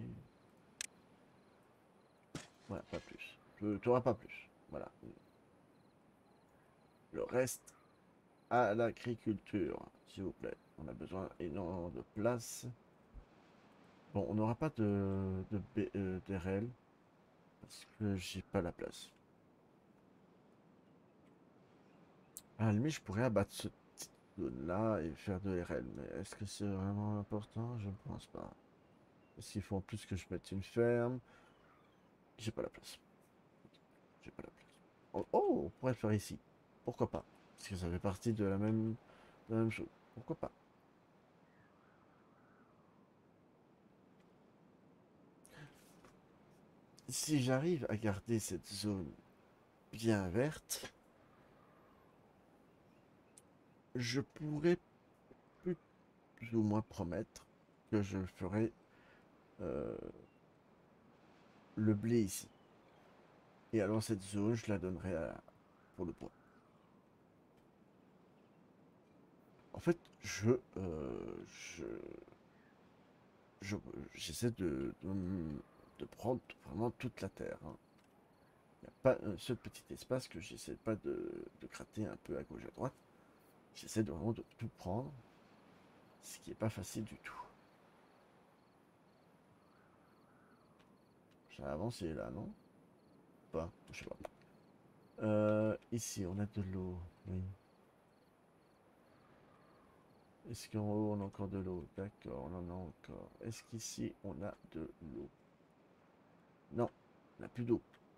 Voilà, pas plus. Tu auras pas plus. Voilà. Le reste à l'agriculture, s'il vous plaît. On a besoin énormément de place. Bon, on n'aura pas d'RL parce que j'ai pas la place. À la limite, je pourrais abattre ce petit zone-là et faire de RL, mais est-ce que c'est vraiment important? Je ne pense pas. Est-ce qu'il faut en plus que je mette une ferme? J'ai pas la place. J'ai pas la place. Oh, oh, on pourrait le faire ici. Pourquoi pas? Parce que ça fait partie de la même chose. Pourquoi pas? Si j'arrive à garder cette zone bien verte, je pourrais plus ou moins promettre que je ferai euh, le blé ici. Et alors cette zone, je la donnerai pour le bois. En fait, je, je- j'essaie de prendre vraiment toute la terre. Hein. Il n'y a pas un seul petit espace que j'essaie pas de gratter un peu à gauche à droite. J'essaie vraiment de tout prendre, ce qui n'est pas facile du tout. J'ai avancé là, non? Pas, je sais pas. Ici, on a de l'eau. Oui. Est-ce qu'en haut, on a encore de l'eau? D'accord, on en a encore. Est-ce qu'ici, on a de l'eau? Non, on n'a plus d'eau.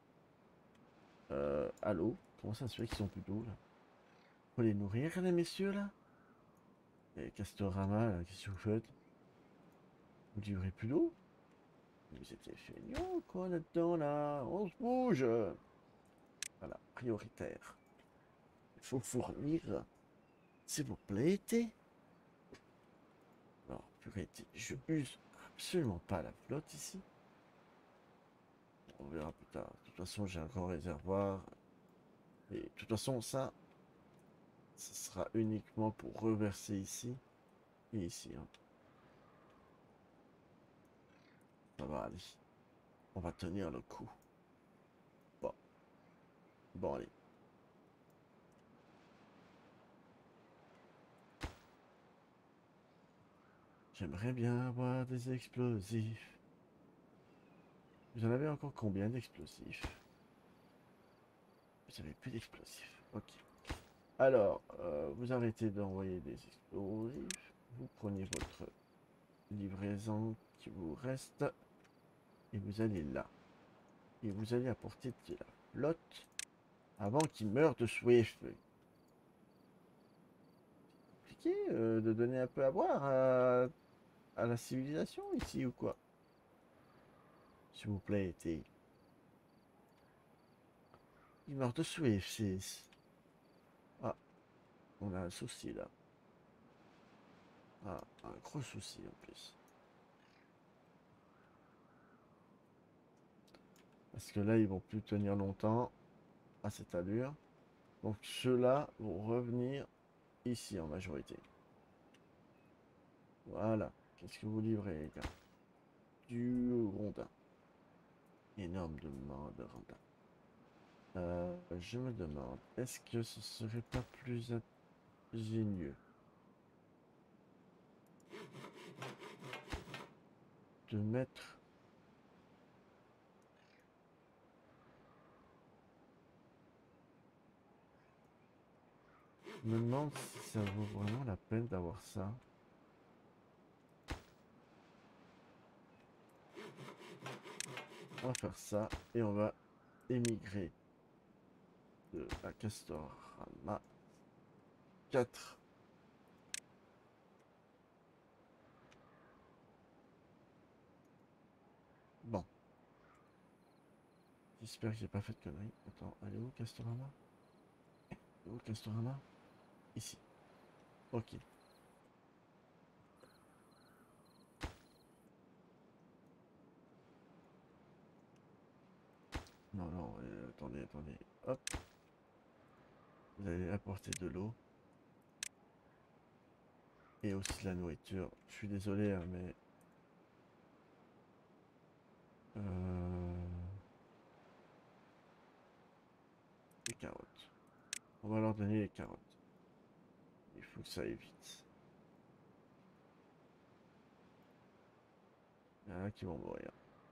Allô? Comment ça se fait qu'ils sont plus d'eau, là? Faut les nourrir, les messieurs, là? Et Castorama, là, qu'est-ce que vous faites? Vous livrez plus d'eau? Vous étiez feignants, quoi, là-dedans, là? On se bouge! Voilà, prioritaire. Il faut fournir, s'il vous plaît. Alors, purée, je use absolument pas la flotte ici. On verra plus tard. De toute façon, j'ai un grand réservoir. Et de toute façon, ça sera uniquement pour reverser ici et ici. Hein. Ça va aller. On va tenir le coup. Bon. Bon, allez. J'aimerais bien avoir des explosifs. Vous en avez encore combien d'explosifs? Vous avez plus d'explosifs. Ok. Alors, vous arrêtez d'envoyer des explosifs. Vous prenez votre livraison qui vous reste. Et vous allez là. Et vous allez apporter de la flotte. avant qu'il meure de soif. Compliqué de donner un peu à boire à la civilisation ici ou quoi? S'il vous plaît, t'es... Il meurt de soif, c'est... Ah, on a un souci là. Ah, un gros souci en plus. Parce que là, ils vont plus tenir longtemps à cette allure. Donc ceux-là vont revenir ici en majorité. Voilà. Qu'est-ce que vous livrez, les gars? Du rondin. Énorme demande de rondin. Je me demande, est-ce que ce serait pas plus ingénieux de mettre... Je me demande si ça vaut vraiment la peine d'avoir ça. On va faire ça et on va émigrer de la Castorama 4. Bon. J'espère que j'ai pas fait de conneries. Attends, elle est où Castorama? Elle est où Castorama? Ici. Ok. Non, non, attendez, attendez. Hop. Vous allez apporter de l'eau. Et aussi de la nourriture. Je suis désolé, hein, mais... Les carottes. On va leur donner les carottes. Il faut que ça aille vite. Il y en a qui vont mourir.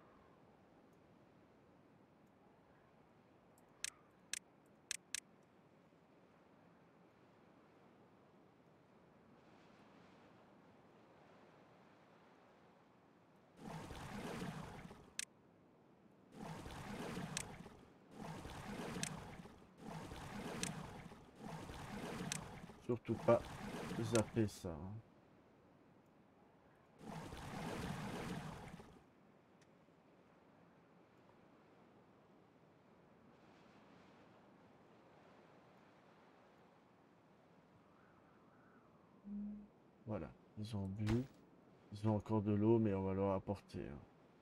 Surtout pas zapper ça, hein. Voilà, ils ont bu. Ils ont encore de l'eau, mais on va leur apporter, hein.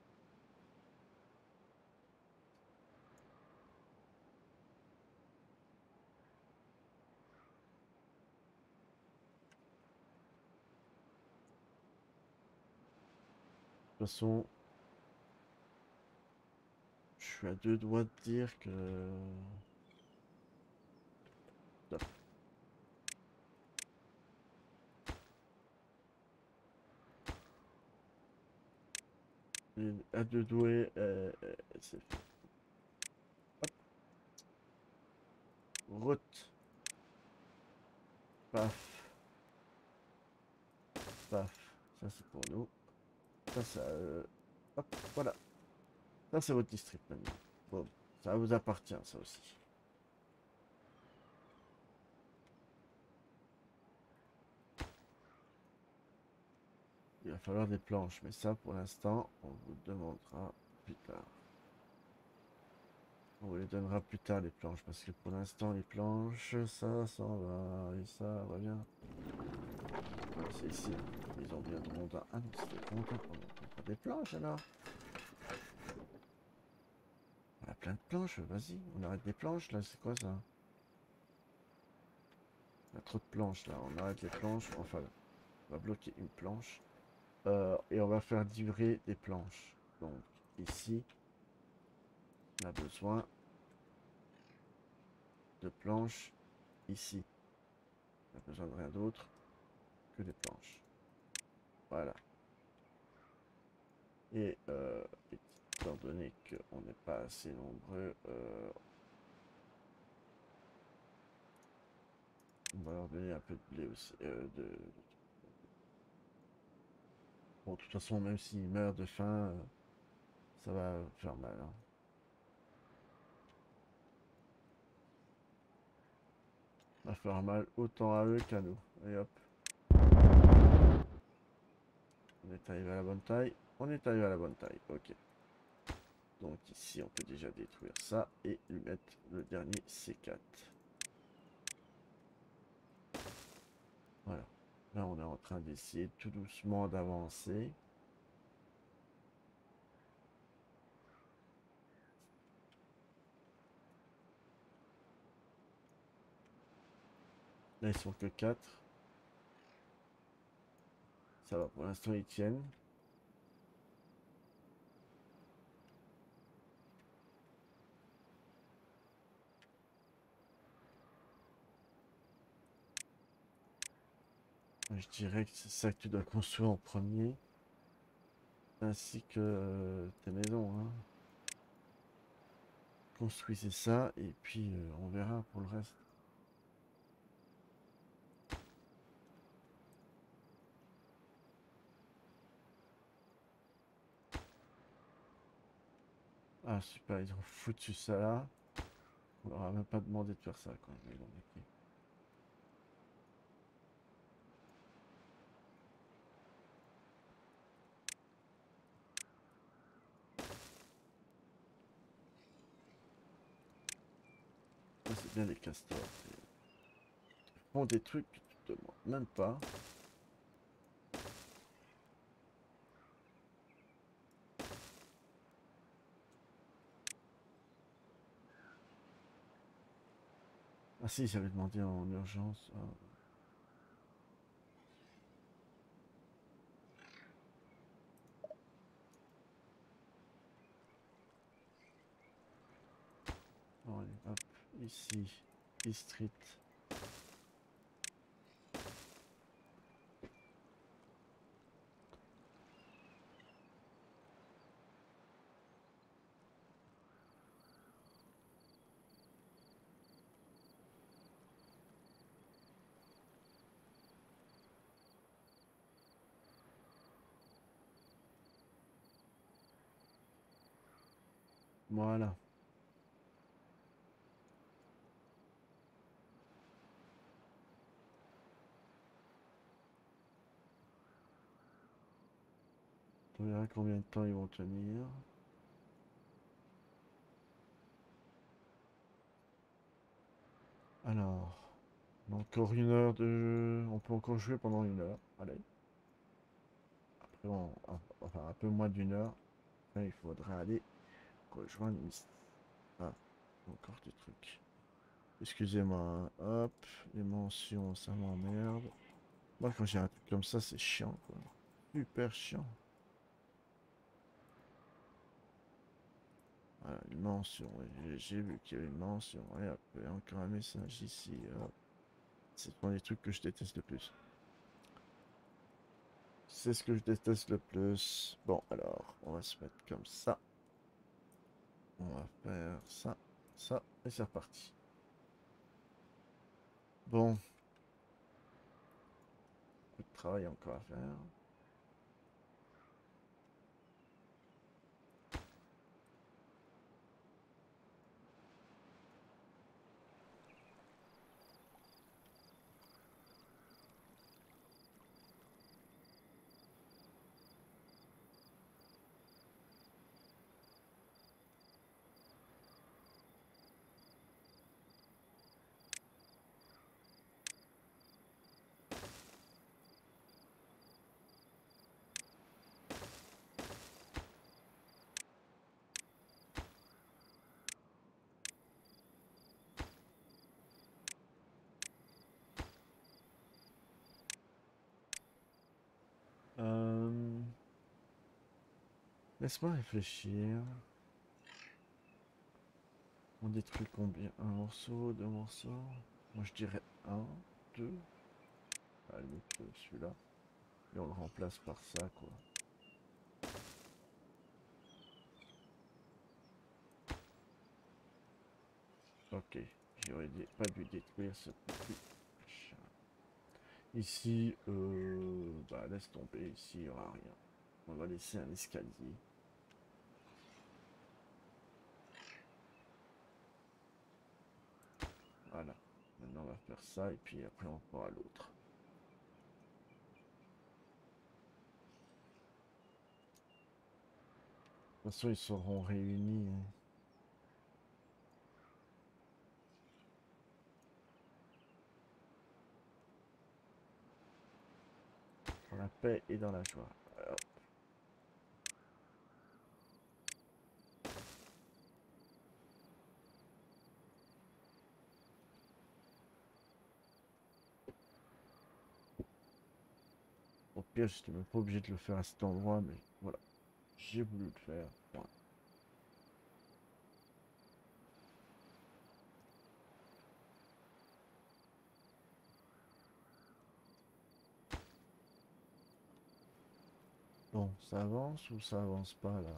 De toute façon, je suis à deux doigts de dire que... Stop. À deux doigts, c'est fait. Hop. Route. Paf. Paf. Ça c'est pour nous. Ça, hop, voilà. Ça c'est votre district maintenant. Bon, ça vous appartient ça aussi. Il va falloir des planches, mais ça pour l'instant, on vous demandera plus tard. On vous les donnera plus tard les planches, parce que pour l'instant les planches, ça s'en va, et ça revient. C'est ici, ils ont bien de rondin. Ah non, c'était rondin, on a des planches alors. On a plein de planches, vas-y, on arrête des planches là, c'est quoi ça? On a trop de planches là, on arrête les planches, enfin, on va bloquer une planche. Et on va faire livrer des planches. Donc ici, on a besoin de planches ici. On a besoin de rien d'autre que des planches. Voilà. Et étant donné qu'on n'est pas assez nombreux, on va leur donner un peu de blé aussi. Bon, de toute façon, même s'ils meurent de faim, ça va faire mal, hein. va faire mal autant à eux qu'à nous. Et hop. On est arrivé à la bonne taille. On est arrivé à la bonne taille. Ok. Donc ici, on peut déjà détruire ça et lui mettre le dernier C4. Voilà. Là, on est en train d'essayer tout doucement d'avancer. Là, ils sont que 4. Ça va, pour l'instant, ils tiennent. Je dirais que c'est ça que tu dois construire en premier. Ainsi que tes maisons. Hein. Construisez ça et puis on verra pour le reste. Ah super, ils ont foutu ça là. On leur a même pas demandé de faire ça quoi. Mais bon, ok. Ça, c'est bien les castors. Ils font des trucs que tu te demandes même pas. Ah si, j'avais demandé en urgence. Ah. Bon, allez, hop, ici, district. Voilà. On verra combien de temps ils vont tenir. Alors, encore 1 heure de... On peut encore jouer pendant 1 heure. Allez. Après, enfin, un peu moins d'1 heure. Après, il faudra aller rejoindre Ah, encore des trucs. Excusez-moi. Hein. Hop, les mentions, ça m'emmerde. Moi, quand j'ai un truc comme ça, c'est chiant, quoi. Super chiant. Voilà, une mention. J'ai vu qu'il y avait une mention. Et hop, il y a encore un message ici. C'est pour les trucs que je déteste le plus. C'est ce que je déteste le plus. Bon, alors, on va se mettre comme ça. On va faire ça, ça, et c'est reparti. Bon. Beaucoup de travail encore à faire. Laisse-moi réfléchir. On détruit combien? Un morceau, 2 morceaux? Moi je dirais 1, 2. À la limite, celui-là. Et on le remplace par ça, quoi. Ok. J'aurais pas dû détruire ce petit machin. Ici, bah laisse tomber. Ici, il n'y aura rien. On va laisser un escalier. Voilà. Maintenant, on va faire ça et puis après, on fera l'autre. De toute façon, ils seront réunis. Dans la paix et dans la joie. Alors, au pire, je n'étais même pas obligé de le faire à cet endroit, mais voilà. J'ai voulu le faire. Voilà. Bon, ça avance ou ça avance pas là?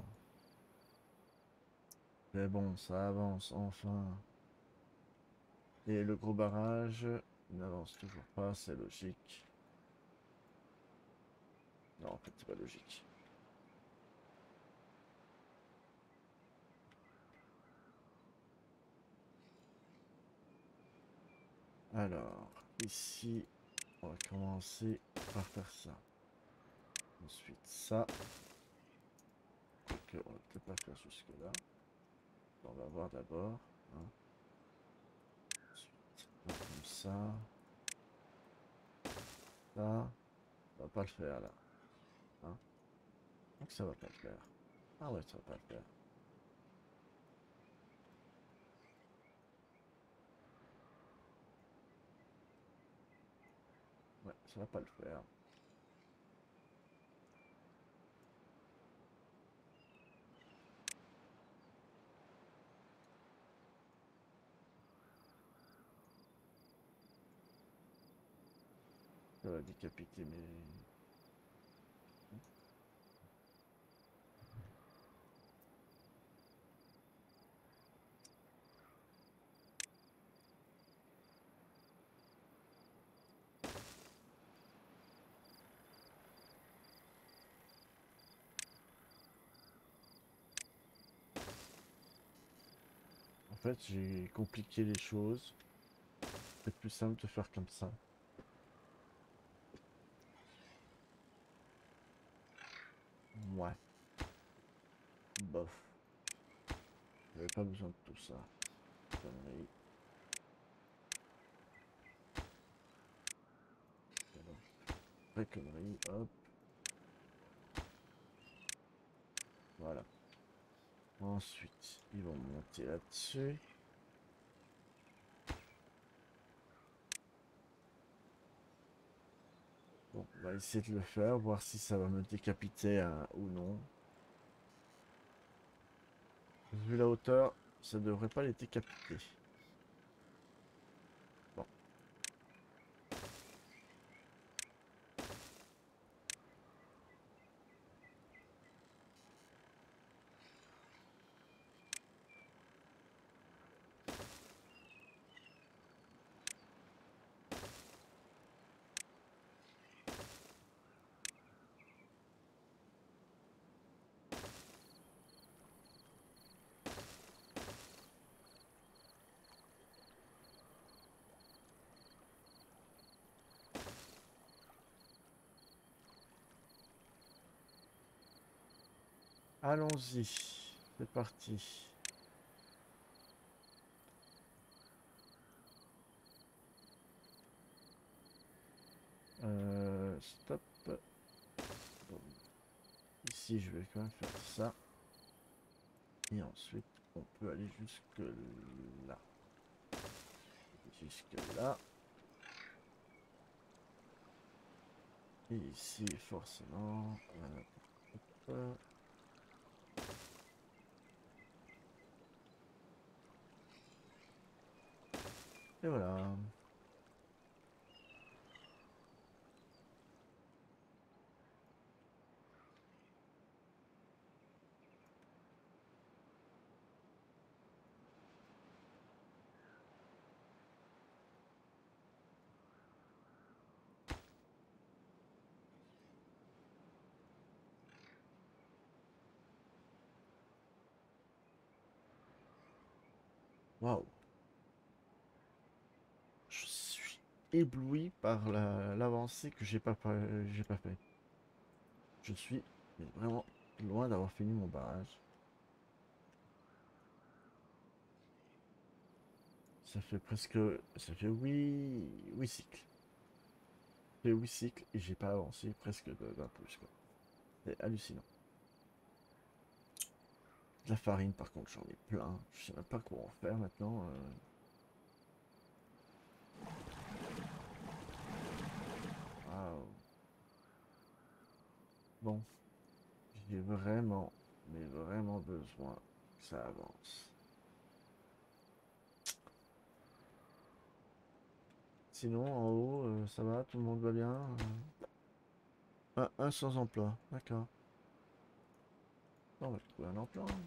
Mais bon, ça avance enfin. Et le gros barrage n'avance toujours pas, c'est logique. Non, en fait, c'est pas logique. Alors, ici, on va commencer par faire ça. Ensuite, ça. Donc, on va peut-être pas faire jusque-là. On va voir d'abord. Hein. Ensuite, comme ça. Ça. Ça va pas le faire là. Hein. Donc ça va pas le faire. Ah ouais, ça va pas le faire. Ouais, ça va pas le faire. Ça va décapiter mes... En fait, j'ai compliqué les choses. C'est plus simple de faire comme ça. Ouais. Bof. J'avais pas besoin de tout ça. Connerie. Vraie connerie. Hop. Voilà. Ensuite, ils vont monter là-dessus. Bon, on va essayer de le faire, voir si ça va me décapiter ou non. Vu la hauteur, ça devrait pas les décapiter. Bon. Allons-y. C'est parti. Stop. Bon. Ici, je vais quand même faire ça. Et ensuite, on peut aller jusque là. Jusque là. Et ici, forcément. Hop. Et voilà. Waouh. ébloui par l'avancée que j'ai pas fait. Je suis mais vraiment loin d'avoir fini mon barrage. Ça fait presque... Ça fait 8 cycles. Ça fait 8 cycles et j'ai pas avancé presque d'un pouce, quoi. C'est hallucinant. De la farine, par contre, j'en ai plein. Je sais même pas quoi en faire maintenant. Waouh. Bon, j'ai vraiment, mais vraiment besoin que ça avance. Sinon, en haut, ça va, tout le monde va bien. Un sans emploi, d'accord. Bon, on va trouver un emploi, hein.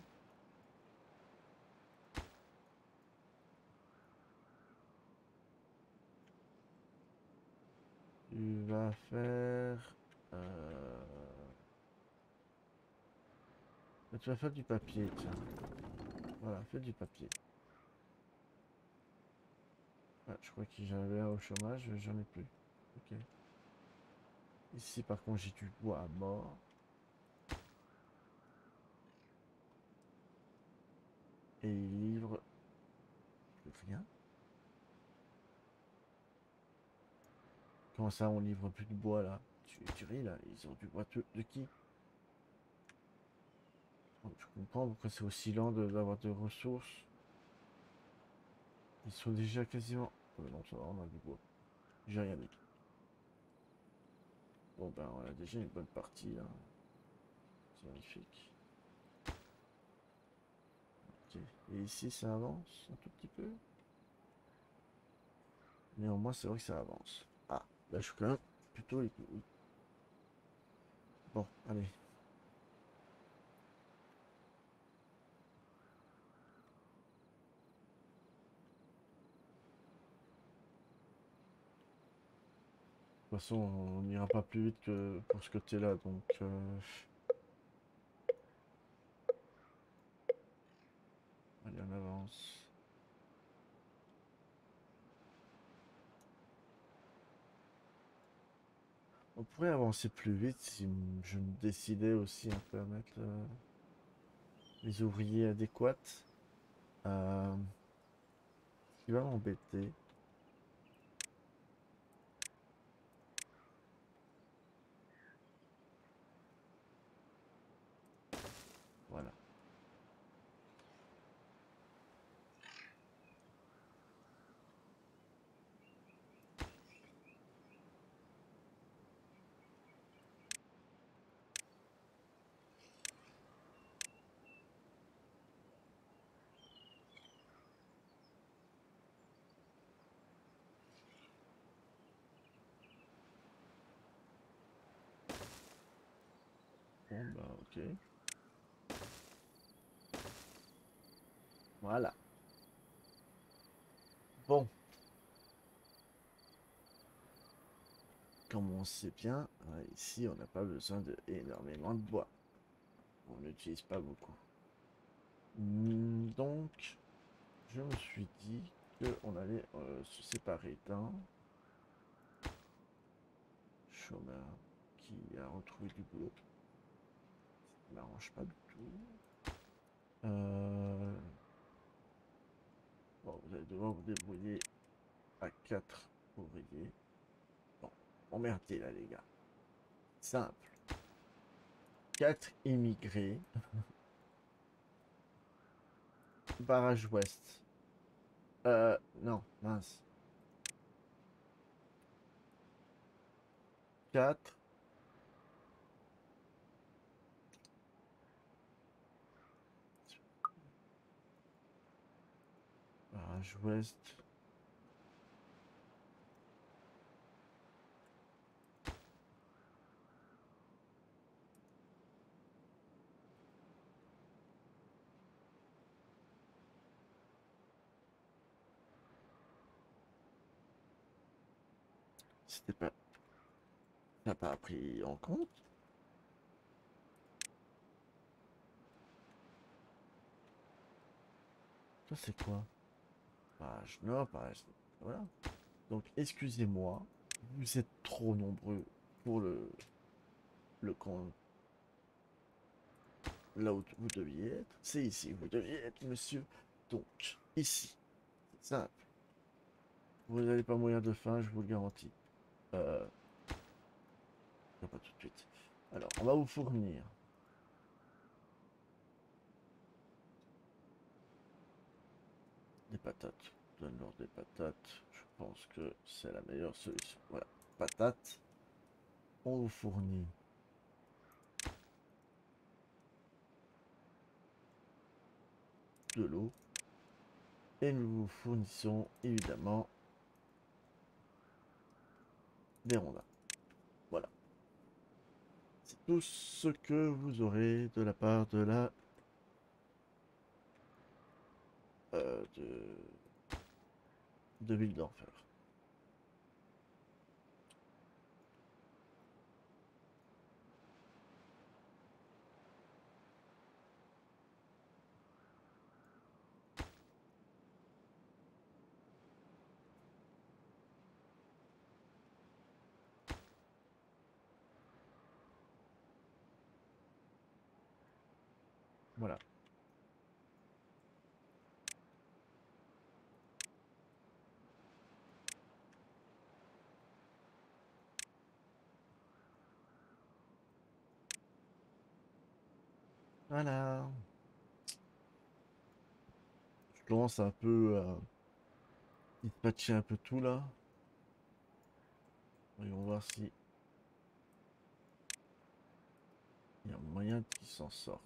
Tu vas faire... Tu vas faire du papier, tiens. Voilà, fais du papier. Ah, je crois que j'en avais un au chômage, j'en ai plus. Ok. Ici, par contre, j'ai du bois à mort. Et il livre plus rien. Comment ça, on livre plus de bois là? Tu ris là? Ils ont du bois de qui? Oh, je comprends pourquoi c'est aussi lent d'avoir de ressources. Ils sont déjà quasiment... Oh, non, ça va, on a du bois. J'ai rien dit. Bon ben, on a déjà une bonne partie là. C'est magnifique. Ok. Et ici, ça avance un tout petit peu. Néanmoins, c'est vrai que ça avance. Ah, là, je suis quand même plutôt... Oui. Bon, allez. De toute façon, on n'ira pas plus vite que pour ce côté-là, donc... Allez, on avance. On pourrait avancer plus vite si je me décidais aussi un peu à mettre les ouvriers adéquats. Ce qui va m'embêter. Voilà. Bon, bah, ok. Voilà. Bon, comme on sait bien, ici, on n'a pas besoin de énormément de bois. On n'utilise pas beaucoup. Donc, je me suis dit qu'on allait se séparer d'un chômeur qui a retrouvé du boulot. Ça ne m'arrange pas du tout. Bon, vous allez devoir vous débrouiller à 4 ouvriers. Bon, emmerdez là, les gars. Simple. 4 immigrés. Barrage ouest. Non, mince. 4. Barrage ouest. C'était pas... T'as pas pris en compte? Ça, c'est quoi? Barrage nord, barrage... Voilà. Donc excusez-moi, vous êtes trop nombreux pour le camp là où vous deviez être. C'est ici que vous deviez être, monsieur. Donc, ici, c'est simple. Vous n'avez pas mourir de faim, je vous le garantis. Non, pas tout de suite. Alors, on va vous fournir des patates. Donne-leur des patates. Je pense que c'est la meilleure solution. Voilà, patates. On vous fournit de l'eau. Et nous vous fournissons évidemment des rondins. Voilà. C'est tout ce que vous aurez de la part de la de Ville d'Enfer. Voilà. Voilà. Je commence un peu à dispatcher un peu tout là. Voyons voir si il y a moyen qu'ils s'en sortent.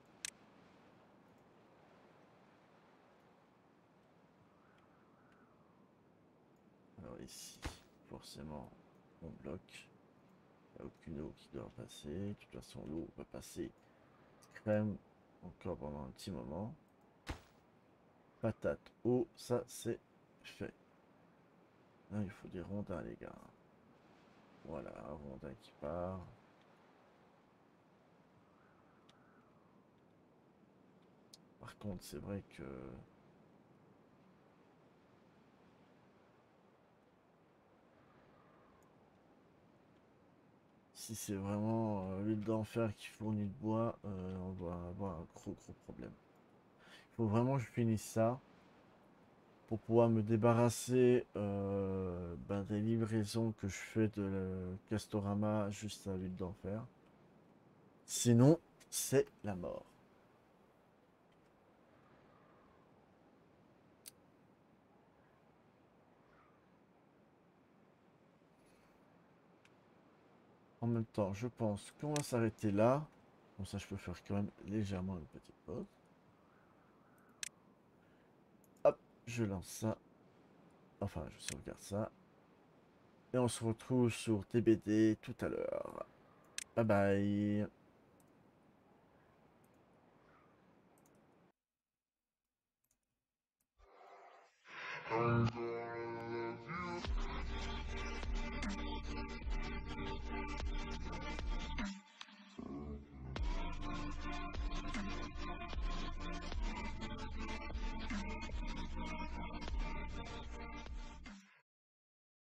Alors ici, forcément, on bloque. Il n'y a aucune eau qui doit passer. De toute façon, l'eau va passer crème encore pendant un petit moment. Patate, eau, ça c'est fait. Là, il faut des rondins, les gars. Voilà, un rondin qui part. Par contre, c'est vrai que si c'est vraiment l'huile d'enfer qui fournit le bois, on va avoir un gros problème. Il faut vraiment que je finisse ça pour pouvoir me débarrasser des livraisons que je fais de Castorama juste à l'huile d'enfer. Sinon, c'est la mort. En même temps, je pense qu'on va s'arrêter là. Comme ça, je peux faire quand même légèrement une petite pause. Hop, je lance ça. Enfin, je sauvegarde ça. Et on se retrouve sur TBD tout à l'heure. Bye bye.